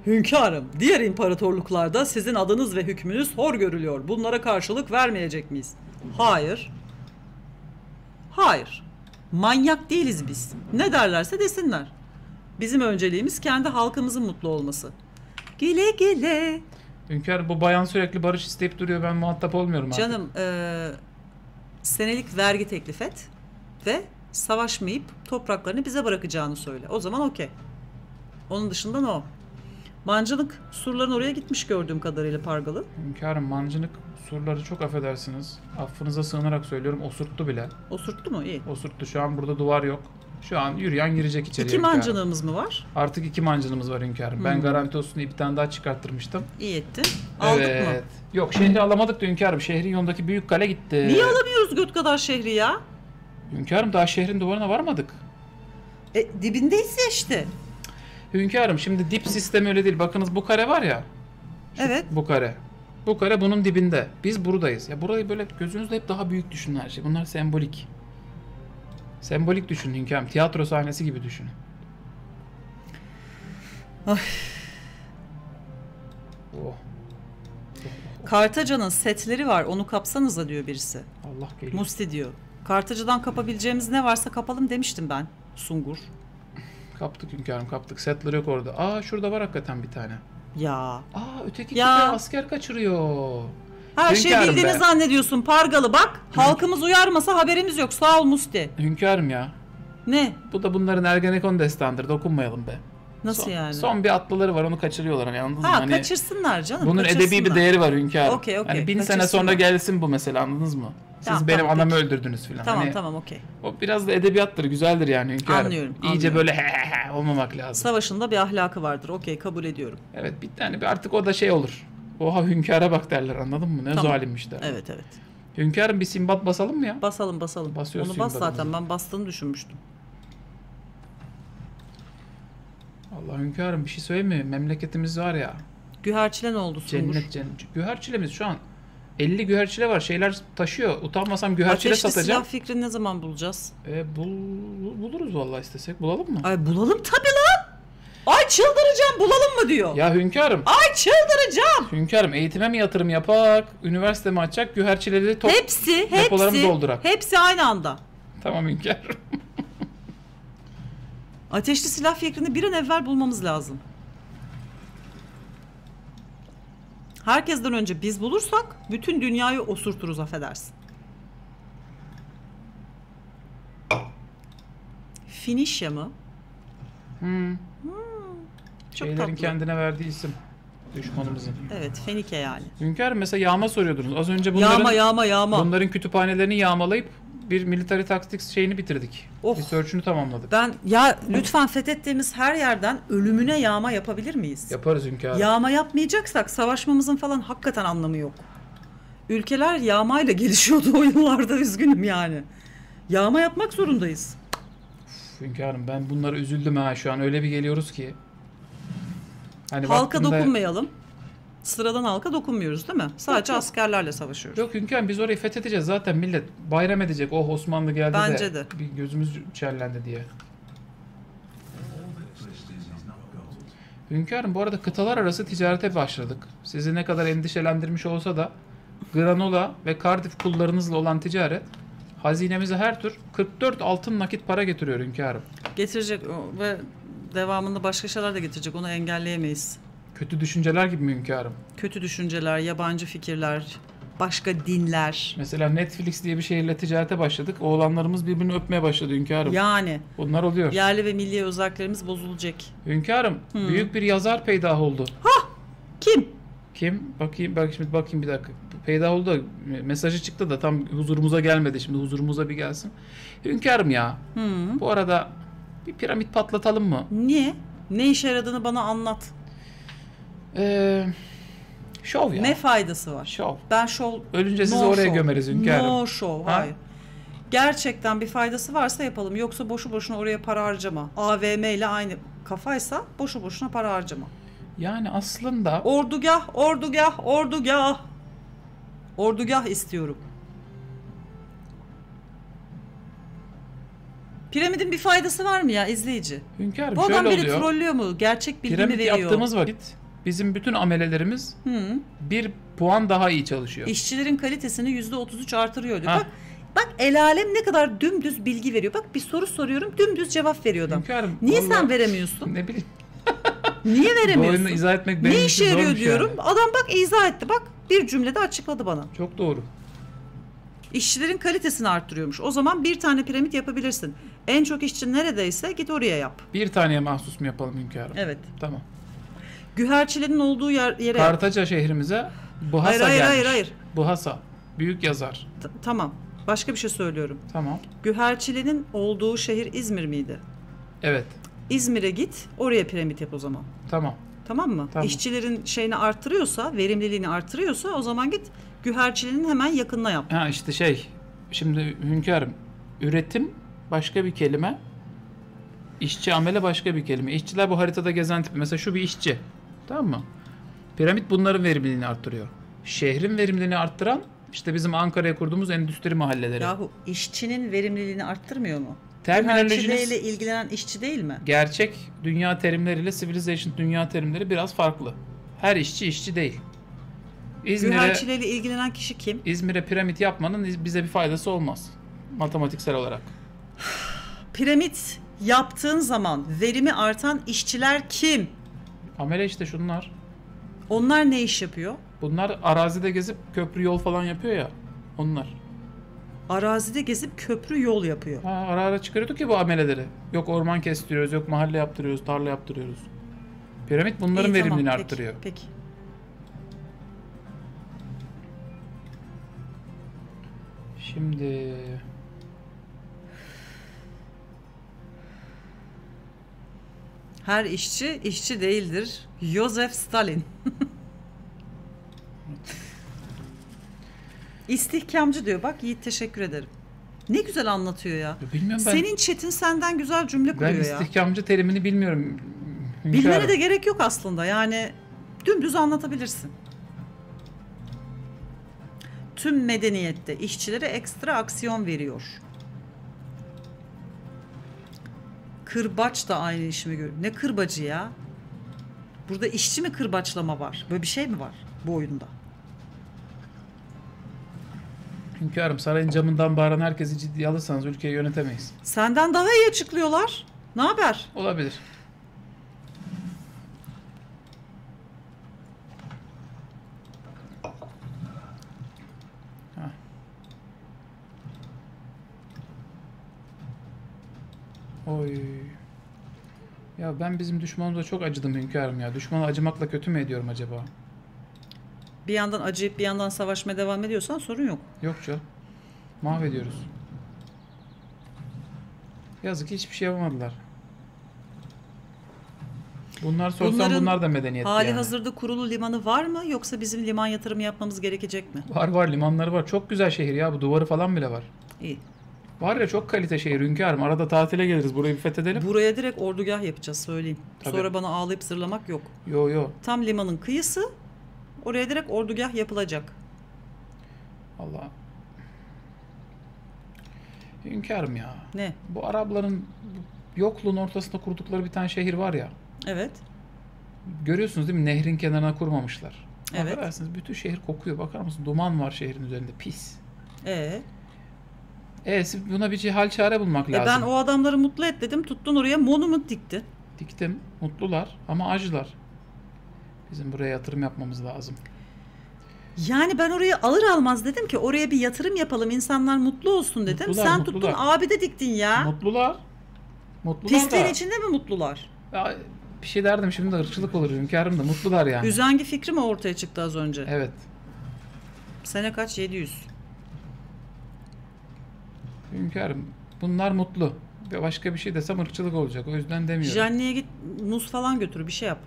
Hünkârım, diğer imparatorluklarda sizin adınız ve hükmünüz hor görülüyor. Bunlara karşılık vermeyecek miyiz? Hayır. Hayır. Manyak değiliz biz. Ne derlerse desinler. Bizim önceliğimiz kendi halkımızın mutlu olması. Güle güle. Hünkârım, bu bayan sürekli barış isteyip duruyor. Ben muhatap olmuyorum artık. Canım, senelik vergi teklif et ve savaşmayıp topraklarını bize bırakacağını söyle. O zaman okey. Onun dışında no. Mancınık surların oraya gitmiş gördüğüm kadarıyla Pargalı. Hünkârım, mancınık surları, çok affedersiniz, affınıza sığınarak söylüyorum, osurttu bile. Osurttu mu? İyi. Osurttu. Şu an burada duvar yok. Şu an yürüyen girecek içeriye. 2 hünkârım. mancınığımız mı var? Artık 2 mancınımız var hünkârım. Ben garanti olsun diye bir tane daha çıkarttırmıştım. İyi ettin. Aldık mı? Yok, şehri alamadık da hünkârım. Şehrin yolundaki büyük kale gitti. Niye alamıyoruz göt kadar şehri ya? Hünkârım, daha şehrin duvarına varmadık. Dibindeyiz ya işte. Hünkârım, şimdi dip sistemi öyle değil. Bakınız, bu kare var ya. Evet. Bu kare. Bu kare bunun dibinde. Biz buradayız. Ya burayı böyle gözünüzde hep daha büyük düşünün her şey. Bunlar sembolik. Sembolik düşünün hünkârım. Tiyatro sahnesi gibi düşünün. Ay. Oh. Kartaca'nın setleri var. Onu kapsanıza diyor birisi. Allah geliyor. Musti diyor. Kartaca'dan kapabileceğimiz ne varsa kapalım demiştim ben. Sungur. Kaptık hünkârım, kaptık. Settler yok orada. Aa, şurada var hakikaten bir tane. Ya. Öteki Ya. köpeği asker kaçırıyor. Her şey Hünkârım bildiğini be. zannediyorsun Pargalı bak. Halkımız uyarmasa haberimiz yok. Sağ ol Musti. Hünkârım ya. Ne? Bu da bunların Ergenekon destanıdır. Dokunmayalım be. Nasıl yani? Son bir atlıları var, onu kaçırıyorlar. Hani, anladınız mı? Ha, Hani kaçırsınlar canım. bunun edebi bir kaçırsınlar. değeri var hünkârım. Okey, Hani 1000 sene kaçırsınlar. sonra gelsin bu mesela, anladınız mı? Siz Tamam, benim tamam, anamı peki. öldürdünüz filan. Tamam Hani tamam okey. o biraz da edebiyattır, güzeldir yani hünkârım. Anlıyorum, İyice anlıyorum. böyle he olmamak lazım. Savaşında bir ahlakı vardır. Okey, kabul ediyorum. Evet, bir tane artık o da şey olur. Oha, hünkâra bak derler, anladın mı? Ne Tamam. zalimmiş derler. Evet evet. Hünkârım, bir Sinbad basalım mı ya? Basalım. Basıyoruz Onu bas Sinbad'ımızı. zaten. Ben bastığını düşünmüştüm. Allah hünkârım, bir şey söyleyeyim mi? Memleketimiz var ya. Güherçile ne oldu Sungur? Cennet. Güherçilemiz şu an 50 güherçile var. Şeyler taşıyor. Utanmasam güherçile Ateşli satacağım. silah fikrini ne zaman bulacağız? Buluruz vallahi, istesek. Bulalım mı? Ay bulalım tabii lan. Ay çıldıracağım, bulalım mı diyor. Ya hünkârım. Ay çıldıracağım. Hünkârım, eğitime mi yatırım yapak? Üniversite mi açacak? Güherçileri depolarımı doldurak. Hepsi aynı anda. Tamam hünkârım. Ateşli silah fikrini bir an evvel bulmamız lazım. Herkesten önce biz bulursak bütün dünyayı osurturuz, affedersin. Finişya mı? Çok Şeylerin tatlı. kendine verdiği isim. Düşmanımızın. Evet, Fenike yani. Hünkârım, mesela yağma soruyordunuz. Az önce bunların Yağma. kütüphanelerini yağmalayıp bir military tactics şeyini bitirdik. Oh. Research'ünü tamamladık. Lütfen fethettiğimiz her yerden ölümüne yağma yapabilir miyiz? Yaparız hünkârım. Yağma yapmayacaksak savaşmamızın falan hakikaten anlamı yok. Ülkeler yağmayla gelişiyordu o yıllarda, üzgünüm yani. Yağma yapmak zorundayız. Hünkârım, ben bunlara üzüldüm ha, şu an öyle bir geliyoruz ki. Hani Halka vaktinde- dokunmayalım. Sıradan halka dokunmuyoruz değil mi? Sadece Yok. askerlerle savaşıyoruz. Yok hünkârım, biz orayı fethedeceğiz zaten, millet bayram edecek. Oh, Osmanlı geldi Bence de. Bir gözümüz çellendi diye. Hünkârım, bu arada kıtalar arası ticarete başladık. Sizi ne kadar endişelendirmiş olsa da granola ve Cardiff kullarınızla olan ticaret hazinemize her tür 44 altın nakit para getiriyor hünkârım. Getirecek ve devamında başka şeyler de getirecek. Onu engelleyemeyiz. Kötü düşünceler gibi mi hünkârım? Kötü düşünceler, yabancı fikirler, başka dinler. Mesela Netflix diye bir şeyle ticarete başladık. Oğlanlarımız birbirini öpmeye başladı hünkârım. Yani Bunlar oluyor. yerli ve milli özelliklerimiz bozulacak. Hünkârım, büyük bir yazar peydah oldu. Kim? Kim? Bakayım bir dakika. Peydah oldu da mesajı çıktı da tam huzurumuza gelmedi. Şimdi huzurumuza bir gelsin. Hünkârım ya. Bu arada bir piramit patlatalım mı? Niye? Ne işe yaradığını bana anlat. Şov ya. Ne faydası var? Şov. Ben şov... Ölünce sizi no oraya show. gömeriz hünkârım. No show, Ha? hayır. Gerçekten bir faydası varsa yapalım. Yoksa boşu boşuna oraya para harcama. AVM ile aynı kafaysa boşu boşuna para harcama. Yani aslında Ordugah istiyorum. Piramidin bir faydası var mı ya izleyici? Hünkârım Bu adam şöyle beni oluyor. trollüyor mu? Gerçek bilgi mi Piramit veriyor? yaptığımız vakit bizim bütün amelelerimiz Hı. 1 puan daha iyi çalışıyor. İşçilerin kalitesini %33 artırıyor diyor. Ha. Bak el alem ne kadar dümdüz bilgi veriyor. Bak bir soru soruyorum dümdüz cevap veriyor adam. Hünkârım, Niye vallahi sen veremiyorsun? Ne bileyim. Niye Bu veremiyorsun? oyunu izah etmek benim Ne için işe yarıyor zormuş diyorum. yani. Adam bak izah etti. Bak bir cümlede açıkladı bana. Çok doğru. İşçilerin kalitesini arttırıyormuş. O zaman bir tane piramit yapabilirsin. En çok işçi neredeyse git oraya yap. Bir taneye mahsus mu yapalım hünkârım? Evet. Tamam. Güherçilerin olduğu yere yap. Kartaca şehrimize Buhasa Hayır, gelmiş. hayır. Buhasa. Büyük yazar. Tamam. Başka bir şey söylüyorum. Tamam. Güherçilerin olduğu şehir İzmir miydi? Evet. İzmir'e git, oraya piramit yap o zaman. Tamam. Tamam mı? Tamam. İşçilerin şeyini arttırıyorsa, verimliliğini arttırıyorsa o zaman git güherçilerin hemen yakınına yap. Ha işte şimdi hünkârım, üretim başka bir kelime, işçi amele başka bir kelime. İşçiler bu haritada gezen tip. Mesela şu bir işçi. Tamam mı? Piramit bunların verimliliğini arttırıyor. Şehrin verimliliğini arttıran işte bizim Ankara'ya kurduğumuz endüstri mahalleleri. Yahu işçinin verimliliğini arttırmıyor mu? Terminolojiniz Güherçileyle ilgilenen işçi değil mi? gerçek dünya terimleriyle civilization dünya terimleri biraz farklı. Her işçi değil. Güherçileyle ilgilenen kişi kim? İzmir'e piramit yapmanın bize bir faydası olmaz. Matematiksel olarak. Piramit yaptığın zaman verimi artan işçiler kim? Amele işte şunlar. Onlar ne iş yapıyor? Bunlar arazide gezip köprü yol falan yapıyor ya. Onlar. Arazide gezip köprü yol yapıyor. Ha, ara ara çıkarıyorduk ya bu ameleleri. Yok orman kestiriyoruz, yok mahalle yaptırıyoruz, tarla yaptırıyoruz. Piramit bunların İyi, verimliliğini tamam, arttırıyor. Peki. Şimdi Her işçi değildir. Joseph Stalin. İstihkamcı diyor. Bak Yiğit teşekkür ederim. Ne güzel anlatıyor ya. bilmiyorum ben. Senin chat'in senden güzel cümle Ben kuruyor ya. istihkamcı terimini bilmiyorum. Bilmene de gerek yok aslında. Yani dümdüz anlatabilirsin. Tüm medeniyette işçilere ekstra aksiyon veriyor. Kırbaç da aynı işimi görüyor. Ne kırbacı ya? Burada işçi mi kırbaçlama var? Böyle bir şey mi var bu oyunda? Hünkârım, sarayın camından bağıran herkesi ciddiye alırsanız ülkeyi yönetemeyiz. Senden daha iyi açıklıyorlar. Ne haber? Olabilir. Heh. Oy. Ya ben bizim düşmanımıza çok acıdım hünkârım ya. Düşmana acımakla kötü mü ediyorum acaba? Bir yandan acıyıp bir yandan savaşmaya devam ediyorsan sorun yok. Yok canım. Mahvediyoruz. Yazık ki hiçbir şey yapamadılar. Bunlar sorsan Bunların bunlar da medeniyet hali yani. hazırda kurulu limanı var mı yoksa bizim liman yatırımı yapmamız gerekecek mi? Var limanları var. Çok güzel şehir ya. Bu duvarı falan bile var. İyi. Var ya çok kalite şehir hünkârım. Arada tatile geliriz. Burayı bir fethedelim. Buraya direkt ordugah yapacağız söyleyeyim. Tabii. Sonra bana ağlayıp zırlamak yok. Yo. Tam limanın kıyısı. Oraya direkt ordugah yapılacak. Allah. Hünkârım ya. Ne? Bu Arapların yokluğun ortasında kurdukları bir tane şehir var ya. Evet. Görüyorsunuz değil mi? Nehrin kenarına kurmamışlar. Evet. Affedersiniz, bütün şehir kokuyor. Bakar mısın? Duman var şehrin üzerinde. Pis. Buna bir hal çare bulmak lazım. Ben o adamları mutlu et dedim. Tuttun oraya monument dikti. Diktim. Mutlular ama acılar. Bizim buraya yatırım yapmamız lazım. Yani ben oraya alır almaz dedim ki oraya bir yatırım yapalım, insanlar mutlu olsun dedim. Mutlular, Sen mutlular. tuttun abide diktin ya. Mutlular. Mutlular Pisliğin da. içinde mi mutlular? Ya, bir şey derdim şimdi de ırkçılık olur hünkârım da mutlular yani. Üzengi fikri mi ortaya çıktı az önce? Evet. Sene kaç? 700. Hünkârım bunlar mutlu. Başka bir şey desem ırkçılık olacak. O yüzden demiyorum. Janni'ye git muz falan götür, bir şey yap.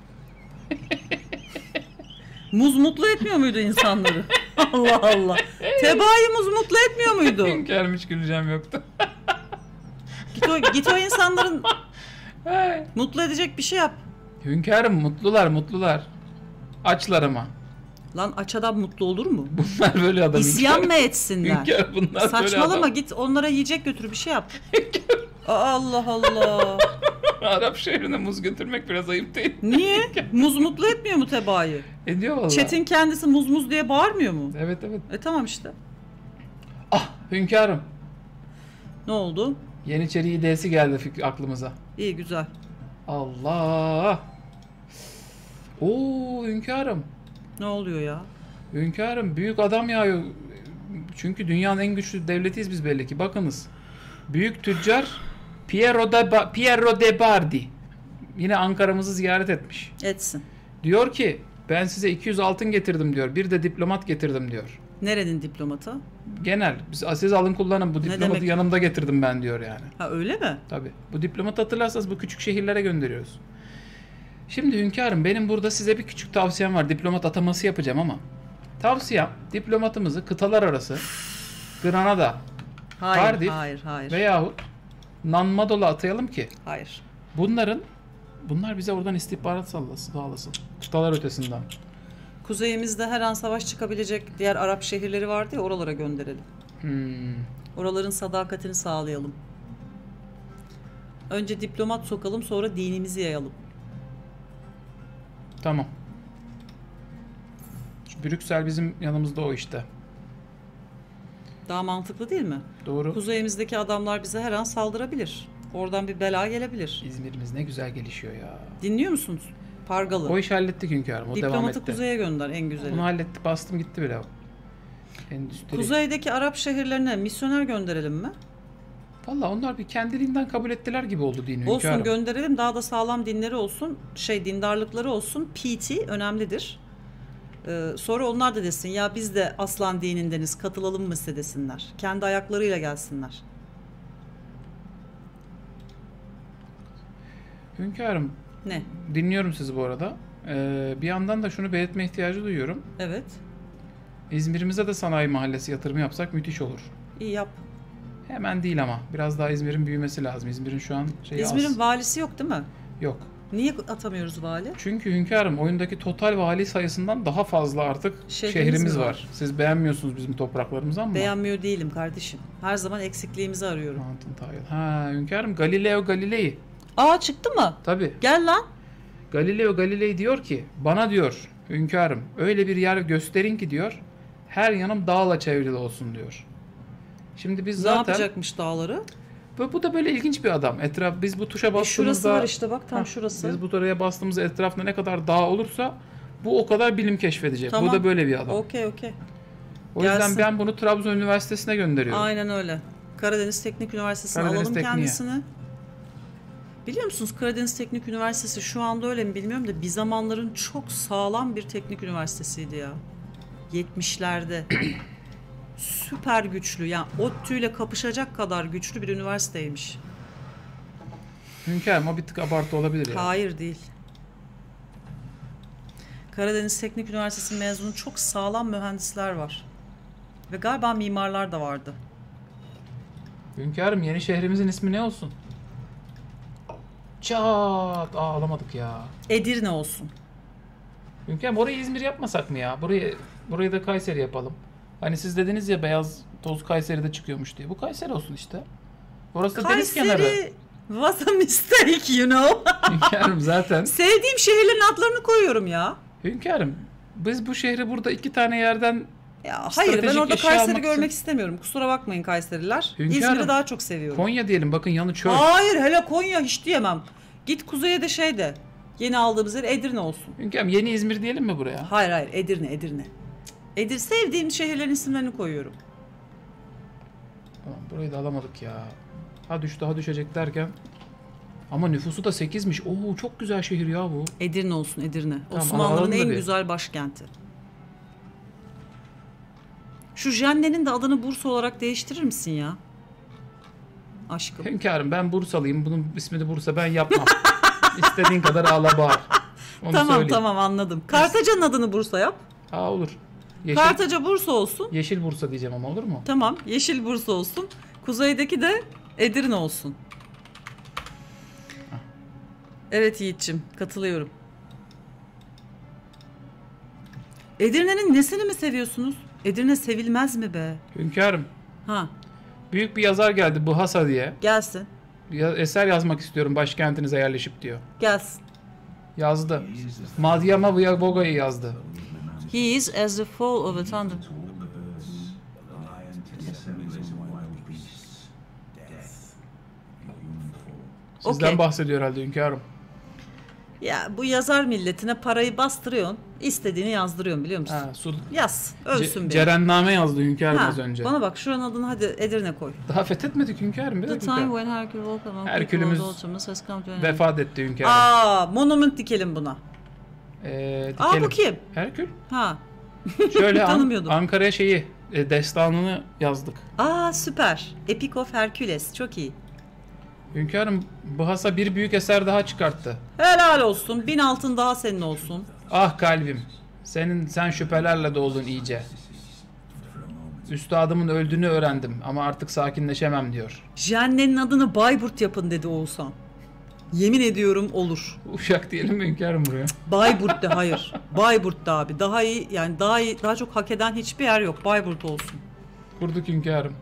Muz mutlu etmiyor muydu insanları? Allah Allah. Tebaayı muz mutlu etmiyor muydu? Hünkârım hiç güleceğim yoktu. Git o insanların mutlu edecek bir şey yap. Hünkârım mutlular. Açlar ama. Lan aç adam mutlu olur mu? Bunlar böyle adam. İsyan mı etsinler? Hünkârım bunlar böyle Saçmalama, adam. git onlara yiyecek götür, bir şey yap. Allah Allah. Arap şehrine muz götürmek biraz ayıp değil. Niye? Muz mutlu etmiyor mu tebaayı? Ediyor valla. Çetin kendisi muz muz diye bağırmıyor mu? Evet. Tamam işte. Ah hünkârım. Ne oldu? Yeniçeri ideyası geldi aklımıza. İyi güzel. Allah. Oo hünkârım. Ne oluyor ya? Hünkârım büyük adam yağıyor. Çünkü dünyanın en güçlü devletiyiz biz belli ki. Bakınız. Büyük tüccar Piero de Bardi yine Ankara'mızı ziyaret etmiş. Etsin. Diyor ki ben size 200 altın getirdim diyor. Bir de diplomat getirdim diyor. Nerenin diplomatı? Genel. Siz alın kullanın bu diplomatı demek? yanımda getirdim ben diyor yani. Ha öyle mi? Tabii. Bu diplomatı hatırlarsanız bu küçük şehirlere gönderiyoruz. Şimdi hünkârım benim burada size bir küçük tavsiyem var. Diplomat ataması yapacağım ama. Tavsiyem diplomatımızı kıtalar arası Granada, Cardiff Hayır. veyahut Nanmadol'a atayalım ki Hayır. bunlar bize oradan istihbarat sağlasın. Kıtalar ötesinden. Kuzeyimizde her an savaş çıkabilecek diğer Arap şehirleri vardı ya, oralara gönderelim. Oraların sadakatini sağlayalım. Önce diplomat sokalım, sonra dinimizi yayalım. Tamam. Şu Brüksel bizim yanımızda o işte. Daha mantıklı değil mi? Doğru. Kuzeyimizdeki adamlar bize her an saldırabilir. Oradan bir bela gelebilir. İzmir'imiz ne güzel gelişiyor ya. Dinliyor musunuz? Pargalı. O işi hallettik hünkârım. O devam Diplomatı etti. kuzeye gönder, en güzeli. Onu hallettik. Bastım gitti bile. Endüstri. Kuzeydeki Arap şehirlerine misyoner gönderelim mi? Valla onlar bir kendiliğinden kabul ettiler gibi oldu dini hünkârım. Olsun, gönderelim. Daha da sağlam dinleri olsun. Dindarlıkları olsun. PT önemlidir. Sonra onlar da desin ya biz de aslan dinindeniz, katılalım mı size desinler. Kendi ayaklarıyla gelsinler. Hünkârım Ne? dinliyorum sizi bu arada. Bir yandan da şunu belirtme ihtiyacı duyuyorum. Evet. İzmir'imize de sanayi mahallesi yatırımı yapsak müthiş olur. İyi yap. Hemen değil ama. Biraz daha İzmir'in büyümesi lazım. İzmir'in şu an İzmir'in az. valisi yok değil mi? Yok. Niye atamıyoruz vali? Çünkü hünkârım oyundaki total vali sayısından daha fazla artık şehrimiz var. Siz beğenmiyorsunuz bizim topraklarımızı ama. Beğenmiyor değilim kardeşim. Her zaman eksikliğimizi arıyorum. Ha hünkârım Galileo Galilei. Aa, çıktı mı? Tabii. Gel lan. Galileo Galilei diyor ki bana diyor hünkârım öyle bir yer gösterin ki diyor her yanım dağla çevrili olsun diyor. Şimdi biz Ne zaten yapacakmış dağları? bu da böyle ilginç bir adam. Biz bu tuşa bastığımızda Şurası var işte, bak tam şurası. Biz bu tuşa bastığımızda etrafında ne kadar dağ olursa bu o kadar bilim keşfedecek. Tamam. Bu da böyle bir adam. Okey. O yüzden Gelsin. ben bunu Trabzon Üniversitesi'ne gönderiyorum. Aynen öyle. Karadeniz Teknik Üniversitesi'ne Karadeniz alalım Tekniğe. kendisini. Biliyor musunuz Karadeniz Teknik Üniversitesi şu anda öyle mi bilmiyorum da bir zamanların çok sağlam bir teknik üniversitesiydi ya. 70'lerde. Süper güçlü, yani ODTÜ'yle kapışacak kadar güçlü bir üniversiteymiş. Hünkârım o bir tık abartı olabilir ya. Hayır değil. Karadeniz Teknik Üniversitesi mezunu çok sağlam mühendisler var. Ve galiba mimarlar da vardı. Hünkârım yeni şehrimizin ismi ne olsun? Çat! Alamadık ya. Edirne olsun. Hünkârım orayı İzmir yapmasak mı ya? Burayı da Kayseri yapalım. Hani siz dediniz ya beyaz toz Kayseri'de çıkıyormuş diye. Bu Kayseri olsun işte. Orası da deniz kenarı. Kayseri was a mistake, you know. Hünkârım zaten. Sevdiğim şehirlerin adlarını koyuyorum ya. Hünkârım biz bu şehri burada 2 tane yerden Ya hayır, ben stratejik orada eşya Kayseri almak görmek için- istemiyorum. Kusura bakmayın Kayseriler. Hünkârım, İzmir'i daha çok seviyorum. Konya diyelim bakın yanı çöl. Hayır, hele Konya hiç diyemem. Git kuzeye de de. Yeni aldığımız yer Edirne olsun. Hünkârım yeni İzmir diyelim mi buraya? Hayır Edirne. Sevdiğim şehirlerin isimlerini koyuyorum. Tamam, burayı da alamadık ya. Ha düşecek derken. Ama nüfusu da 8'miş. Oo çok güzel şehir ya bu. Edirne olsun, Edirne. Tamam, Osmanlı'nın alalım da en bir. güzel başkenti. Şu Jenne'nin de adını Bursa olarak değiştirir misin ya? Aşkım. Hünkârım ben Bursalıyım. Bunun ismini Bursa ben yapmam. İstediğin kadar ağla bağır. Onu söyleyeyim. Tamam anladım. Kartaca'nın adını Bursa yap. Olur. Kartaca Bursa olsun. Yeşil Bursa diyeceğim ama olur mu? Tamam, Yeşil Bursa olsun. Kuzeydeki de Edirne olsun. Evet Yiğit'ciğim, katılıyorum. Edirne'nin nesini mi seviyorsunuz? Edirne sevilmez mi be? Hünkârım Ha, büyük bir yazar geldi Bıhasa diye. gelsin. eser yazmak istiyorum başkentinize yerleşip diyor. Gelsin. Yazdı. Madhyama Vyavoga'yı yazdı. He is as the fall of a thunder. Sizden Okey. bahsediyor herhalde hünkârım. Ya bu yazar milletine parayı bastırıyorsun, istediğini yazdırıyorsun biliyor musun? Ha, Yaz, ölsün bir. Cerenname yazdı hünkârım az önce. Bana bak şuranın adını hadi Edirne koy. Daha fethetmedik hünkârım. Bir The dakika. time when Hercule woke up, Herkülümüz has come to an end. vefat etti hünkârım. Monument dikelim buna. Dikelim. Bu kim? Herkül. Ha. Şöyle Tanımıyordum. Ankara'ya destanını yazdık. Süper. Epic of Hercules. Çok iyi. Hünkârım Bhasa bir büyük eser daha çıkarttı. Helal olsun. 1000 altın daha senin olsun. Ah kalbim. Sen şüphelerle doldun iyice. Üstadımın öldüğünü öğrendim ama artık sakinleşemem diyor. Jenne'nin adını Bayburt yapın dedi Oğuzhan. Yemin ediyorum olur. Uşak diyelim mi hünkârım buraya? Bayburt de hayır. Bayburt da abi. Daha iyi yani daha çok hak eden hiçbir yer yok. Bayburt olsun. Kurduk hünkârım.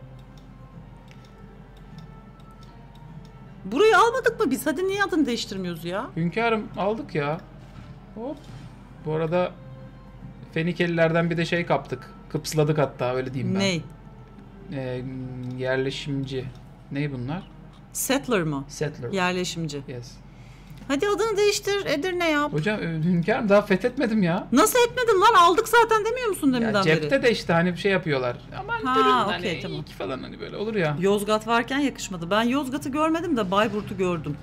Burayı almadık mı biz? Hadi niye adını değiştirmiyoruz ya? Hünkârım aldık ya. Hop. Bu arada Fenikelilerden bir de şey kaptık. Kıpsladık hatta öyle diyeyim ben. Ney? Yerleşimci. Ney bunlar? Settler mı? Settler. Yerleşimci. Yes. Hadi adını değiştir. Edirne yap. Hocam hünkârım daha fethetmedim ya. Nasıl etmedin lan? Aldık zaten demiyor musun deminden Ya cepte beri? de işte hani bir şey yapıyorlar. Aman Ha, durun okey, hani tamam. iki falan hani böyle olur ya. Yozgat varken yakışmadı. Ben Yozgat'ı görmedim de Bayburt'u gördüm.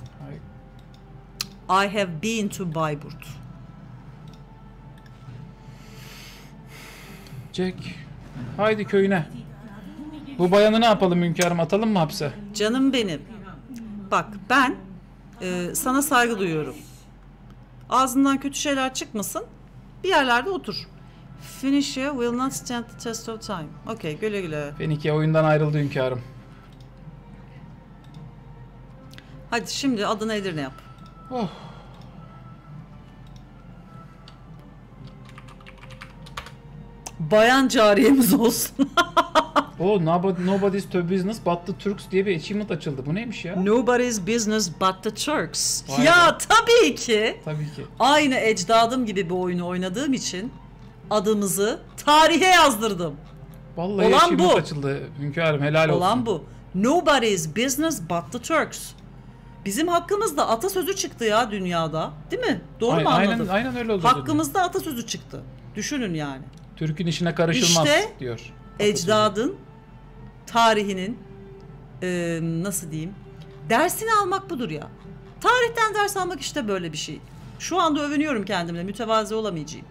Ay. I have been to Bayburt. Jack. Haydi köyüne. Bu bayanı ne yapalım hünkârım, atalım mı hapse? Canım benim. Bak ben sana saygı duyuyorum. Ağzından kötü şeyler çıkmasın. Bir yerlerde otur. Phoenicia will not stand the test of time. Okey, güle güle. Fenike oyundan ayrıldı hünkârım. Hadi şimdi adını Edirne yap. Oh. Bayan cariyemiz olsun. Nobody's to business but the Turks diye bir achievement açıldı. Bu neymiş ya? Nobody's business but the Turks. Vay Ya be. tabii ki. Tabii ki. Aynı ecdadım gibi bir oyunu oynadığım için adımızı tarihe yazdırdım. Vallahi Olan achievement bu. açıldı hünkârım, helal olsun. Olan bu. Nobody's business but the Turks. Bizim hakkımızda atasözü çıktı ya dünyada. Değil mi? Doğru mu anladım? Aynen öyle oldu. Hakkımızda atasözü çıktı. Düşünün yani. Türk'ün işine karışılmaz İşte diyor. Ecdadın, tarihinin nasıl diyeyim? Dersini almak budur ya. Tarihten ders almak işte böyle bir şey. Şu anda övünüyorum kendimle. Mütevazi olamayacağım.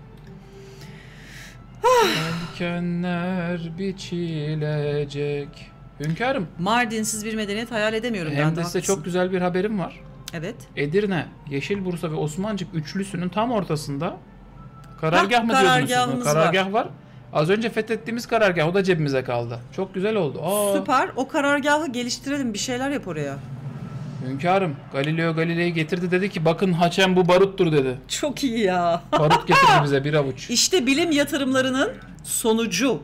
Dikenler biçilecek. Hünkârım. Mardinsiz bir medeniyet hayal edemiyorum. Hem ben de size haklısın. çok güzel bir haberim var. Evet. Edirne, Yeşilbursa ve Osmancık üçlüsünün tam ortasında karargah mı diyordunuz siz? karargahımız Karargah var. Az önce fethettiğimiz karargah, o da cebimize kaldı. Çok güzel oldu. Süper. O karargahı geliştirelim. Bir şeyler yap oraya. Hünkârım, Galileo Galilei getirdi, dedi ki bakın haçem bu baruttur dedi. Çok iyi ya. Barut getirdi bize bir avuç. İşte bilim yatırımlarının sonucu.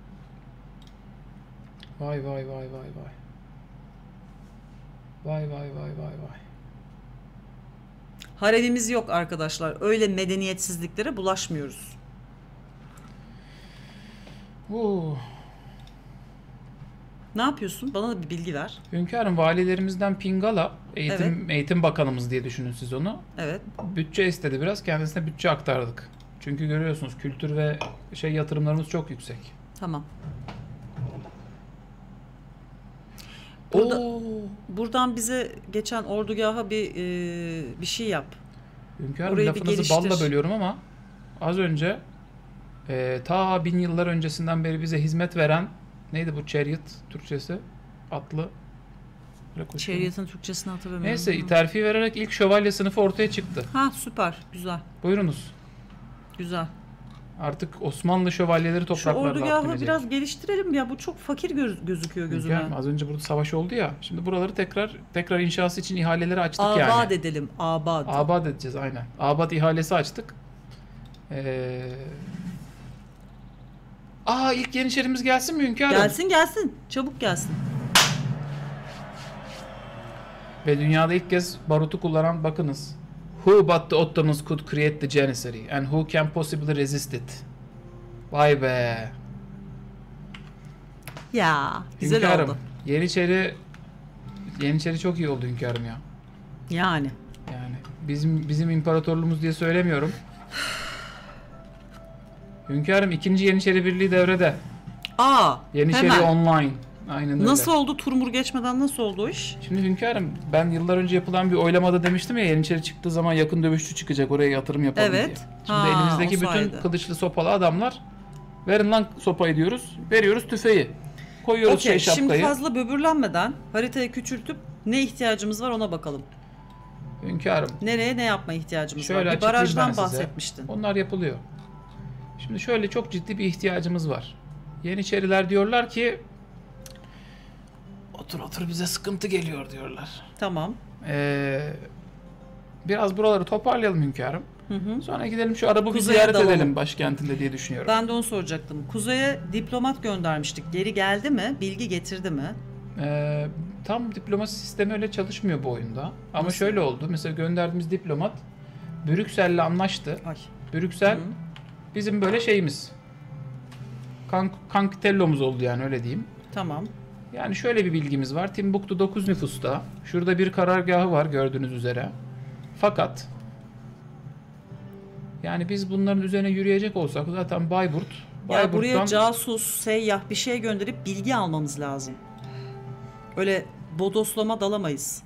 Vay vay vay vay vay. Vay vay vay vay vay. Haremimiz yok arkadaşlar. Öyle medeniyetsizliklere bulaşmıyoruz. Ne yapıyorsun? Bana da bir bilgi ver. Hünkârım, valilerimizden Pingala, eğitim bakanımız diye düşünün siz onu. Evet. Bütçe istedi biraz, kendisine bütçe aktardık. Çünkü görüyorsunuz kültür ve yatırımlarımız çok yüksek. Tamam. Buradan bize geçen ordugaha bir şey yap. Hünkârım, Orayı bir lafınızı geliştir. balla bölüyorum ama az önce ta 1000 yıllar öncesinden beri bize hizmet veren, neydi bu chariot Türkçesi? Atlı. Chariot'ın Türkçesini hatırlamıyorum. Neyse, terfi vererek ilk şövalye sınıfı ortaya çıktı. Ha süper. Güzel. Buyurunuz. Güzel. Artık Osmanlı şövalyeleri Şu topraklarda ordugahı hakkınecek. biraz geliştirelim ya. Bu çok fakir gözüküyor gözüme. Hünkârım, az önce burada savaş oldu ya. Şimdi buraları tekrar inşası için ihaleleri açtık yani. Abad edelim. Abad. Abad edeceğiz aynen. Abad ihalesi açtık. İlk Yeniçerimiz gelsin mi hünkârım? Gelsin. Çabuk gelsin. Ve dünyada ilk kez barutu kullanan bakınız. Who but the Ottomans could create the Janissary and who can possibly resist it? Vay be. Ya güzel Hünkârım, oldu. Yeniçeri çok iyi oldu hünkârım ya. Yani. Yani bizim imparatorluğumuz diye söylemiyorum. Hünkârım 2. Yeniçeri Birliği devrede. Yeniçeri hemen. online. Aynen öyle. Nasıl oldu? Turmur geçmeden nasıl oldu o iş? Şimdi hünkârım ben yıllar önce yapılan bir oylamada demiştim ya Yeniçeri çıktığı zaman yakın dövüşçü çıkacak oraya yatırım yapalım diye. Evet. Şimdi elimizdeki bütün kılıçlı sopalı adamlar verin lan sopayı diyoruz. Veriyoruz tüfeği. Koyuyoruz şapkayı. Şimdi fazla böbürlenmeden haritayı küçültüp ne ihtiyacımız var ona bakalım. Hünkârım. Nereye ne yapma ihtiyacımız Şöyle var? Bir barajdan bahsetmiştin. Onlar yapılıyor. Şimdi şöyle çok ciddi bir ihtiyacımız var. Yeniçeriler diyorlar ki otur bize sıkıntı geliyor diyorlar. Tamam. Biraz buraları toparlayalım hünkârım. Sonra gidelim şu Arap'ı bir Kuzeye ziyaret dalalım. edelim başkentinde diye düşünüyorum. Ben de onu soracaktım. Kuzey'e diplomat göndermiştik. Geri geldi mi? Bilgi getirdi mi? Tam diplomasi sistemi öyle çalışmıyor bu oyunda. Ama Nasıl? şöyle oldu. Mesela gönderdiğimiz diplomat Brüksel'le anlaştı. Brüksel bizim böyle şeyimiz. Kankitellomuz oldu yani öyle diyeyim. Tamam. Yani şöyle bir bilgimiz var. Timbuktu 9 nüfusta. Şurada bir karargahı var gördüğünüz üzere. Fakat yani biz bunların üzerine yürüyecek olsak zaten Ya buraya casus, seyyah bir şey gönderip bilgi almamız lazım. Öyle bodoslama dalamayız.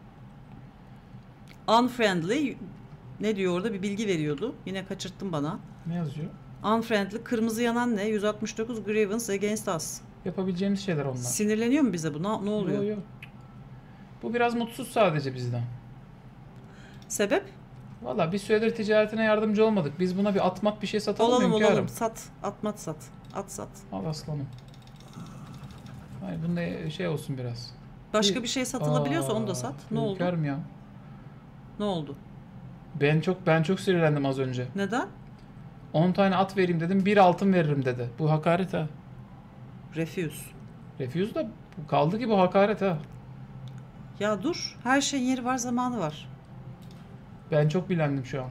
Unfriendly ne diyor orada bir bilgi veriyordu. Yine kaçırttın bana. Ne yazıyor? Unfriendly kırmızı yanan ne? 169 grievance against us. Yapabileceğimiz şeyler onlar. Sinirleniyor mu bize bu? Ne oluyor? Yo. Bu biraz mutsuz sadece bizden. Sebep? Valla bir süredir ticaretine yardımcı olmadık. Biz buna bir atmat bir şey satalım hünkârım. Olalım. Sat. Atmat sat. At sat. Al aslanım. Hayır bunda şey olsun biraz. Başka bir şey satılabiliyorsa onu da sat. Ne oldu? Hünkârım ya. Ne oldu? Ben çok sinirlendim az önce. Neden? 10 tane at vereyim dedim. 1 altın veririm dedi. Bu hakaret ha. Refuse da kaldı ki bu hakaret ha. Ya dur. Her şeyin yeri var, zamanı var. Ben çok bilendim şu an.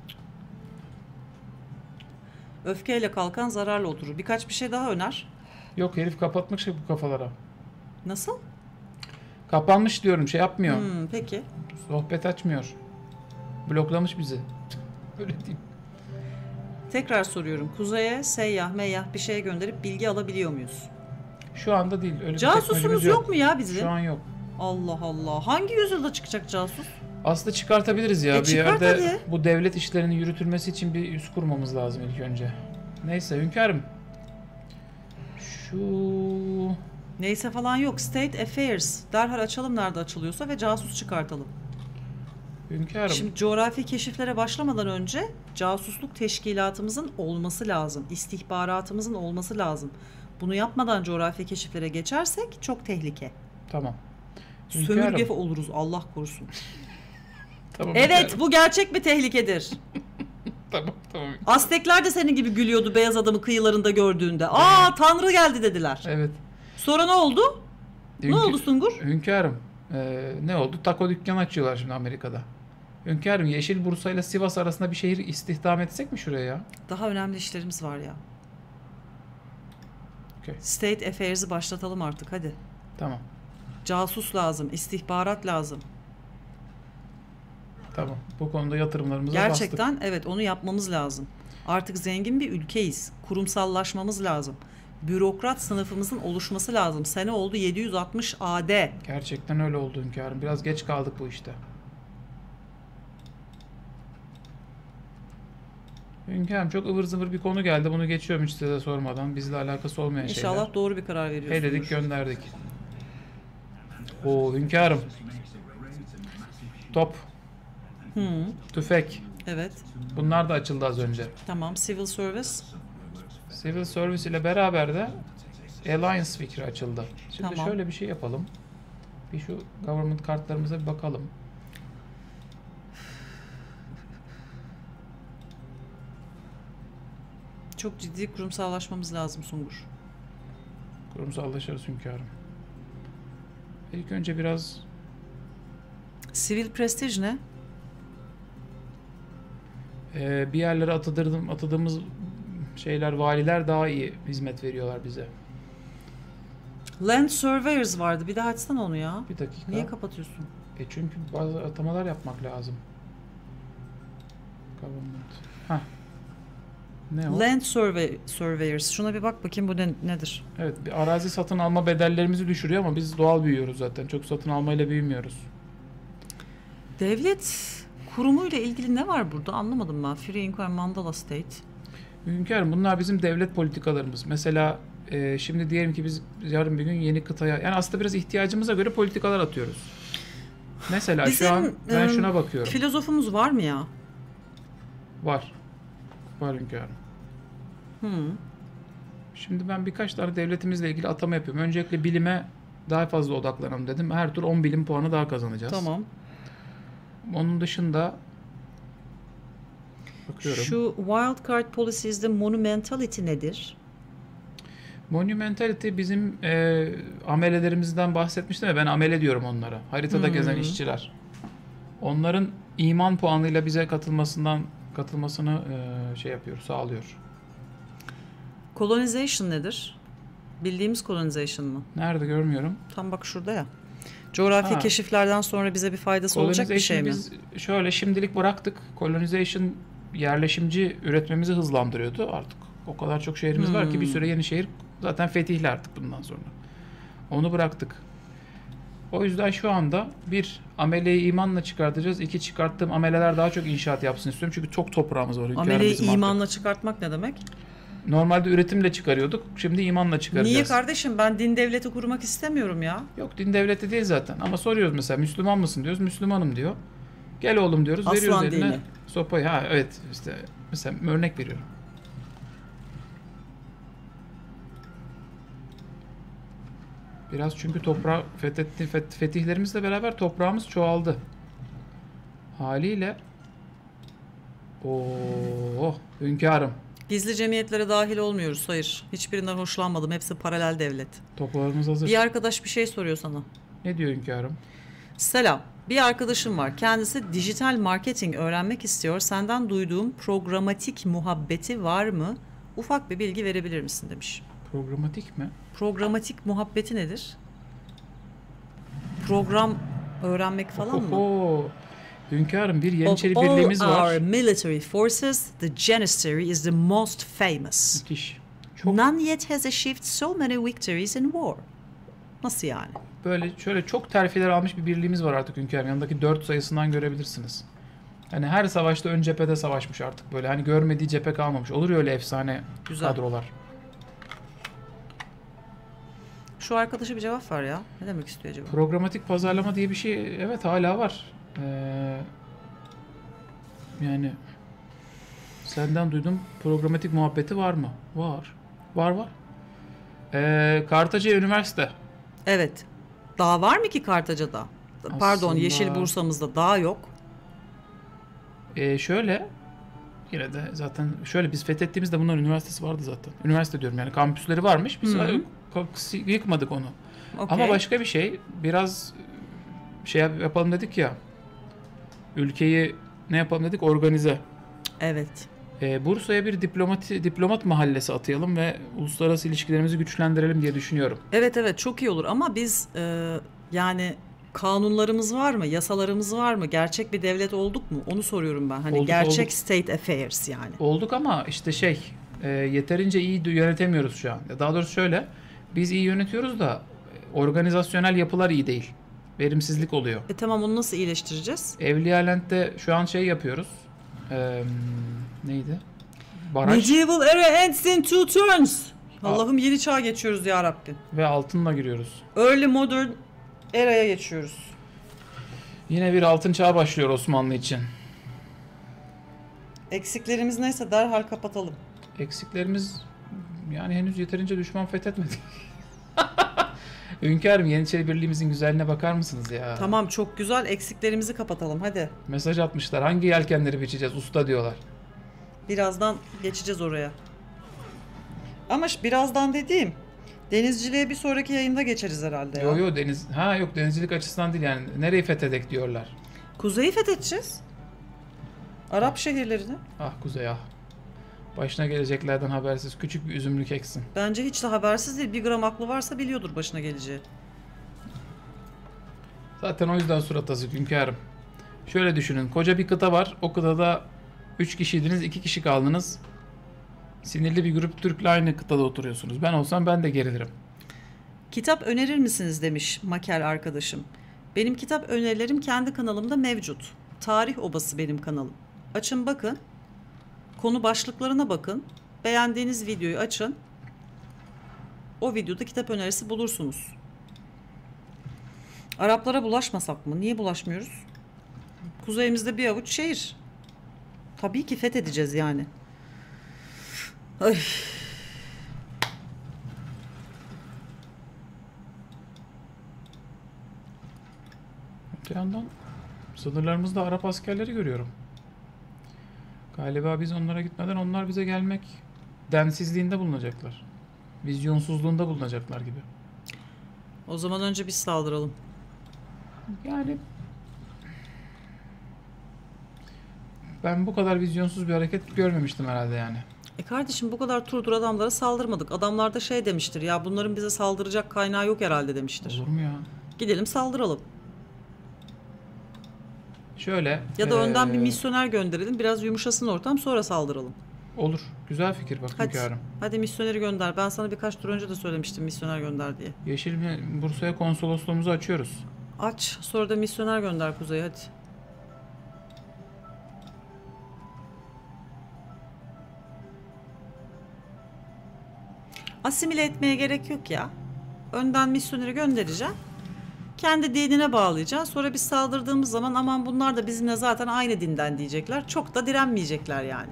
Öfkeyle kalkan zararla oturur. Birkaç bir şey daha öner. Yok herif kapatmış bu kafalara. Nasıl? Kapanmış diyorum şey yapmıyor. Peki. Sohbet açmıyor. Bloklamış bizi. Öyle diyeyim. Tekrar soruyorum. Kuzeye seyyah meyyah bir şey gönderip bilgi alabiliyor muyuz? Şu anda değil. Öyle Casusumuz yok mu ya bizim? Şu an yok. Allah Allah. Hangi yüzyılda çıkacak casus? Aslında çıkartabiliriz ya. Bir çıkart yerde hadi. bu devlet işlerinin yürütülmesi için bir üs kurmamız lazım ilk önce. Neyse hünkârım. Şu... Neyse falan yok. State Affairs. Derhal açalım nerede açılıyorsa ve casus çıkartalım. Hünkârım. Şimdi coğrafi keşiflere başlamadan önce casusluk teşkilatımızın olması lazım. İstihbaratımızın olması lazım. Bunu yapmadan coğrafi keşiflere geçersek çok tehlike. Tamam. Sömürge oluruz Allah korusun. Tamam, evet hünkârım. bu gerçek bir tehlikedir. Tamam. Aztekler de senin gibi gülüyordu beyaz adamı kıyılarında gördüğünde. Aa Tanrı geldi dediler. Evet. Sonra ne oldu? Ne oldu Sungur? Hünkârım. Ne oldu? Taco dükkanı açıyorlar şimdi Amerika'da. Hünkârım Yeşil Bursa ile Sivas arasında bir şehir istihdam etsek mi şuraya ya? Daha önemli işlerimiz var ya. Okay. State Affairs'i başlatalım artık hadi. Tamam. Casus lazım, istihbarat lazım. Tamam. Bu konuda yatırımlarımıza Gerçekten bastık. evet onu yapmamız lazım. Artık zengin bir ülkeyiz. Kurumsallaşmamız lazım. Bürokrat sınıfımızın oluşması lazım. Sene oldu 760 AD. Gerçekten öyle oldu hünkârım. Biraz geç kaldık bu işte. Hünkârım çok ıvır zıvır bir konu geldi. Bunu geçiyorum hiç size sormadan. Bizle alakası olmayan şeyler. İnşallah doğru bir karar veriyorsunuz. Hey dedik gönderdik. Oo hünkârım. Top. Tüfek. Evet. Bunlar da açıldı az önce. Tamam. Civil Service. Civil Service ile beraber de Alliance fikri açıldı. Şimdi Tamam. şöyle bir şey yapalım. Bir şu government kartlarımıza bir bakalım. Çok ciddi kurumsallaşmamız lazım Sungur. Kurumsallaşırız hünkârım. İlk önce biraz Sivil prestij ne? Bir yerlere atadığımız şeyler, valiler daha iyi hizmet veriyorlar bize. Land Surveyors vardı. Bir daha açsana onu ya. Bir dakika. Niye kapatıyorsun? Çünkü bazı atamalar yapmak lazım. Government. Hah. Ne o? Land Surveyors. Şuna bir bak bakayım, bu nedir? Evet, bir arazi satın alma bedellerimizi düşürüyor ama biz doğal büyüyoruz zaten. Çok satın almayla büyümüyoruz. Devlet kurumuyla ilgili ne var burada? Anlamadım ben. Free Inquiry Mandala State. Hünkârım, bunlar bizim devlet politikalarımız. Mesela şimdi diyelim ki biz yarın bir gün yeni kıtaya, yani aslında biraz ihtiyacımıza göre politikalar atıyoruz. Mesela Bizim, şu an ben şuna bakıyorum. Filozofumuz var mı ya? Var. Var hünkârım. Şimdi ben birkaç tane devletimizle ilgili atama yapıyorum. Öncelikle bilime daha fazla odaklanalım dedim. Her tur 10 bilim puanı daha kazanacağız. Tamam. Onun dışında bakıyorum. Şu Wildcard Policies'de monumentality nedir? Monumentality bizim amelelerimizden bahsetmiştim ya, ben amele diyorum onlara. Haritada gezen işçiler. Onların iman puanıyla bize katılmasını şey yapıyor, sağlıyor. Colonization nedir? Bildiğimiz colonization mı? Nerede, görmüyorum. Tam bak şurada ya. Coğrafi keşiflerden sonra bize bir faydası olacak bir şey mi? Biz şöyle şimdilik bıraktık. Colonization yerleşimci üretmemizi hızlandırıyordu. Artık o kadar çok şehrimiz var ki bir süre yeni şehir zaten fetihli artık bundan sonra. Onu bıraktık. O yüzden şu anda bir, ameleyi imanla çıkartacağız. İki, çıkarttığım ameleler daha çok inşaat yapsın istiyorum. Çünkü çok toprağımız var. Ameleyi imanla çıkartmak ne demek? Normalde üretimle çıkarıyorduk. Şimdi imanla çıkaracağız. Niye kardeşim? Ben din devleti kurmak istemiyorum ya. Yok, din devleti değil zaten. Ama soruyoruz mesela, Müslüman mısın diyoruz. Müslümanım diyor. Gel oğlum diyoruz. Aslan veriyoruz eline dini. sopayı. Ha evet, işte mesela örnek veriyorum. Biraz çünkü toprağı fetihlerimizle beraber toprağımız çoğaldı. Haliyle hünkârım. Gizli cemiyetlere dahil olmuyoruz. Hayır. Hiçbirinden hoşlanmadım. Hepsi paralel devlet. Toplarımız hazır. Bir arkadaş bir şey soruyor sana. Ne diyor hünkârım? Selam. Bir arkadaşım var. Kendisi dijital marketing öğrenmek istiyor. Senden duyduğum programatik muhabbeti var mı? Ufak bir bilgi verebilir misin demiş. Programatik mi? Programatik muhabbeti nedir? Program öğrenmek falan mı? Hünkârım, bir Yeniçeri birliğimiz var. Of all our military forces, the Janissary is the most famous. Müthiş. None yet has achieved so many victories in war. Nasıl yani? Böyle şöyle çok terfiler almış bir birliğimiz var artık hünkârım. Yanındaki 4 sayısından görebilirsiniz. Hani her savaşta ön cephede savaşmış artık böyle. Hani görmediği cephe kalmamış. Olur ya öyle efsane kadrolar. Şu arkadaşa bir cevap ver ya. Ne demek istiyor acaba? Programatik pazarlama diye bir şey evet hala var. Yani senden duydum, programatik muhabbeti var mı? Var. Var. Kartaca Üniversite. Evet. Daha var mı ki Kartaca'da? Pardon, Yeşil Bursa'mızda daha yok. Şöyle yine de zaten şöyle biz fethettiğimizde bunların üniversitesi vardı zaten. Üniversite diyorum, yani kampüsleri varmış. Biz yıkmadık onu. Okay. Ama başka bir şey, biraz şey yapalım dedik ya. Ülkeyi ne yapalım dedik? Organize. Evet. Bursa'ya bir diplomat mahallesi atayalım ve uluslararası ilişkilerimizi güçlendirelim diye düşünüyorum. Evet çok iyi olur ama biz yani kanunlarımız var mı? Yasalarımız var mı? Gerçek bir devlet olduk mu? Onu soruyorum ben. Hani olduk. State affairs yani. Olduk ama işte yeterince iyi yönetemiyoruz şu an. Daha doğrusu şöyle, biz iyi yönetiyoruz da organizasyonel yapılar iyi değil. Verimsizlik oluyor. Tamam, onu nasıl iyileştireceğiz? Evliyalent'te şu an yapıyoruz. Neydi? Baraj. Medieval era ends in 2 turns. Allah'ım, yeni çağ geçiyoruz ya Rabbim. Ve altınla giriyoruz. Early modern era'ya geçiyoruz. Yine bir altın çağ başlıyor Osmanlı için. Eksiklerimiz neyse derhal kapatalım. Eksiklerimiz yani henüz yeterince düşman fethetmedik. Hünkârım, Yeniçeri Birliğimizin güzelliğine bakar mısınız ya? Tamam, çok güzel, eksiklerimizi kapatalım hadi. Mesaj atmışlar, hangi yelkenleri biçeceğiz usta diyorlar. Birazdan geçeceğiz oraya. Ama birazdan dediğim Denizciliğe bir sonraki yayında geçeriz herhalde ya. Yo deniz. Ha yok, denizcilik açısından değil yani. Nereyi fethedek diyorlar. Kuzeyi fethedeceğiz. Arap şehirlerini. Ah Kuzey ah. Başına geleceklerden habersiz küçük bir üzümlük eksin. Bence hiç de habersiz değil. Bir gram aklı varsa biliyordur başına geleceği. Zaten o yüzden surat asık hünkârım. Şöyle düşünün. Koca bir kıta var. O kıtada 3 kişiydiniz, 2 kişi kaldınız. Sinirli bir grup Türk'le aynı kıtada oturuyorsunuz. Ben olsam ben de gerilirim. Kitap önerir misiniz demiş Maker arkadaşım. Benim kitap önerilerim kendi kanalımda mevcut. Tarih Obası benim kanalım. Açın bakın. Konu başlıklarına bakın. Beğendiğiniz videoyu açın. O videoda kitap önerisi bulursunuz. Araplara bulaşmasak mı? Niye bulaşmıyoruz? Kuzeyimizde bir avuç şehir. Tabii ki fethedeceğiz yani. Ay. Öte yandan sınırlarımızda Arap askerleri görüyorum. Galiba biz onlara gitmeden onlar bize gelmek densizliğinde bulunacaklar. Vizyonsuzluğunda bulunacaklar gibi. O zaman önce biz saldıralım. Yani ben bu kadar vizyonsuz bir hareket görmemiştim herhalde yani. Kardeşim bu kadar turdur adamlara saldırmadık. Adamlar da şey demiştir ya, bunların bize saldıracak kaynağı yok herhalde demiştir. Olur mu ya? Gidelim saldıralım. Şöyle. Ya da önden bir misyoner gönderelim. Biraz yumuşasın ortam, sonra saldıralım. Olur. Güzel fikir bak hünkârım. Hadi misyoneri gönder. Ben sana birkaç tur önce de söylemiştim misyoner gönder diye. Yeşil Bursa'ya konsolosluğumuzu açıyoruz. Aç. Sonra da misyoner gönder kuzeye hadi. Asimile etmeye gerek yok ya. Önden misyoneri göndereceğim. Kendi dinine bağlayacaksın. Sonra biz saldırdığımız zaman aman bunlar da bizimle zaten aynı dinden diyecekler. Çok da direnmeyecekler yani.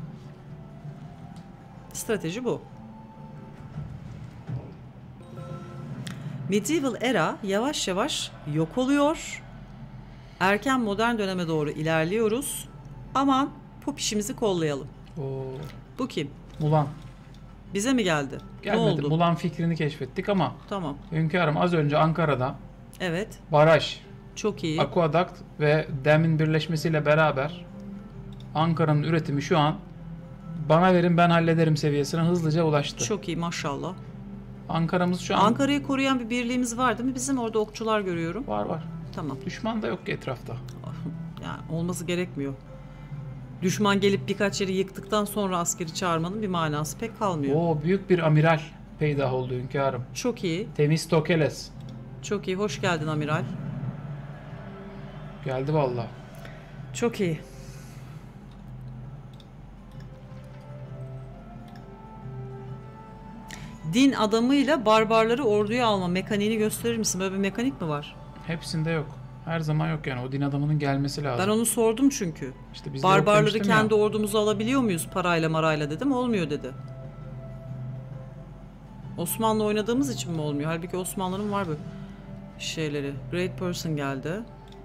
Strateji bu. Medieval era yavaş yavaş yok oluyor. Erken modern döneme doğru ilerliyoruz. Aman pop işimizi kollayalım. Oo. Bu kim? Mulan. Bize mi geldi? Gelmedi. Ne oldu? Mulan fikrini keşfettik ama Tamam. hünkârım az önce Ankara'da Evet. baraj, Çok iyi. aqueduct ve demin birleşmesiyle beraber Ankara'nın üretimi şu an bana verin ben hallederim seviyesine hızlıca ulaştı. Çok iyi maşallah. Ankara'mız şu an Ankara'yı koruyan bir birliğimiz var değil mi? Bizim orada okçular görüyorum. var. Tamam. Düşman da yok ki etrafta. Yani olması gerekmiyor. Düşman gelip birkaç yeri yıktıktan sonra askeri çağırmanın bir manası pek kalmıyor. Oo, büyük bir amiral peydah oldu hünkârım. Çok iyi. Themistokeles. Çok iyi. Hoş geldin amiral. Geldi vallahi. Çok iyi. Din adamıyla barbarları orduya alma mekaniğini gösterir misin? Böyle bir mekanik mi var? Hepsinde yok. Her zaman yok yani. O din adamının gelmesi lazım. Ben onu sordum çünkü. İşte bizde yok Barbarları demiştim kendi ya. ordumuza alabiliyor muyuz parayla marayla dedim. Olmuyor dedi. Osmanlı oynadığımız için mi olmuyor? Halbuki Osmanlı'nın var bu şeyleri. Great person geldi.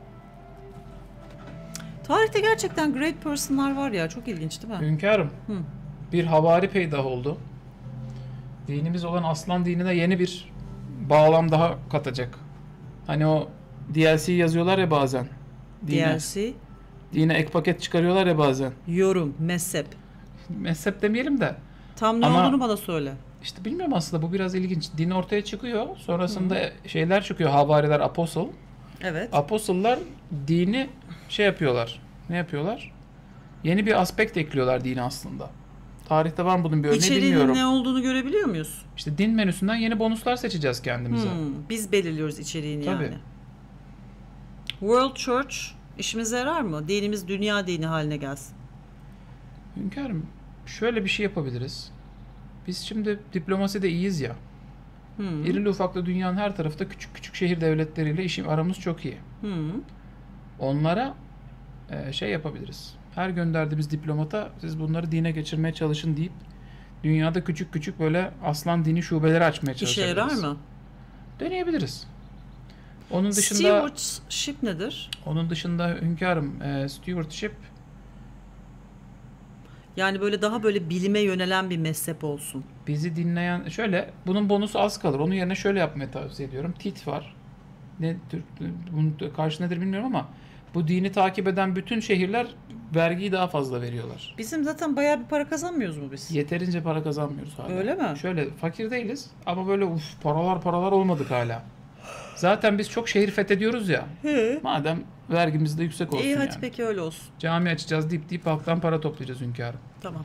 Tarihte gerçekten great person'lar var ya. Çok ilginç değil mi? Hünkârım. Hı. Bir havari peydah oldu. Dinimiz olan Aslan dinine yeni bir bağlam daha katacak. Hani o DLC yazıyorlar ya bazen. DLC, Dine ek paket çıkarıyorlar ya bazen. yorum, mezhep. Mezhep demeyelim de. Tam ne Ama- olduğunu bana söyle. İşte bilmiyorum aslında bu biraz ilginç. Din ortaya çıkıyor. Sonrasında şeyler çıkıyor. Havariler, apostle. Evet. Apostle'lar dini şey yapıyorlar. Ne yapıyorlar? Yeni bir aspekt ekliyorlar dine aslında. Tarihte var mı bunun bir örneği İçeriğinin bilmiyorum. ne olduğunu görebiliyor muyuz? İşte din menüsünden yeni bonuslar seçeceğiz kendimize. Biz belirliyoruz içeriğini Tabii. yani. World Church işimize yarar mı? Dinimiz dünya dini haline gelsin. Hünkârım şöyle bir şey yapabiliriz. Biz şimdi diplomaside iyiyiz ya. İrili ufaklı dünyanın her tarafta küçük küçük şehir devletleriyle aramız çok iyi. Onlara şey yapabiliriz. Her gönderdiğimiz diplomata siz bunları dine geçirmeye çalışın deyip dünyada küçük küçük böyle aslan dini şubeleri açmaya İşe çalışabiliriz. yarar mı? Deneyebiliriz. Onun dışında Stewardship nedir? hünkârım stewardship Yani böyle daha böyle bilime yönelen bir mezhep olsun. Bizi dinleyen şöyle, bunun bonusu az kalır. Onun yerine şöyle yapmayı tavsiye ediyorum. TİT var. Bunun karşı nedir bilmiyorum ama bu dini takip eden bütün şehirler vergiyi daha fazla veriyorlar. Bizim zaten bayağı bir para kazanmıyoruz mu biz? Yeterince para kazanmıyoruz hala. Öyle mi? Şöyle fakir değiliz ama böyle paralar olmadık hala. Zaten biz çok şehir fethediyoruz ya. He. Madem vergimiz de yüksek olsun İyi hadi yani. peki öyle olsun. Cami açacağız deyip halktan para toplayacağız hünkârım. Tamam.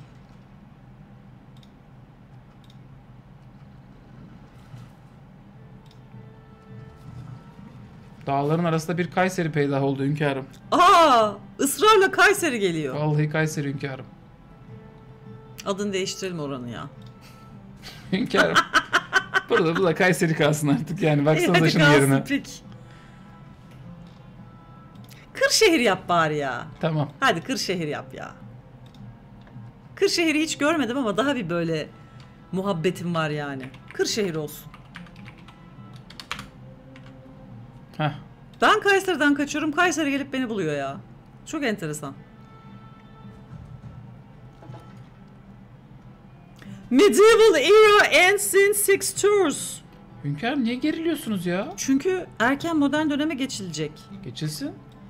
Dağların arasında bir Kayseri peydah oldu hünkârım. Aa, ısrarla Kayseri geliyor. Vallahi Kayseri hünkârım. Adını değiştirelim oranı ya. Hünkârım. Bu da Kayseri kalsın artık yani. İyi Baksanıza hadi şunun kalsın yerine. peki. Kırşehir yap bari ya. Tamam. Hadi Kırşehir yap ya. Kırşehir'i hiç görmedim ama daha bir böyle muhabbetim var yani. Kırşehir olsun. Heh. Ben Kayseri'den kaçıyorum. Kayseri gelip beni buluyor ya. Çok enteresan. Medieval era ends in 6 tours. Hünkârım niye geriliyorsunuz ya? Çünkü erken modern döneme geçilecek. Geçilsin.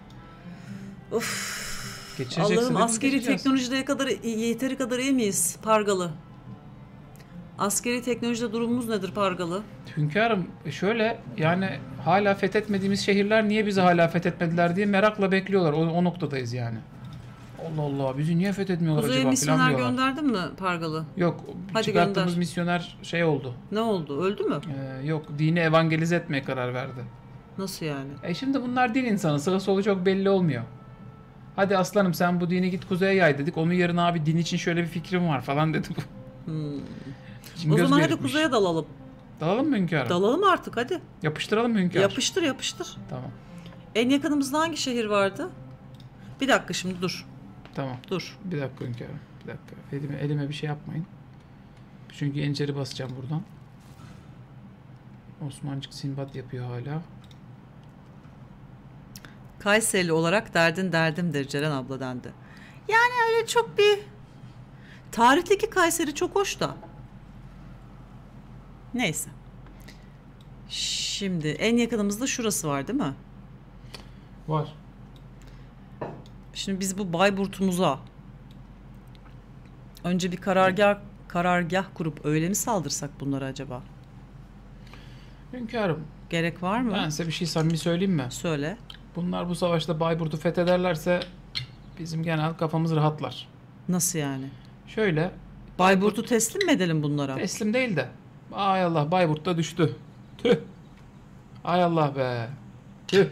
Of. Geçirecekse Allah'ım de biz askeri geçeceğiz. teknolojide yeteri kadar iyi miyiz Pargalı? Askeri teknolojide durumumuz nedir Pargalı? Hünkârım şöyle yani hala fethetmediğimiz şehirler niye bizi hala fethetmediler diye merakla bekliyorlar. O noktadayız yani. Allah Allah bizi niye fethetmiyorlar Kuzey'e acaba misyoner falan diyorlar. gönderdin mi Pargalı? Yok Hadi çıkarttığımız gönder. misyoner şey oldu. Ne oldu? Öldü mü? Yok dini evangelize etmeye karar verdi. Nasıl yani? Şimdi bunlar din insanı sıra solu çok belli olmuyor. Hadi aslanım sen bu dini git kuzeye yay dedik. Onun yerine abi din için şöyle bir fikrim var falan dedi bu. O Göz zaman hadi geritmiş. kuzeye dalalım. Dalalım mı hünkârım? Dalalım artık hadi. Yapıştıralım mı hünkâr? Yapıştır yapıştır. Tamam. En yakınımızda hangi şehir vardı? Bir dakika şimdi dur. Tamam. Dur. Bir dakika hünkârım. Bir dakika. Elime bir şey yapmayın. Çünkü Yeniçeri basacağım buradan. Osmancık Sinbad yapıyor hala. Kayserili olarak derdin derdimdir Ceren abla dendi. Yani öyle çok bir... Tarihteki Kayseri çok hoş da. Neyse. Şimdi en yakınımızda şurası var değil mi? Var. Şimdi biz bu Bayburt'umuza önce bir karargah kurup öyle mi saldırsak bunlara acaba? Hünkârım Gerek var mı? ben size bir şey samimi söyleyeyim mi? Söyle. Bunlar bu savaşta Bayburt'u fethederlerse bizim genel kafamız rahatlar. Nasıl yani? Şöyle Bayburt'u teslim mi edelim bunlara? teslim değil de ay Allah Bayburt da düştü. Tüh. Ay Allah be. Tüh.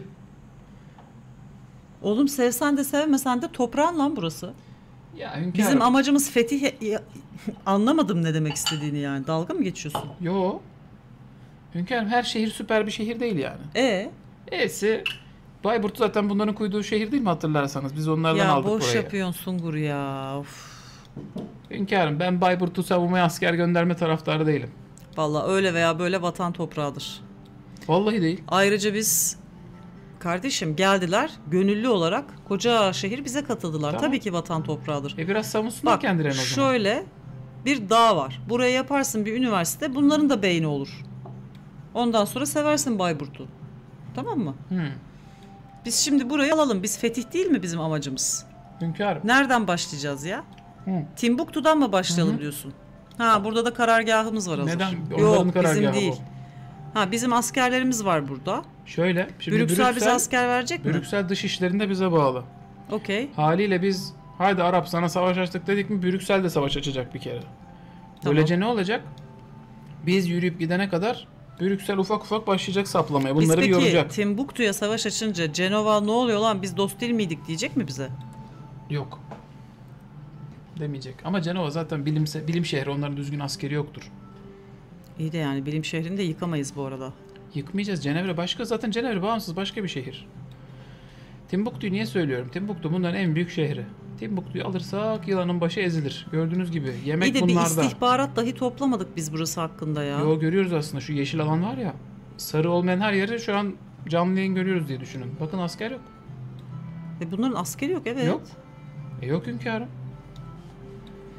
Oğlum sevsen de sevmesen de toprağın lan burası. Ya hünkârım. Bizim amacımız fetih... Anlamadım ne demek istediğini yani. Dalga mı geçiyorsun? Yo. Hünkârım her şehir süper bir şehir değil yani. E'si Bayburt zaten bunların kuyduğu şehir değil mi hatırlarsanız? Biz onlardan Ya aldık boş burayı. yapıyorsun Sungur ya. Of. Hünkârım ben Bayburt'u savunmaya asker gönderme taraftarı değilim. Vallahi öyle veya böyle vatan toprağıdır. Vallahi değil. Ayrıca biz kardeşim geldiler gönüllü olarak koca şehir bize katıldılar. Tamam. Tabii ki vatan toprağıdır. Biraz savunsunlar Bak kendilerini o zaman. şöyle bir dağ var. Buraya yaparsın bir üniversite bunların da beyni olur. Ondan sonra seversin Bayburt'u. Tamam mı? Biz şimdi burayı alalım. Biz fetih değil mi bizim amacımız? Hünkârım. Nereden başlayacağız ya? Hı. Timbuktu'dan mı başlayalım diyorsun? Ha burada da karargahımız var hazır. Neden? Onların Yok bizim karargahı değil. bu. Ha bizim askerlerimiz var burada. Şöyle. Şimdi Brüksel bize asker verecek mi? Brüksel dış işlerinde bize bağlı. Okey. Haliyle biz haydi Arap sana savaş açtık dedik mi Brüksel de savaş açacak bir kere. Tamam. Böylece ne olacak? Biz yürüyüp gidene kadar Brüksel ufak ufak başlayacak saplamaya. Biz Bunları bir peki yoracak. Timbuktu'ya savaş açınca Cenova ne oluyor lan biz dost değil miydik diyecek mi bize? Yok. Demeyecek. Ama Cenova zaten bilim şehri. Onların düzgün askeri yoktur. İyi de yani bilim şehrini de yıkamayız bu arada. Yıkmayacağız. Cenevre başka. Zaten Cenevre bağımsız başka bir şehir. Timbuktu'yu niye söylüyorum? Timbuktu bunların en büyük şehri. Timbuktu'yu alırsak yılanın başı ezilir. Gördüğünüz gibi. Yemek İyi de bunlarda. bir istihbarat dahi toplamadık biz burası hakkında ya. Yo görüyoruz aslında. Şu yeşil alan var ya. Sarı olmayan her yeri şu an canlı yayın görüyoruz diye düşünün. Bakın asker yok. Bunların askeri yok evet. Yok. Yok hünkârım.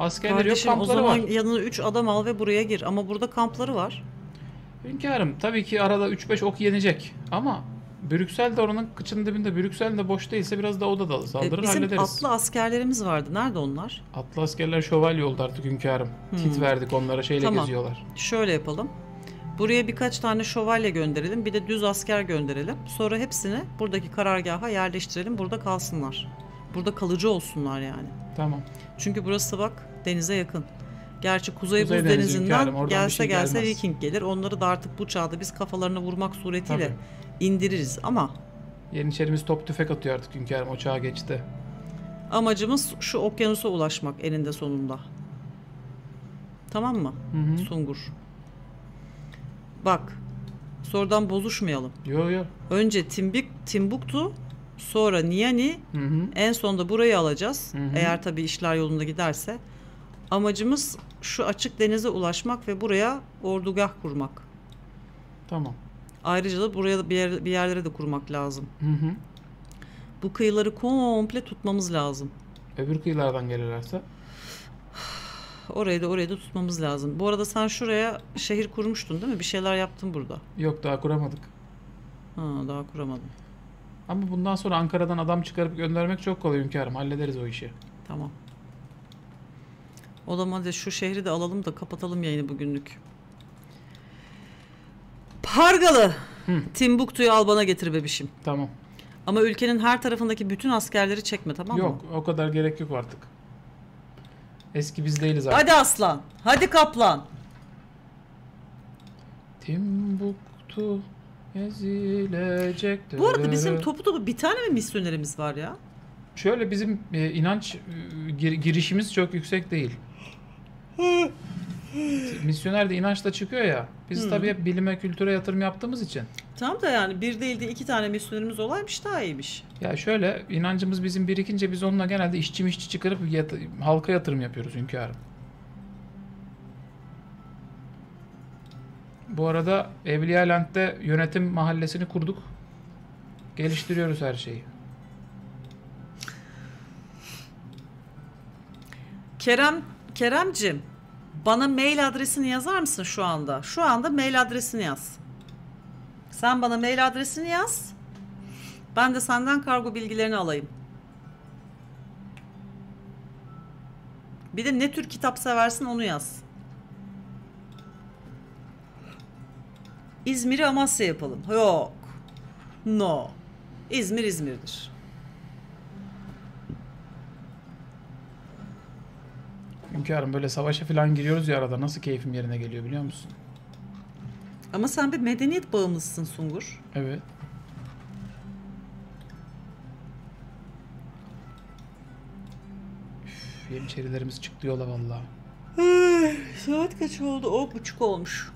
Askerleri Kardeşim yok, o kampları zaman var. yanına 3 adam al ve buraya gir. Ama burada kampları var. Hünkârım tabii ki arada 3-5 ok yenecek ama Brüksel de oranın kıçının dibinde. Brüksel de boş değilse biraz da o da saldırır, Bizim hallederiz. atlı askerlerimiz vardı. Nerede onlar? Atlı askerler şövalye oldu artık hünkârım. Tit verdik onlara, şeyle Tamam. geziyorlar. Şöyle yapalım. Buraya birkaç tane şövalye gönderelim. Bir de düz asker gönderelim. Sonra hepsini buradaki karargaha yerleştirelim. Burada kalsınlar. Burada kalıcı olsunlar yani. Tamam. Çünkü burası bak denize yakın. Gerçi Kuzey Kuzey Buz Denizi Denizi'nden hünkârım, oradan bir gelse şey gelse gelmez. Viking gelir. Onları da artık bu çağda biz kafalarına vurmak suretiyle Tabii. indiririz. Ama Yeniçerimiz top tüfek atıyor artık hünkârım, o çağa geçti. amacımız şu okyanusa ulaşmak eninde sonunda. Tamam mı? Hı hı. Sungur. Bak. Sonradan bozuşmayalım. Yo yo. Önce Timbuktu, sonra Niani, Hı hı. en sonunda burayı alacağız. Hı hı. Eğer tabii işler yolunda giderse. Amacımız şu açık denize ulaşmak ve buraya ordugah kurmak. Tamam. Ayrıca da buraya bir yerlere de kurmak lazım. Hı hı. Bu kıyıları komple tutmamız lazım. Öbür kıyılardan gelirlerse. Orayı da tutmamız lazım. Bu arada sen şuraya şehir kurmuştun değil mi? Bir şeyler yaptın burada. Yok, daha kuramadık. Ha, daha kuramadım. Ama bundan sonra Ankara'dan adam çıkarıp göndermek çok kolay hünkârım. Hallederiz o işi. Tamam. O zaman hadi şu şehri de alalım da kapatalım yayını bugünlük. Pargalı. Timbuktu'yu al bana getir bebişim. Tamam. Ama ülkenin her tarafındaki bütün askerleri çekme, tamam mı? Yok, o kadar gerek yok artık. Eski biz değiliz artık. Hadi aslan. Hadi kaplan. Timbuktu ezilecek. Bu arada bizim topu bir tane mi misyonerimiz var ya? Şöyle bizim inanç girişimiz çok yüksek değil. Misyoner de inançla çıkıyor ya. Biz tabii hep bilime, kültüre yatırım yaptığımız için. Tamam da yani bir değil de 2 tane misyonerimiz olaymış daha iyiymiş. Ya şöyle, inancımız bizim birikince biz onunla genelde işçi çıkarıp halka yatırım yapıyoruz hünkârım. Bu arada Evliyaland'de yönetim mahallesini kurduk. Geliştiriyoruz her şeyi. Keremcim, bana mail adresini yazar mısın şu anda? Şu anda mail adresini yaz. Sen bana mail adresini yaz. Ben de senden kargo bilgilerini alayım. Bir de ne tür kitap seversin onu yaz. İzmir'i Amasya yapalım. Yok. No. İzmir İzmir'dir. Hünkârım böyle savaşa falan giriyoruz ya arada, nasıl keyfim yerine geliyor biliyor musun? Ama sen bir medeniyet bağımlısın Sungur. Evet. Üf, yeniçerilerimiz çıktı yola vallahi. Saat kaç oldu? 10.30 olmuş.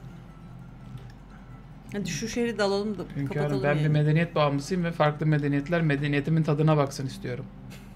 Hadi şu şehri de alalım da Hünkârım kapatalım ben bir yani. medeniyet bağımlısıyım ve farklı medeniyetler medeniyetimin tadına baksın istiyorum.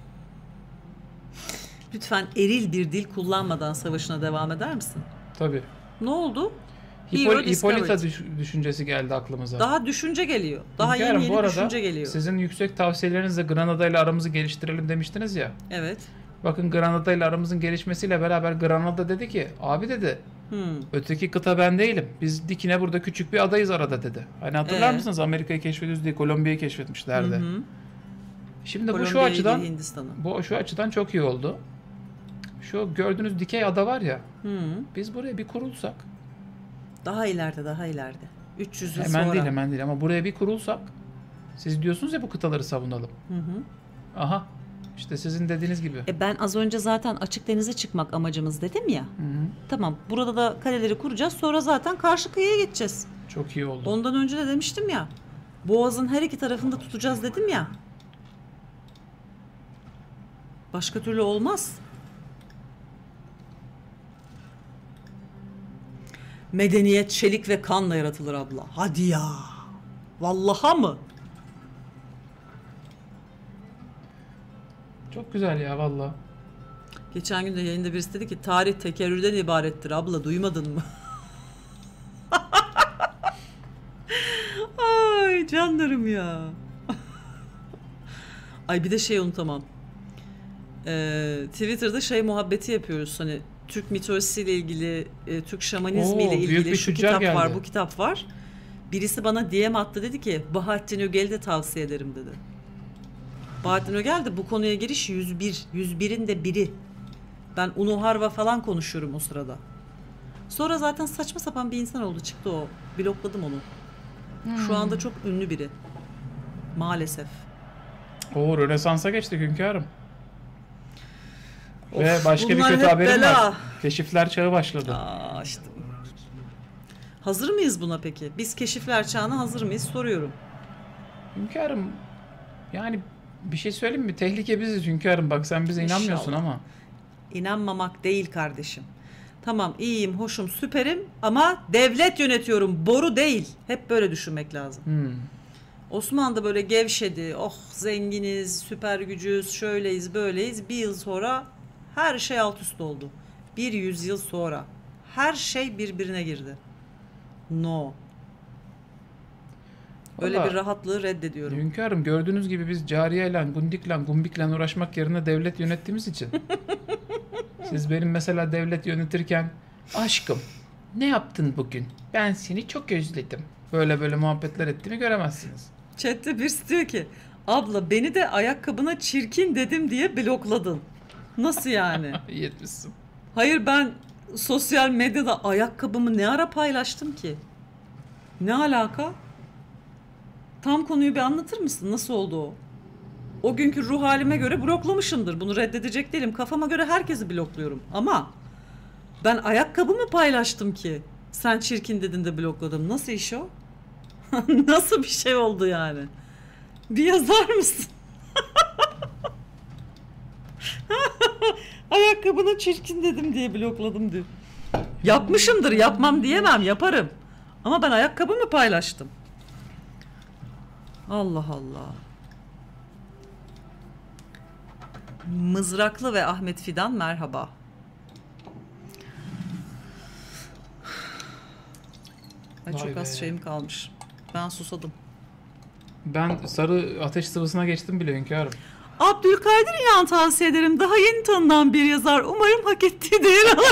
Lütfen eril bir dil kullanmadan savaşına devam eder misin? Tabii. Ne oldu? Hero Hippolyta discovered. düşüncesi geldi aklımıza. Daha düşünce geliyor. Daha Hünkârım, yeni bu arada düşünce geliyor. sizin yüksek tavsiyelerinizle Granada ile aramızı geliştirelim demiştiniz ya. Evet. Bakın Granada ile aramızın gelişmesiyle beraber Granada dedi ki, abi dedi, öteki kıta ben değilim. Biz dikine burada küçük bir adayız arada dedi. Hani hatırlar mısınız, Amerika'yı keşfediyoruz diye Kolombiya'yı keşfetmişlerdi. Şimdi bu şu açıdan şu açıdan çok iyi oldu. Şu gördüğünüz dikey ada var ya. Biz buraya bir kurulsak. Daha ileride. 300 yıl Hemen sonra. hemen değil ama buraya bir kurulsak. Siz diyorsunuz ya bu kıtaları savunalım. Aha. İşte sizin dediğiniz gibi. Ben az önce zaten açık denize çıkmak amacımız dedim ya. Tamam. Burada da kaleleri kuracağız. Sonra zaten karşı kıyıya geçeceğiz. Çok iyi oldu. Ondan önce de demiştim ya. Boğazın her iki tarafında tutacağız dedim ya. Başka türlü olmaz. Medeniyet çelik ve kanla yaratılır abla. Hadi ya. Vallaha mı? Çok güzel ya valla. Geçen gün de yayında birisi dedi ki tarih tekerrürden ibarettir abla, duymadın mı? Ay canlarım ya. Ay bir de şey unutamam. Twitter'da şey muhabbeti yapıyoruz. Hani Türk mitolojisiyle ilgili, Türk şamanizmiyle büyük ilgili bir şu tüccar kitap var, geldi. bu kitap var. Birisi bana DM attı, dedi ki Bahattin Ögel'i de tavsiye ederim dedi. Bahattin Ögel de bu konuya giriş 101'in de biri. Ben Unu Harva falan konuşuyorum o sırada. Sonra zaten saçma sapan bir insan oldu, çıktı o. Blokladım onu. Şu anda çok ünlü biri. Maalesef. Oo, Rönesans'a geçtik hünkârım. Of, Ve başka bir bunlar kötü hep haberim bela. var. Keşifler çağı başladı. Aa işte. Hazır mıyız buna peki? Biz keşifler çağına hazır mıyız soruyorum. Hünkârım, yani bir şey söyleyeyim mi? Tehlike biziz hünkârım. Bak sen bize inanmıyorsun İnşallah. ama. İnanmamak değil kardeşim. Tamam, iyiyim, hoşum, süperim ama devlet yönetiyorum, boru değil. Hep böyle düşünmek lazım. Osmanlı da böyle gevşedi. Oh zenginiz, süper gücüz, şöyleyiz, böyleyiz. Bir yıl sonra her şey alt üst oldu. Bir yüzyıl sonra her şey birbirine girdi. No. Öyle Vallahi, bir rahatlığı reddediyorum. hünkârım, gördüğünüz gibi biz cariyeyle, gundikle, gumbikle uğraşmak yerine devlet yönettiğimiz için. Siz benim mesela devlet yönetirken aşkım ne yaptın bugün? Ben seni çok özledim. Böyle muhabbetler ettiğimi göremezsiniz. Chat'te birisi diyor ki abla beni de ayakkabına çirkin dedim diye blokladın. Nasıl yani? İyi etmişsin. Hayır, ben sosyal medyada ayakkabımı ne ara paylaştım ki? Ne alaka? Tam konuyu bir anlatır mısın? Nasıl oldu o? O günkü ruh halime göre bloklamışımdır. Bunu reddedecek değilim. Kafama göre herkesi blokluyorum. Ama ben ayakkabımı paylaştım ki sen çirkin dedin de blokladım. Nasıl iş o? Nasıl bir şey oldu yani? Bir yazar mısın? Ayakkabına çirkin dedim diye blokladım diyor. Yapmışımdır, yapmam diyemem, yaparım. Ama ben ayakkabımı paylaştım. Allah Allah. Mızraklı ve Ahmet Fidan merhaba. Ay, Vay çok be. az şeyim kalmış. Ben susadım. Ben sarı ateş sıvısına geçtim bile hünkârım. Abdülkadir İnan tavsiye ederim. Daha yeni tanınan bir yazar. Umarım hak ettiği değer alır.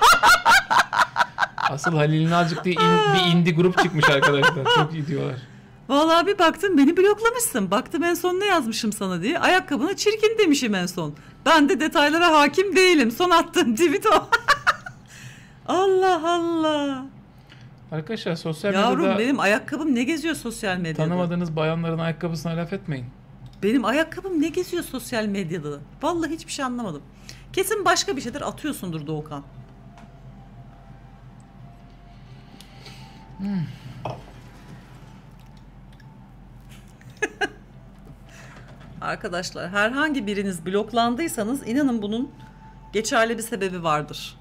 Asıl Halil Nalcık diye bir indie grup çıkmış arkadaşlar. Çok iyi diyorlar. Vallahi bir baktım beni bloklamışsın. Baktım en son ne yazmışım sana diye. Ayakkabına çirkin demişim en son. Ben de detaylara hakim değilim. Son attığım tweet o. Allah Allah. Arkadaşlar sosyal Yavrum medyada benim ayakkabım ne geziyor sosyal medyada? tanımadığınız bayanların ayakkabısına laf etmeyin. Benim ayakkabım ne geziyor sosyal medyada? Vallahi hiçbir şey anlamadım. Kesin başka bir şeyler atıyorsundur Doğukan. Arkadaşlar herhangi biriniz bloklandıysanız inanın bunun geçerli bir sebebi vardır.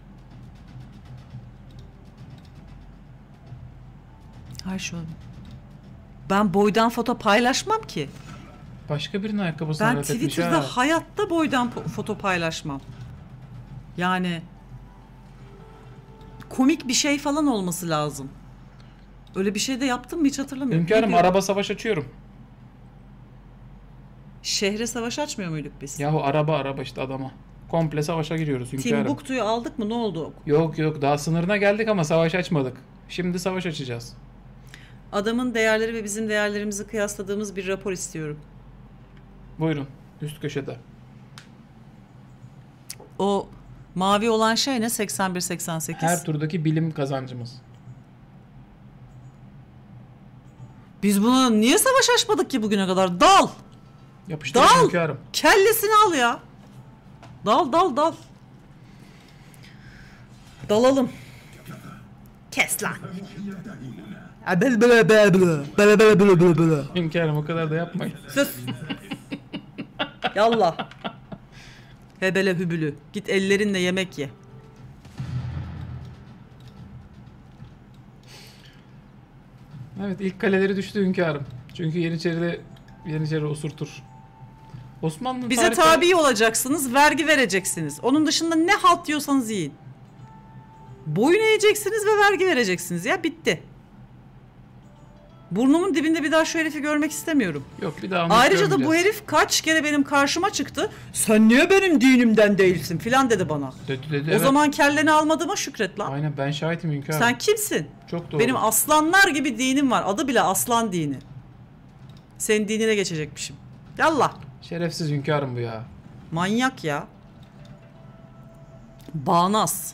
Hay şu. Ben boydan foto paylaşmam ki. Başka birinin ayakkabısına Ben laf etmiş Twitter'da ha. hayatta boydan foto paylaşmam. Yani komik bir şey falan olması lazım. Öyle bir şey de yaptım mı hiç hatırlamıyorum. Hünkârım, Ne diyor? araba savaş açıyorum. Şehre savaş açmıyor muyduk biz? Yahu araba işte adama. Komple savaşa giriyoruz hünkârım. Timbuktu'yu aldık mı, ne oldu? Yok daha sınırına geldik ama savaş açmadık. Şimdi savaş açacağız. Adamın değerleri ve bizim değerlerimizi kıyasladığımız bir rapor istiyorum. Buyurun, üst köşede. O mavi olan şey ne? 81-88. Her turdaki bilim kazancımız. Biz buna niye savaş açmadık ki bugüne kadar? Dal! Yapıştırın Dal! hünkârım. Kellesini al ya. Dal. Dalalım. Kes lan. Hünkârım, o kadar da yapmayın. Sus. Yallah. Hebele hübülü. Git ellerinle yemek ye. Evet, ilk kaleleri düştü hünkârım. Çünkü Yeniçeri osurtur. Osmanlı Bize tabi olacaksınız, vergi vereceksiniz. Onun dışında ne halt yiyorsanız yiyin. Boyun eğeceksiniz ve vergi vereceksiniz ya, bitti. Burnumun dibinde bir daha şu herifi görmek istemiyorum. Yok bir daha Ayrıca da bu herif kaç kere benim karşıma çıktı. Sen niye benim dinimden değilsin filan dedi bana. Dedi, o evet. zaman kelleni almadığıma şükret lan. Aynen, ben şahitim Hünkârım. Sen kimsin? Çok doğru. Benim aslanlar gibi dinim var. Adı bile aslan dini. Senin dinine geçecekmişim. Yallah. Şerefsiz Hünkârım bu ya. Manyak ya. Bağnaz.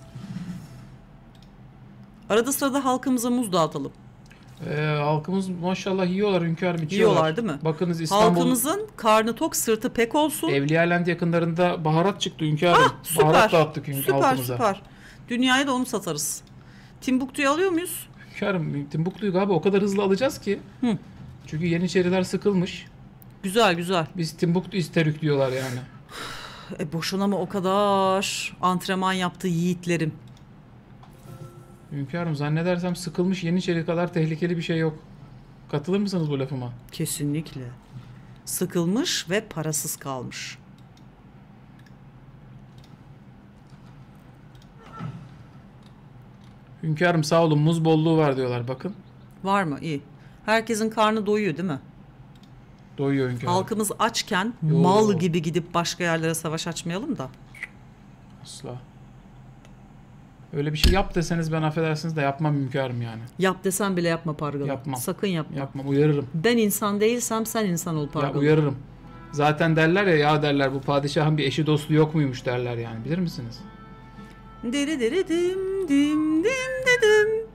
Arada sırada halkımıza muz dağıtalım. Halkımız maşallah yiyorlar Hünkârım, içiyorlar. Yiyorlar değil mi? Bakınız İstanbul... Halkımızın karnı tok, sırtı pek olsun. Evliyaland yakınlarında baharat çıktı Hünkârım. Süper. Baharat dağıttık halkımıza. Süper. Dünyaya da onu satarız. Timbuktu'yu alıyor muyuz? Hünkârım Timbuktu'yu galiba o kadar hızlı alacağız ki. Hı. Çünkü Yeniçeriler sıkılmış. Güzel. Biz Timbuktu isterük diyorlar yani. Boşuna mı o kadar antrenman yaptı yiğitlerim? Hünkârım zannedersem sıkılmış Yeniçeri kadar tehlikeli bir şey yok. Katılır mısınız bu lafıma? Kesinlikle. Sıkılmış ve parasız kalmış. Hünkârım sağ olun, muz bolluğu var diyorlar bakın. Var mı? İyi. Herkesin karnı doyuyor değil mi? Doyuyor Hünkârım. Halkımız açken Yo. mal gibi gidip başka yerlere savaş açmayalım da. Asla. Öyle bir şey yap deseniz ben affedersiniz de yapmam Hünkârım yani. Yap desem bile yapma Pargalı. Yapmam. Sakın yapma. Yapmam, uyarırım. Ben insan değilsem sen insan ol Ya Pargalı. uyarırım. Zaten derler ya derler bu padişahın bir eşi dostu yok muymuş derler yani, bilir misiniz? Deri deri dim dim dim dedim.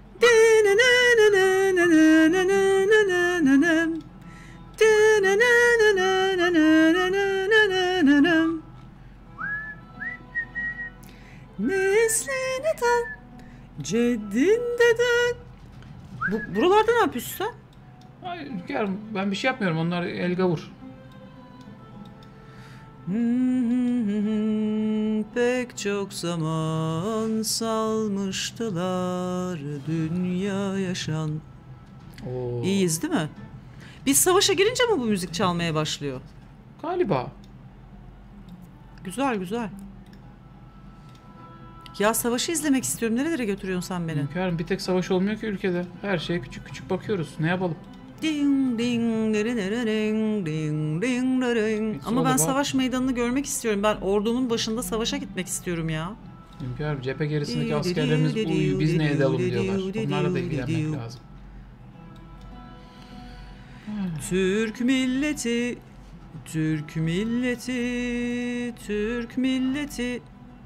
Neslineden ceddin deden. Buralarda ne yapıyorsun sen? Hayır Hünkârım, ben bir şey yapmıyorum, onlar el gavur. Pek çok zaman salmıştılar dünya yaşan. Oo. İyiyiz değil mi? Biz savaşa girince mi bu müzik çalmaya başlıyor? Galiba. Güzel. Ya savaşı izlemek istiyorum. Nerelere götürüyorsun sen beni? Hünkârım bir tek savaş olmuyor ki ülkede. Her şeye küçük küçük bakıyoruz. Ne yapalım? Ding ding ding ding ding ding. Ama ben savaş meydanını görmek istiyorum. Ben ordumun başında savaşa gitmek istiyorum ya. Hünkârım cephe gerisindeki askerlerimiz uyuyor. Biz ne edelim diyorlar. Onlarla da ilgilenmek lazım. Türk milleti, Türk milleti, Türk milleti.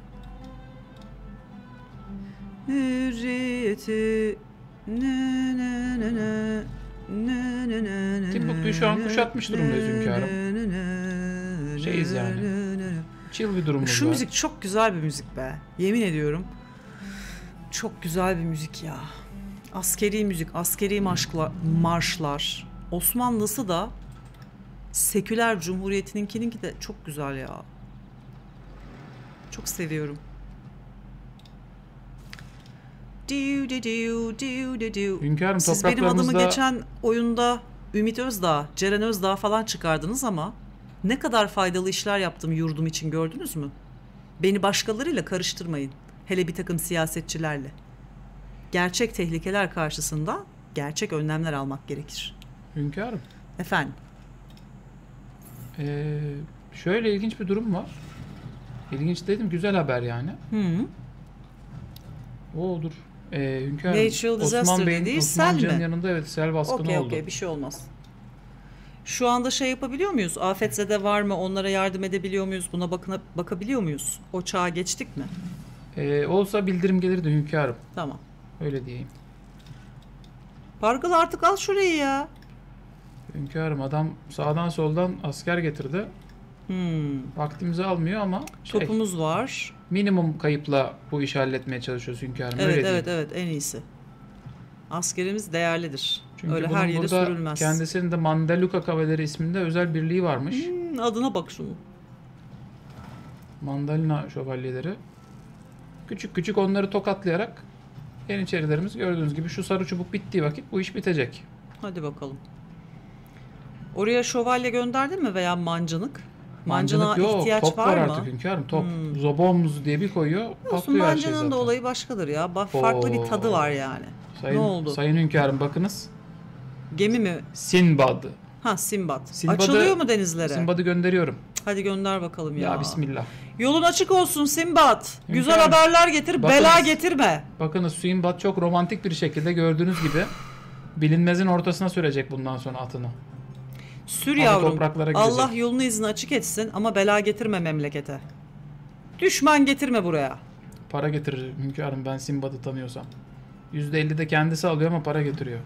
Hürriyeti. Ne ne ne ne. Timbuktu'yu şu an kuşatmış durumdayız Hünkârım. Şeyiz yani. Chill bir durumumuz Şu var. müzik çok güzel bir müzik be. Yemin ediyorum. Çok güzel bir müzik ya. Askeri müzik, askeri marşlar. Osmanlısı da seküler cumhuriyetininki de çok güzel ya. Çok seviyorum. Hünkârım Siz benim adımı topraklarımızda... geçen oyunda Ümit Özdağ, Ceren Özdağ falan çıkardınız ama ne kadar faydalı işler yaptım yurdum için gördünüz mü? Beni başkalarıyla karıştırmayın. Hele bir takım siyasetçilerle. Gerçek tehlikeler karşısında gerçek önlemler almak gerekir. Hünkârım. Efendim? Şöyle ilginç bir durum var. İlginç dedim, güzel haber yani. Dur. Hünkârım, Natural disaster dediği sel mi? yanında evet sel baskını oldu. Okey bir şey olmaz. Şu anda şey yapabiliyor muyuz? Afetzede var mı? Onlara yardım edebiliyor muyuz? Buna bakabiliyor muyuz? O çağa geçtik mi? Olsa bildirim gelirdi Hünkârım. Tamam. Öyle diyeyim. Pargalı artık al şurayı ya. Hünkârım adam sağdan soldan asker getirdi. Vaktimizi almıyor ama topumuz var. Minimum kayıpla bu işi halletmeye çalışıyoruz Hünkârım. Evet en iyisi. Askerimiz değerlidir. Çünkü öyle her yere sürülmez. Kendisinin de Mandaluka Kavaleri isminde özel birliği varmış. Adına bak şunu. Mandalina şövalyeleri. Küçük küçük onları tokatlayarak Yeniçerilerimiz gördüğünüz gibi şu sarı çubuk bittiği vakit bu iş bitecek. Hadi bakalım. Oraya şövalye gönderdin mi veya mancınık? Mancına ihtiyaç top var mı? Artık Hünkârım top. Zobomuz diye bir koyuyor. Patlıyor her şey zaten. Mancının da olayı başkadır ya. Farklı bir tadı var yani. Ne oldu? Sayın Hünkârım bakınız. Gemi mi? Sinbad. Ha, Sinbad. Açılıyor mu denizlere? Sinbad'ı gönderiyorum. Hadi gönder bakalım ya. Ya bismillah. Yolun açık olsun Sinbad. Hünkârım, güzel haberler getir, bela getirme. Bakınız Sinbad çok romantik bir şekilde gördüğünüz gibi bilinmezin ortasına sürecek bundan sonra atını. Sür Ama yavrum. topraklara gidecek. Allah yolunu izni açık etsin ama bela getirme memlekete. Düşman getirme buraya. Para getirir hünkârım, ben Sinbad'ı tanıyorsam. %50 de kendisi alıyor ama para getiriyor.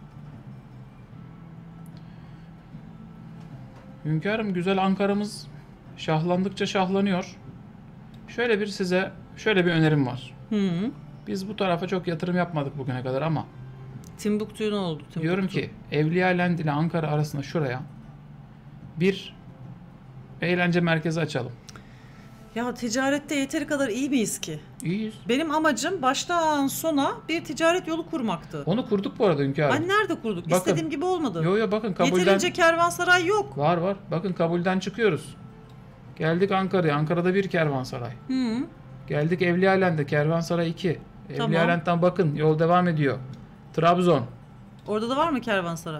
Hünkârım, güzel Ankara'mız şahlandıkça şahlanıyor. Size şöyle bir önerim var. Hı. Biz bu tarafa çok yatırım yapmadık bugüne kadar ama Timbuktu ne oldu? Timbuktu. diyorum ki Evliyaland ile Ankara arasında şuraya bir eğlence merkezi açalım. Ya ticarette yeteri kadar iyi miyiz ki? İyiyiz. Benim amacım baştan sona bir ticaret yolu kurmaktı. Onu kurduk bu arada hünkârım. Hani nerede kurduk? Bakın. İstediğim gibi olmadı. Yo bakın kabulden. Yeterince kervansaray yok. Var. Bakın kabulden çıkıyoruz. Geldik Ankara'ya. Ankara'da bir kervansaray. Hı. Geldik Evliyaland'e. Kervansaray 2. Tamam. Evliyaland'dan bakın. Yol devam ediyor. Trabzon. Orada da var mı kervansaray?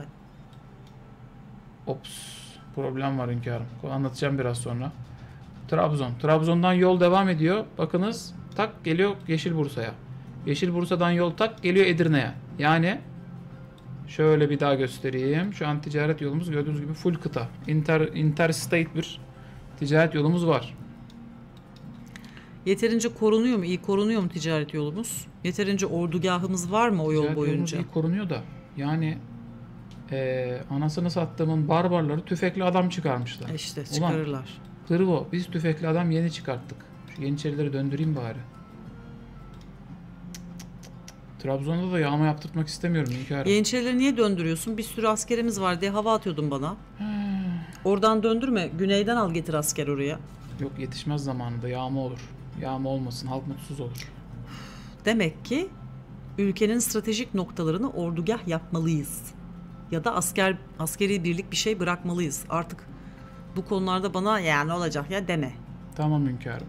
Ops. Problem var hünkârım. Anlatacağım biraz sonra. Trabzon. Trabzon'dan yol devam ediyor. Bakınız tak geliyor Yeşilbursa'ya. Yeşilbursa'dan yol tak geliyor Edirne'ye. Yani şöyle bir daha göstereyim. Şu an ticaret yolumuz gördüğünüz gibi full kıta. Interstate bir ticaret yolumuz var. Yeterince korunuyor mu? İyi korunuyor mu ticaret yolumuz? Yeterince ordugahımız var mı o yol Ticaret yolumuz boyunca? iyi korunuyor da. Yani anasını sattığımın barbarları tüfekli adam çıkarmışlar. İşte çıkarırlar. Hırvo, biz tüfekli adam yeni çıkarttık. Şu Yeniçerileri döndüreyim bari. Trabzon'da da yağma yaptırtmak istemiyorum hünkârım. Yeniçerileri niye döndürüyorsun? Bir sürü askerimiz var diye hava atıyordun bana. Oradan döndürme. Güneyden al getir asker oraya. Yok, yetişmez zamanında, yağma olur. Yağma olmasın, halk mutsuz olur. Demek ki ülkenin stratejik noktalarını ordugah yapmalıyız. Ya da askeri birlik bir şey bırakmalıyız. Artık bu konularda bana ya ne olacak ya deme. Tamam hünkârım.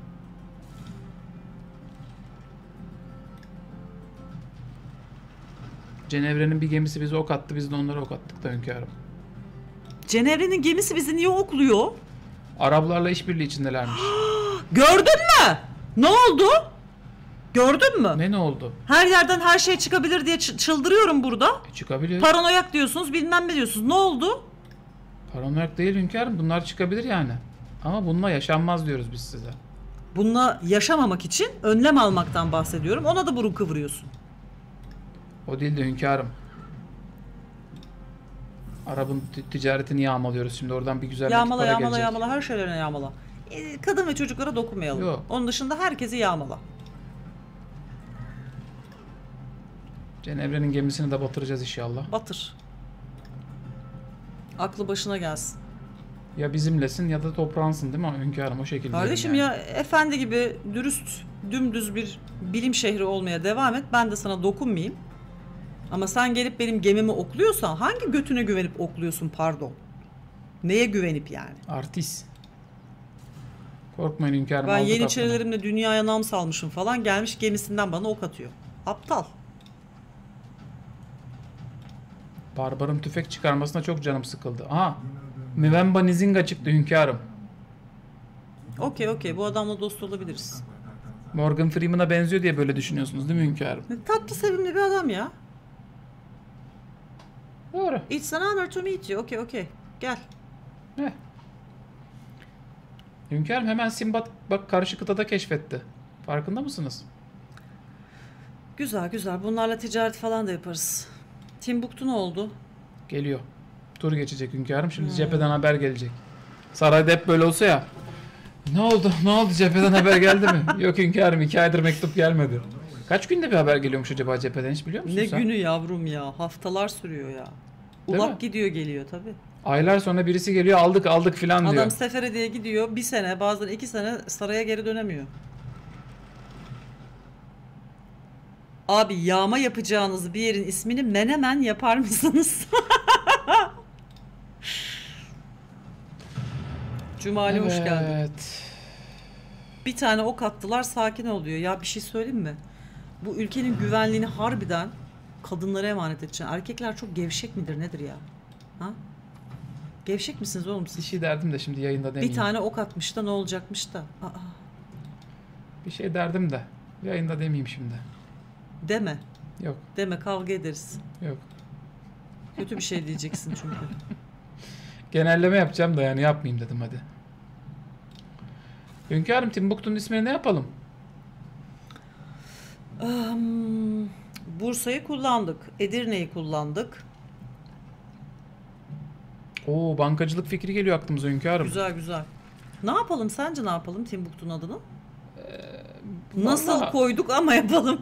Cenevre'nin bir gemisi bize ok attı, biz de onlara ok attık da hünkârım. Cenevre'nin gemisi bizi niye okluyor? Araplarla işbirliği içindelermiş. Gördün mü? Ne oldu? Gördün mü? Ne oldu? Her yerden her şey çıkabilir diye çıldırıyorum burada. Çıkabilir. Paranoyak diyorsunuz, bilmem ne diyorsunuz. Ne oldu? Paranoyak değil hünkârım, bunlar çıkabilir yani. Ama bununla yaşanmaz diyoruz biz size. Bununla yaşamamak için önlem almaktan bahsediyorum. Ona da burun kıvırıyorsun. O değil de hünkârım. Arap'ın ticaretini yağmalıyoruz şimdi, oradan bir güzel Yağmala, para yağmala, gelecek. yağmala, her şeylerine yağmala. Kadın ve çocuklara dokunmayalım. Yok. Onun dışında herkesi yağmala. Cenevre'nin gemisini de batıracağız inşallah. Batır. Aklı başına gelsin. Ya bizimlesin ya da toprağınsın değil mi hünkârım, o şekilde. Kardeşim yani. ya efendi gibi dürüst, dümdüz bir bilim şehri olmaya devam et. Ben de sana dokunmayayım. Ama sen gelip benim gemimi okluyorsan hangi götüne güvenip okluyorsun pardon? Neye güvenip yani? Artist. Korkmayın hünkârım. Ben aldık Yeniçerilerimle dünyaya nam salmışım falan, gelmiş gemisinden bana ok atıyor. Aptal. Barbarın tüfek çıkarmasına çok canım sıkıldı. Aha. Mwemba Nzinga çıktı hünkârım. Okey bu adamla dost olabiliriz. Morgan Freeman'a benziyor diye böyle düşünüyorsunuz değil mi hünkârım? Tatlı sevimli bir adam ya. Doğru. It's an honor to meet you. Okey. Gel. Heh. Hünkârım hemen Sinbad bak karşı kıtada keşfetti. Farkında mısınız? Güzel. Bunlarla ticaret falan da yaparız. Timbuktu ne oldu? Geliyor. Tur geçecek hünkârım. Şimdi cepheden haber gelecek. Sarayda hep böyle olsa ya. Ne oldu cepheden haber geldi mi? Yok hünkârım, 2 aydır mektup gelmedi. Kaç günde bir haber geliyormuş acaba cepheden, hiç biliyor musun Ne sen? günü yavrum ya. Haftalar sürüyor ya. Değil Ulak mi? gidiyor geliyor tabii. Aylar sonra birisi geliyor, aldık filan diyor. Adam sefere diye gidiyor. 1 sene, bazen 2 sene saraya geri dönemiyor. Abi yağma yapacağınız bir yerin ismini Menemen yapar mısınız? Cumali hoş geldin. Evet. Bir tane ok attılar, sakin ol diyor. Ya bir şey söyleyeyim mi? Bu ülkenin güvenliğini harbiden kadınlara emanet edeceksin. Erkekler çok gevşek midir nedir ya? Ha? Gevşek misiniz oğlum Bir siz? şey derdim de şimdi yayında demeyeyim. Bir tane ok atmış da ne olacakmış da. Aa, Bir şey derdim de yayında demeyeyim şimdi. deme. Yok Deme, kavga ederiz. yok. Kötü bir şey diyeceksin çünkü. Genelleme yapacağım da yani yapmayayım dedim hadi. Hünkârım Timbuktu'nun ismini ne yapalım? Bursa'yı kullandık. Edirne'yi kullandık. Oo, bankacılık fikri geliyor aklımıza hünkârım. Güzel güzel. Ne yapalım sence, ne yapalım Timbuktu'nun adını? Nasıl Vallahi koyduk ama yapalım.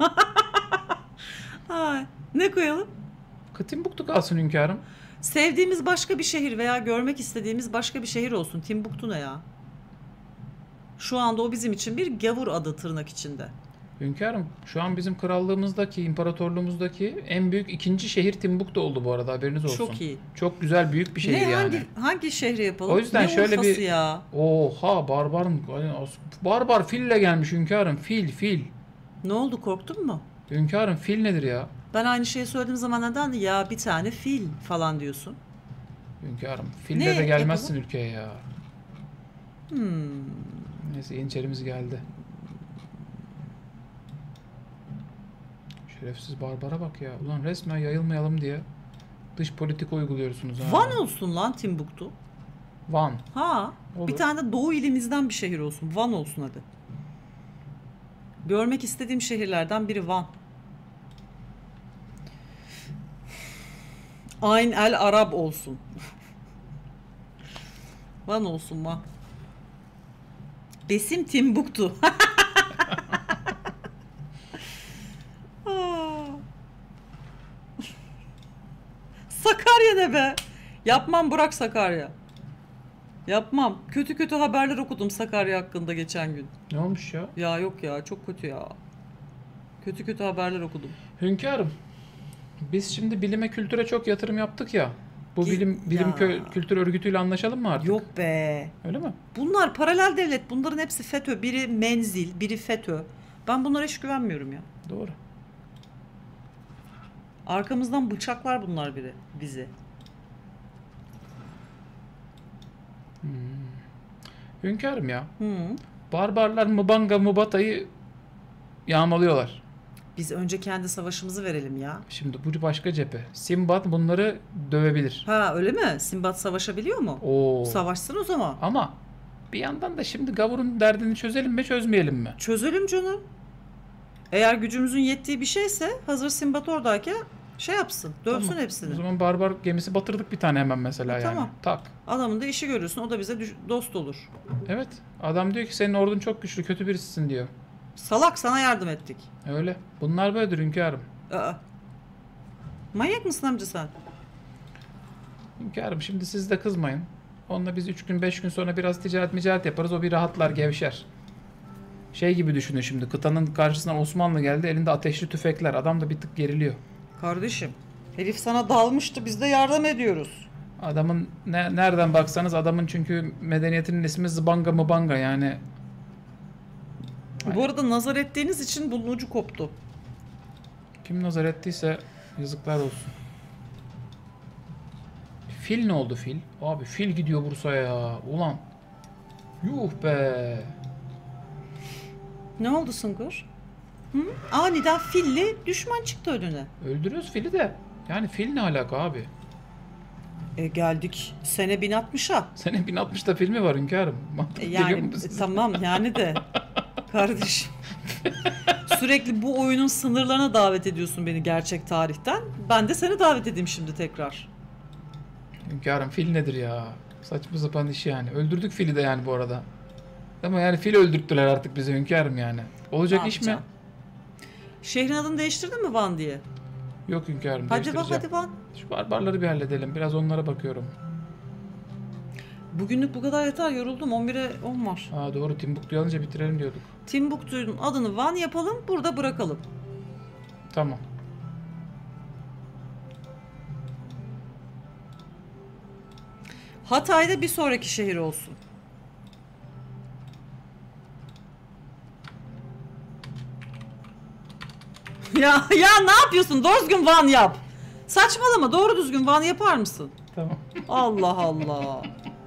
Ay, ne koyalım? Timbuktu kalsın hünkârım. Sevdiğimiz başka bir şehir veya görmek istediğimiz başka bir şehir olsun. Timbuktu ne ya? Şu anda o bizim için bir gavur adı tırnak içinde. Hünkârım şu an bizim krallığımızdaki, imparatorluğumuzdaki en büyük ikinci şehir Timbuktu oldu bu arada, haberiniz olsun. Çok iyi. Çok güzel, büyük bir şehir Ne yani. hangi şehri yapalım? O yüzden ne şöyle Urfa'sı bir- ya. Oha, barbar fille gelmiş hünkârım. Fil. Ne oldu, korktun mu? Hünkârım fil nedir ya? Ben aynı şeyi söylediğim zaman neden ya bir tane fil falan diyorsun? Hünkârım fille Ne de gelmezsin ülkeye ya. Hmm. Neyse, yeniçerimiz geldi. Şerefsiz barbara bak ya. Ulan resmen yayılmayalım diye dış politika uyguluyorsunuz ha. Van olsun lan Timbuktu. Van. Ha. Olur. Bir tane de doğu ilimizden bir şehir olsun. Van olsun hadi. Görmek istediğim şehirlerden biri Van. Ayn el Arab olsun. Van olsun Van. Besim Timbuktu. Aa. Sakarya ne be? Yapmam Burak Sakarya. Yapmam. Kötü haberler okudum Sakarya hakkında geçen gün. Ne olmuş ya? Ya yok ya, çok kötü ya. Kötü haberler okudum. Hünkârım, biz şimdi bilime kültüre çok yatırım yaptık ya. Bu Gi- bilim ya. kültür örgütüyle anlaşalım mı artık? Yok be. Öyle mi? Bunlar paralel devlet. Bunların hepsi FETÖ. Biri menzil, biri FETÖ. Ben bunlara hiç güvenmiyorum ya. Doğru. Arkamızdan bıçaklar bunlar bizi. Hünkârım ya. Hı. Barbarlar Mbanga Mbata'yı yağmalıyorlar. Biz önce kendi savaşımızı verelim ya. Şimdi bu başka cephe. Simbat bunları dövebilir. Ha, öyle mi? Simbat savaşabiliyor mu? Oo. Savaşsın o zaman. Ama bir yandan da şimdi gavurun derdini çözelim mi çözmeyelim mi? Çözelim canım. Eğer gücümüzün yettiği bir şeyse hazır Simbat oradayken şey yapsın. Dövsün Tamam. hepsini. O zaman barbar gemisi batırdık bir tane hemen mesela yani. Tamam. Tak. Adamın da işi görürsün. O da bize dost olur. Evet. Adam diyor ki senin ordun çok güçlü, kötü birisisin diyor. Salak, sana yardım ettik. Öyle. Bunlar böyledir hünkârım. Aa. Manyak mısın amca sen? Hünkârım şimdi siz de kızmayın. Onunla biz 3 gün 5 gün sonra biraz ticaret yaparız. O bir rahatlar, gevşer. Şey gibi düşünün şimdi. Kıtanın karşısına Osmanlı geldi. Elinde ateşli tüfekler. Adam da bir tık geriliyor. Kardeşim, herif sana dalmıştı. Biz de yardım ediyoruz. Adamın nereden baksanız adamın çünkü medeniyetinin ismi Zbanga Mbanga yani. Bu arada nazar ettiğiniz için bunun ucu koptu. Kim nazar ettiyse yazıklar olsun. Fil ne oldu fil? Abi fil gidiyor Bursa'ya ya. Ulan. Yuh be. Ne oldu Sungur? Hı? Aniden filli düşman çıktı önüne. Öldürüyoruz fili de. Yani fil ne alaka abi? Geldik sene 1060'a. Senin 1060'da filmi var hünkârım. Mantık geliyor Yani mu size? tamam yani de kardeşim. Sürekli bu oyunun sınırlarına davet ediyorsun beni gerçek tarihten. Ben de seni davet edeyim şimdi tekrar. Hünkârım fil nedir ya? Saçma sapan iş yani. Öldürdük fili de yani bu arada. Ama yani fil öldürttüler artık bize hünkârım yani. Olacak Ne iş mi? yapacaksın? Şehrin adını değiştirdin mi Van diye? Yok hünkârım, Hadi bak, değiştireceğim. hadi Van. Şu barbarları bir halledelim. Biraz onlara bakıyorum. Bugünlük bu kadar yeter, yoruldum. 11'e 10 var. Aa doğru, Timbuktu'yu alınca bitirelim diyorduk. Timbuktu'nun adını Van yapalım, burada bırakalım. Tamam. Hatay'da bir sonraki şehir olsun. Ya ne yapıyorsun? Doğru düzgün Van yap. Saçmalama, doğru düzgün Van yapar mısın? Tamam. Allah Allah.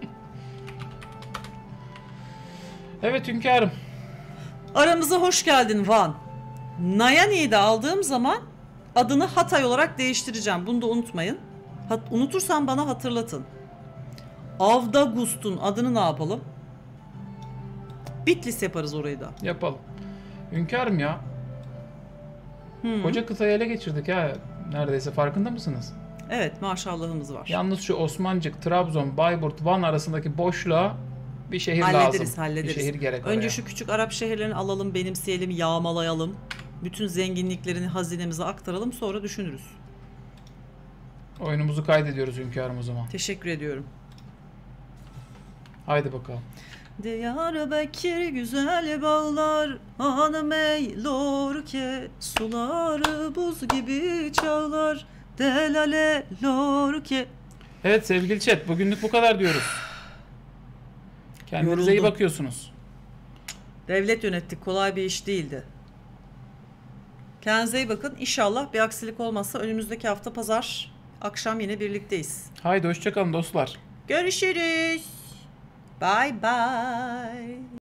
Evet hünkârım. Aramıza hoş geldin Van. Nayani'yi de aldığım zaman adını Hatay olarak değiştireceğim. Bunu da unutmayın. Unutursan bana hatırlatın. Avdagust'un adını ne yapalım? Bitlis yaparız orayı da. Yapalım. Hünkârım ya. Koca kıtayı ele geçirdik ha. Neredeyse farkında mısınız? Evet, maşallahımız var. Yalnız şu Osmancık, Trabzon, Bayburt, Van arasındaki boşluğa bir şehir lazım. Hallederiz. Bir şehir gerek Önce oraya. şu küçük Arap şehirlerini alalım, benimseyelim, yağmalayalım. Bütün zenginliklerini hazinemize aktaralım, sonra düşünürüz. Oyunumuzu kaydediyoruz hünkârım o zaman. Teşekkür ediyorum. Haydi bakalım. Diyarbakır güzel bağlar, hanım eylor ke, suları buz gibi çağlar, delale lor ke. Evet sevgili chat, bugünlük bu kadar diyoruz. Kendinize iyi Yoruldum. bakıyorsunuz. Devlet yönettik, kolay bir iş değildi. Kendinize iyi bakın. İnşallah bir aksilik olmazsa önümüzdeki hafta pazar akşam yine birlikteyiz. Haydi hoşçakalın dostlar. Görüşürüz. Bye bye.